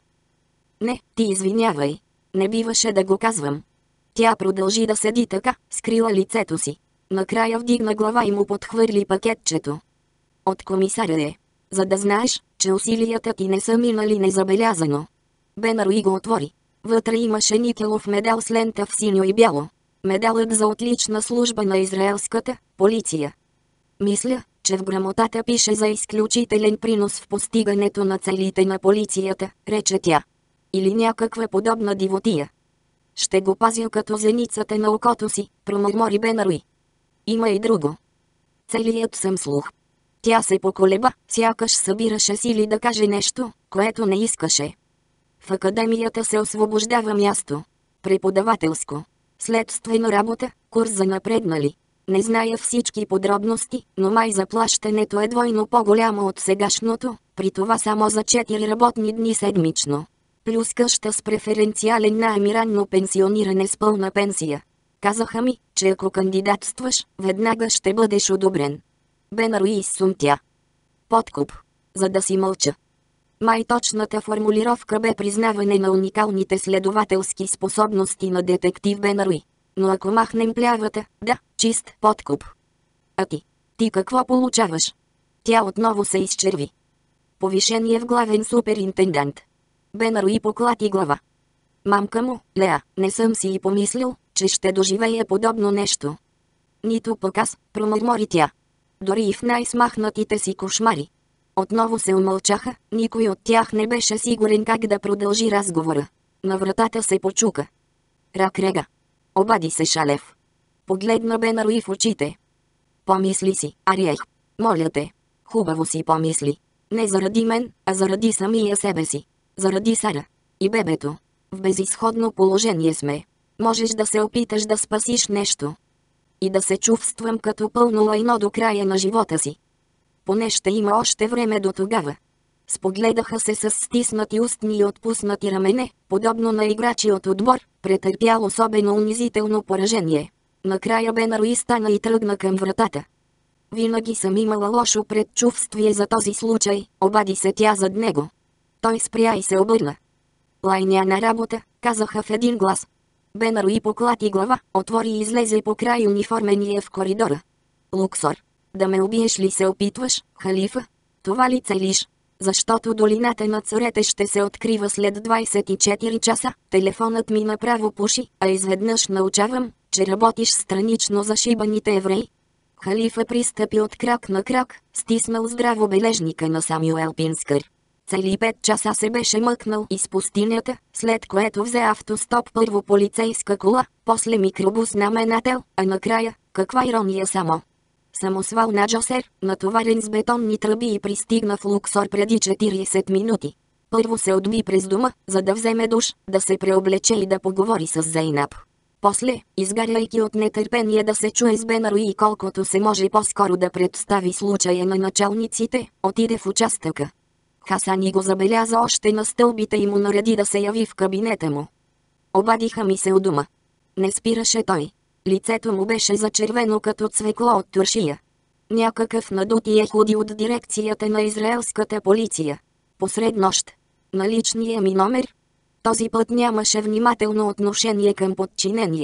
Не, ти извинявай. Не биваше да го казвам. Тя продължи да седи така, скрила лицето си. Накрая вдигна глава и му подхвърли пакетчето. От комисаря е. За да знаеш, че усилията ти не са минали незабелязано. Бенаруи го отвори. Вътре имаше никелов медал с лента в синьо и бяло. Медалът за отлична служба на израелската полиция. Мисля, че в грамотата пише за изключителен принос в постигането на целите на полицията, рече тя. Или някаква подобна дивотия. Ще го пазя като зеницата на окото си, промърмори Бенаруи. Има и друго. Целият съм слух. Тя се поколеба, сякаш събираше сили да каже нещо, което не искаше. В академията се освобождава място. Преподавателско. Следствена работа, курс за напреднали. Не зная всички подробности, но май заплащането е двойно по-голямо от сегашното, при това само за четири работни дни седмично. Плюс къща с преференциален наем и ранно пенсиониране с пълна пенсия. Казаха ми, че ако кандидатстваш, веднага ще бъдеш одобрен. Бенаруи изсумтя. Подкуп. За да си мълча. Май точната формулировка бе признаване на уникалните следователски способности на детектив Бенаруи. Но ако махнем плявата, да, чист подкуп. А ти? Ти какво получаваш? Тя отново се изчерви. Повишение в главен суперинтендант. Бенаруи поклати глава. Мамка му, Леа, не съм си и помислил, че ще доживея подобно нещо. Нито пък аз, промърмори тя. Дори и в най-смахнатите си кошмари. Отново се умълчаха, никой от тях не беше сигурен как да продължи разговора. На вратата се почука. Рак рега. Обади се Шалев. Погледна Бенаруи в очите. Помисли си, Ариех. Моля те. Хубаво си помисли. Не заради мен, а заради самия себе си. Заради Сара. И бебето. В безизходно положение сме. Можеш да се опиташ да спасиш нещо. И да се чувствам като пълно лайно до края на живота си. Поне ще има още време до тогава. Спогледаха се с стиснати устни и отпуснати рамене, подобно на играчи от отбор, претърпял особено унизително поражение. Накрая Бенаруи стана и тръгна към вратата. Винаги съм имала лошо предчувствие за този случай, обади се тя зад него. Той спря и се обърна. Лайня на работа, казаха в един глас. Бенаруи поклати глава, отвори и излезе по край униформения в коридора. Луксор. Да ме убиеш ли се опитваш, халифа? Това ли целиш? Защото долината на царете ще се открива след двайсет и четири часа, телефонът ми направо пуши, а изведнъж научавам, че работиш странично за шибаните евреи. Халифа пристъпи от крак на крак, стиснал здраво бележника на Самюел Пинскър. Цели пет часа се беше мъкнал из пустинята, след което взе автостоп, първо полицейска кола, после микробус наменател, а накрая, каква ирония само. Самосвал на Джосер, натоварен с бетонни тръби и пристигна в Луксор преди четирийсет минути. Първо се отби през дома, за да вземе душ, да се преоблече и да поговори с Зейнаб. После, изгаряйки от нетърпение да се чуе с Бенаруи и колкото се може по-скоро да представи случая на началниците, отиде в участъка. Хасани го забеляза още на стълбите и му нареди да се яви в кабинета му. Обадиха ми се у дома. Не спираше той. Лицето му беше зачервено като цвекло от туршия. Някакъв надути ехуди от дирекцията на израелската полиция. Посред нощ. На личния ми номер. Този път нямаше внимателно отношение към подчинения.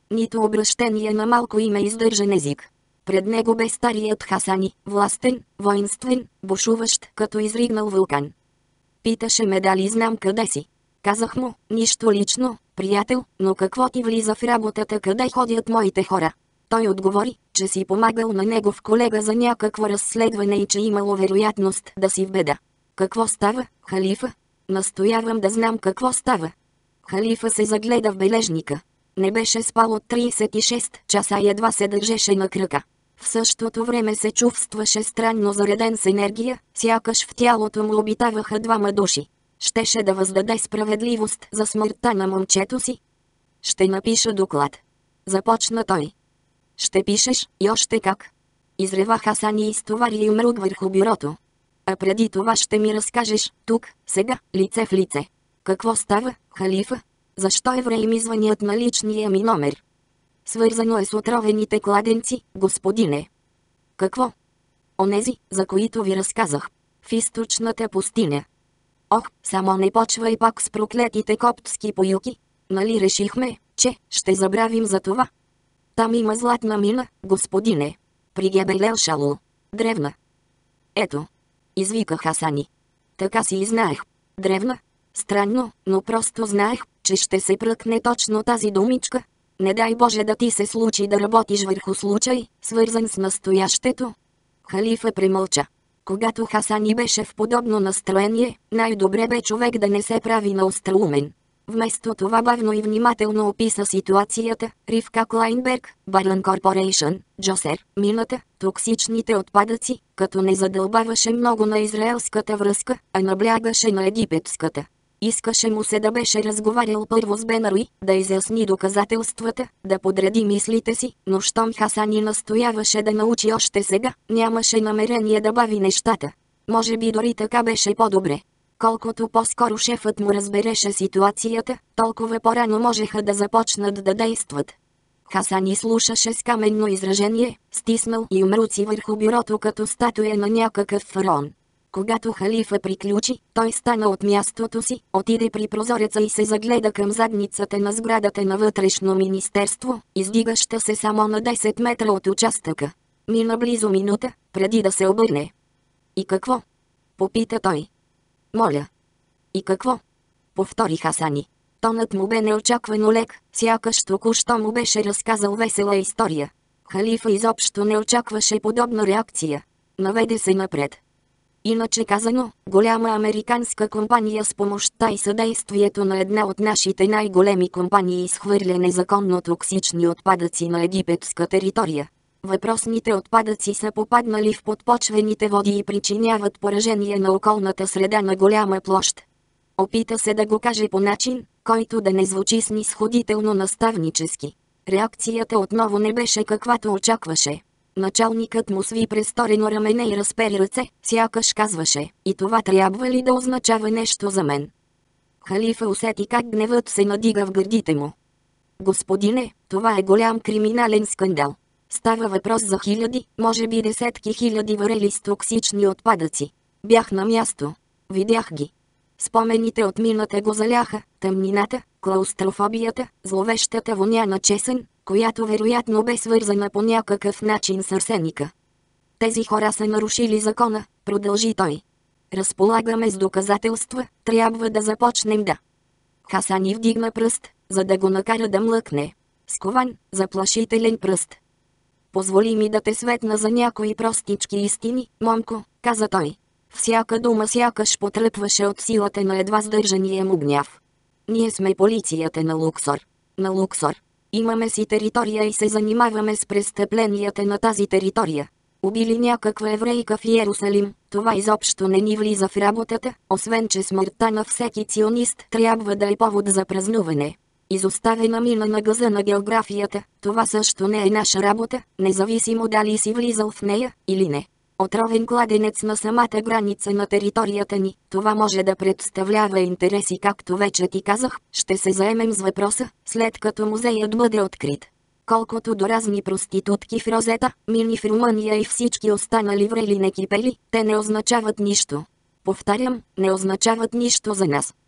нито обращение на малко име издържан език. Пред него бе старият Хасани, властен, воинствен, бушуващ като изригнал вулкан. Питаше ме дали знам къде си. Казах му, нищо лично, приятел, но какво ти влиза в работата, къде ходят моите хора? Той отговори, че си помагал на негов колега за някакво разследване и че имало вероятност да си в беда. Какво става, халифа? Настоявам да знам какво става. Халифа се загледа в бележника. Не беше спал от тридесет и шест часа и едва се държеше на крака. В същото време се чувстваше странно зареден с енергия, сякаш в тялото му обитаваха двама души. Щеше да въздаде справедливост за смъртта на момчето си. Ще напиша доклад. Започна той. Ще пишеш, и още как. Изрева Хасан и изтовари юмрук върху бюрото. А преди това ще ми разкажеш, тук, сега, лице в лице. Какво става, халифа? Защо евреи ми звънят на личния ми номер? Свързано е с отровените кладенци, господине. Какво? Онези, за които ви разказах. В източната пустиня. Ох, само не почвай пак с проклетите коптски поюки. Нали решихме, че ще забравим за това? Там има златна мина, господине. При Гебелел Шалул. Древна. Ето. Извика Хасани. Така си и знаех. Древна. Странно, но просто знаех, че ще се пръкне точно тази думичка. Не дай Боже да ти се случи да работиш върху случай, свързан с настоящето. Халифа премълча. Когато Хасани беше в подобно настроение, най-добре бе човек да не се прави на остроумен. Вместо това бавно и внимателно описа ситуацията, Ривка Клайнберг, Барън Корпорейшън, Джосер, мината, токсичните отпадъци, като не задълбаваше много на израелската връзка, а наблягаше на египетската. Искаше му се да беше разговарял първо с Бенаруи, да изясни доказателствата, да подреди мислите си, но щом Хасани настояваше да научи още сега, нямаше намерение да бави нещата. Може би дори така беше по-добре. Колкото по-скоро шефът му разбереше ситуацията, толкова по-рано можеха да започнат да действат. Хасани слушаше с каменно изражение, стиснал и умруци върху бюрото като статуя на някакъв фараон. Когато халифа приключи, той стана от мястото си, отиде при прозореца и се загледа към задницата на сградата на вътрешно министерство, издигаща се само на десет метра от участъка. Мина близо минута, преди да се обърне. И какво? Попита той. Моля. И какво? Повтори Хасани. Тонът му бе неочаквано лек, сякаш току-що му беше разказал весела история. Халифа изобщо не очакваше подобна реакция. Наведе се напред. Иначе казано, голяма американска компания с помощта и съдействието на една от нашите най-големи компании изхвърля незаконно токсични отпадъци на египетска територия. Въпросните отпадъци са попаднали в подпочвените води и причиняват поражение на околната среда на голяма площ. Опита се да го каже по начин, който да не звучи снисходително наставнически. Реакцията отново не беше каквато очакваше. Началникът му сви престорено рамене и разпери ръце, сякаш казваше, и това трябва ли да означава нещо за мен? Халифа усети как гневът се надига в гърдите му. Господине, това е голям криминален скандал. Става въпрос за хиляди, може би десетки хиляди варели с токсични отпадъци. Бях на място. Видях ги. Спомените от мината го заляха, тъмнината, клаустрофобията, зловещата воня на чесън, която вероятно бе свързана по някакъв начин с арсеника. Тези хора са нарушили закона, продължи той. Разполагаме с доказателства, трябва да започнем да. Хасани вдигна пръст, за да го накара да млъкне. Скован, заплашителен пръст. Позволи ми да те светна за някои простички истини, момко, каза той. Всяка дума сякаш потръпваше от силата на едва сдържания му гняв. Ние сме полицията на Луксор. На Луксор. Имаме си територия и се занимаваме с престъпленията на тази територия. Убили някаква еврейка в Йерусалим, това изобщо не ни влиза в работата, освен че смъртта на всеки ционист трябва да е повод за празнуване. Изоставена мина на гъза на географията, това също не е наша работа, независимо дали си влизал в нея или не. Отровен кладенец на самата граница на територията ни, това може да представлява интереси, както вече ти казах, ще се заемем с въпроса, след като музеят бъде открит. Колкото до разни проститутки в Розета, мини в Румъния и всички останали врели некипели, те не означават нищо. Повтарям, не означават нищо за нас.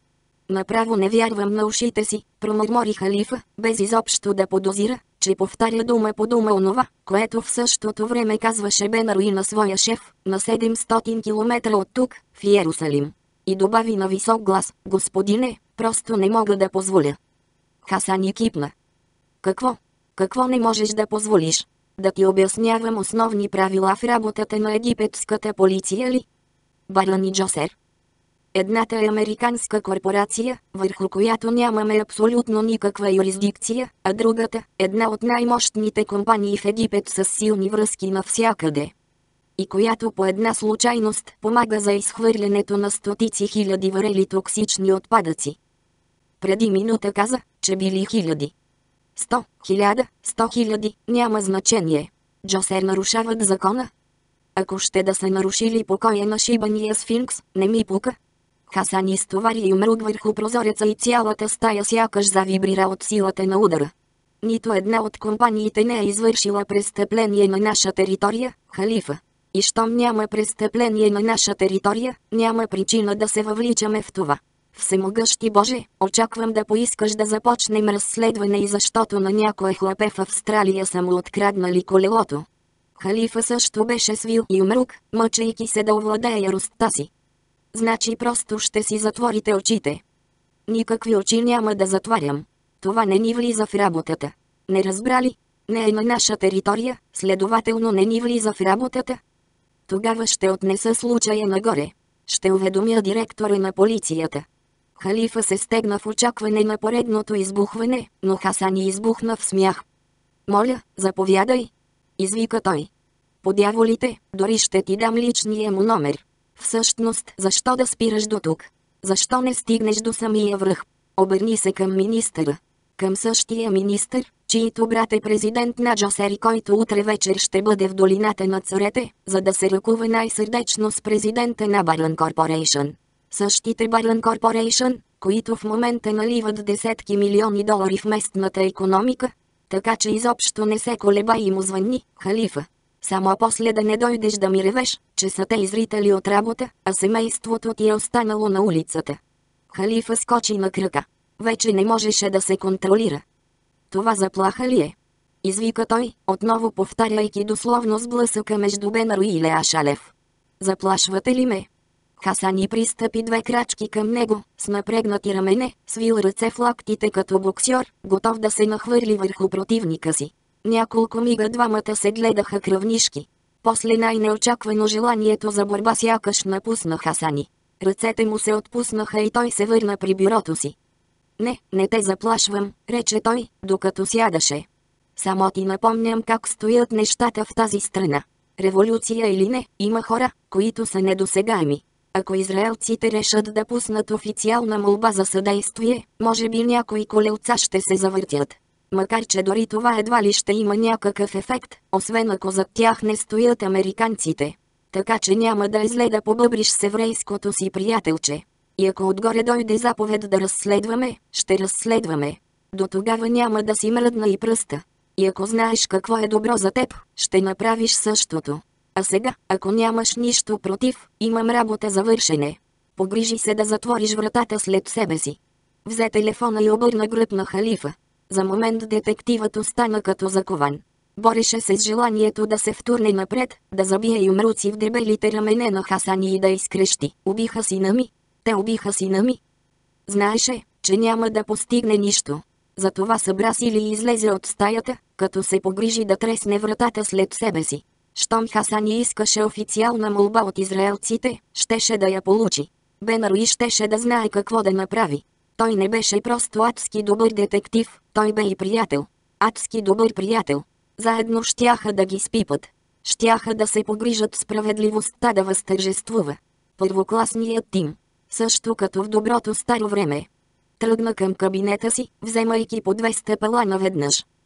Направо не вярвам на ушите си, промърмори халифа, без изобщо да подозира, че повтаря дума по дума онова, което в същото време казваше Бенаруи на своя шеф, на седемстотин километра от тук, в Йерусалим. И добави на висок глас: господине, просто не мога да позволя. Хасани кипна. Какво? Какво не можеш да позволиш? Да ти обяснявам основни правила в работата на египетската полиция ли? Барани Джосер. Едната е американска корпорация, върху която нямаме абсолютно никаква юрисдикция, а другата, една от най-мощните компании в Египет с силни връзки навсякъде. И която по една случайност помага за изхвърлянето на стотици хиляди варели токсични отпадъци. Преди минута каза, че били хиляди. Сто, хиляда, сто хиляди, няма значение. Джосер нарушават закона. Ако ще да са нарушили покоя на шибания сфинкс, не ми пука. Хасан изтовари юмрук върху прозореца и цялата стая сякаш завибрира от силата на удара. Нито една от компаниите не е извършила престъпление на наша територия, халифа. И щом няма престъпление на наша територия, няма причина да се въвличаме в това. Всемогъщи Боже, очаквам да поискаш да започнем разследване и защото на някое хлапе в Австралия са му откраднали колелото. Халифа също беше свил юмрук, мъчейки се да овладее яростта си. Значи просто ще си затворите очите. Никакви очи няма да затварям. Това не ни влиза в работата. Не разбрали? Не е на наша територия, следователно не ни влиза в работата. Тогава ще отнеса случая нагоре. Ще уведомя директора на полицията. Халифа се стегна в очакване на поредното избухване, но Хасани избухна в смях. Моля, заповядай. Извика той. По дяволите, дори ще ти дам личния му номер. Всъщност, защо да спираш до тук? Защо не стигнеш до самия връх? Обърни се към министъра. Към същия министър, чието брат е президент на Джосер и който утре вечер ще бъде в долината на царете, за да се ръкува най-сърдечно с президента на Barlan Corporation. Същите Barlan Corporation, които в момента наливат десетки милиони долари в местната икономика, така че изобщо не се колеба и му звънни, халифа. Само после да не дойдеш да ми ревеш, че са те изритали от работа, а семейството ти е останало на улицата. Халифа скочи на крака. Вече не можеше да се контролира. Това заплаха ли е? Извика той, отново повтаряйки дословно сблъсъка между Бенаруи и Леа Шалев. Заплашвате ли ме? Хасани пристъпи две крачки към него, с напрегнати рамене, свил ръце в лактите като боксьор, готов да се нахвърли върху противника си. Няколко мига двамата се гледаха кръвнишки. После най-неочаквано желанието за борба сякаш напусна Хасани. Ръцете му се отпуснаха и той се върна при бюрото си. Не, не те заплашвам, рече той, докато сядаше. Само ти напомням как стоят нещата в тази страна. Революция или не, има хора, които са недосегаеми. Ако израелците решат да пуснат официална молба за съдействие, може би някои колелца ще се завъртят. Макар че дори това едва ли ще има някакъв ефект, освен ако зад тях не стоят американците. Така че няма да е зле да побъбриш с еврейското си приятелче. И ако отгоре дойде заповед да разследваме, ще разследваме. До тогава няма да си мръдна и пръста. И ако знаеш какво е добро за теб, ще направиш същото. А сега, ако нямаш нищо против, имам работа за вършене. Погрижи се да затвориш вратата след себе си. Взе телефона и обърна гръб на халифа. За момент детективът остана като закован. Бореше се с желанието да се втурне напред, да забие юмруци в дебелите рамене на Хасани и да изкрещи: убиха сина ми! Те убиха сина ми! Знаеше, че няма да постигне нищо. Затова събра сили и излезе от стаята, като се погрижи да тресне вратата след себе си. Щом Хасани искаше официална молба от израелците, щеше да я получи. Бенаруи щеше да знае какво да направи. Той не беше просто адски добър детектив, той бе и приятел. Адски добър приятел. Заедно щяха да ги спипат. Щяха да се погрижат справедливостта да възтържествува. Първокласният тим. Също като в доброто старо време. Тръгна към кабинета си, вземайки по две стъпала наведнъж.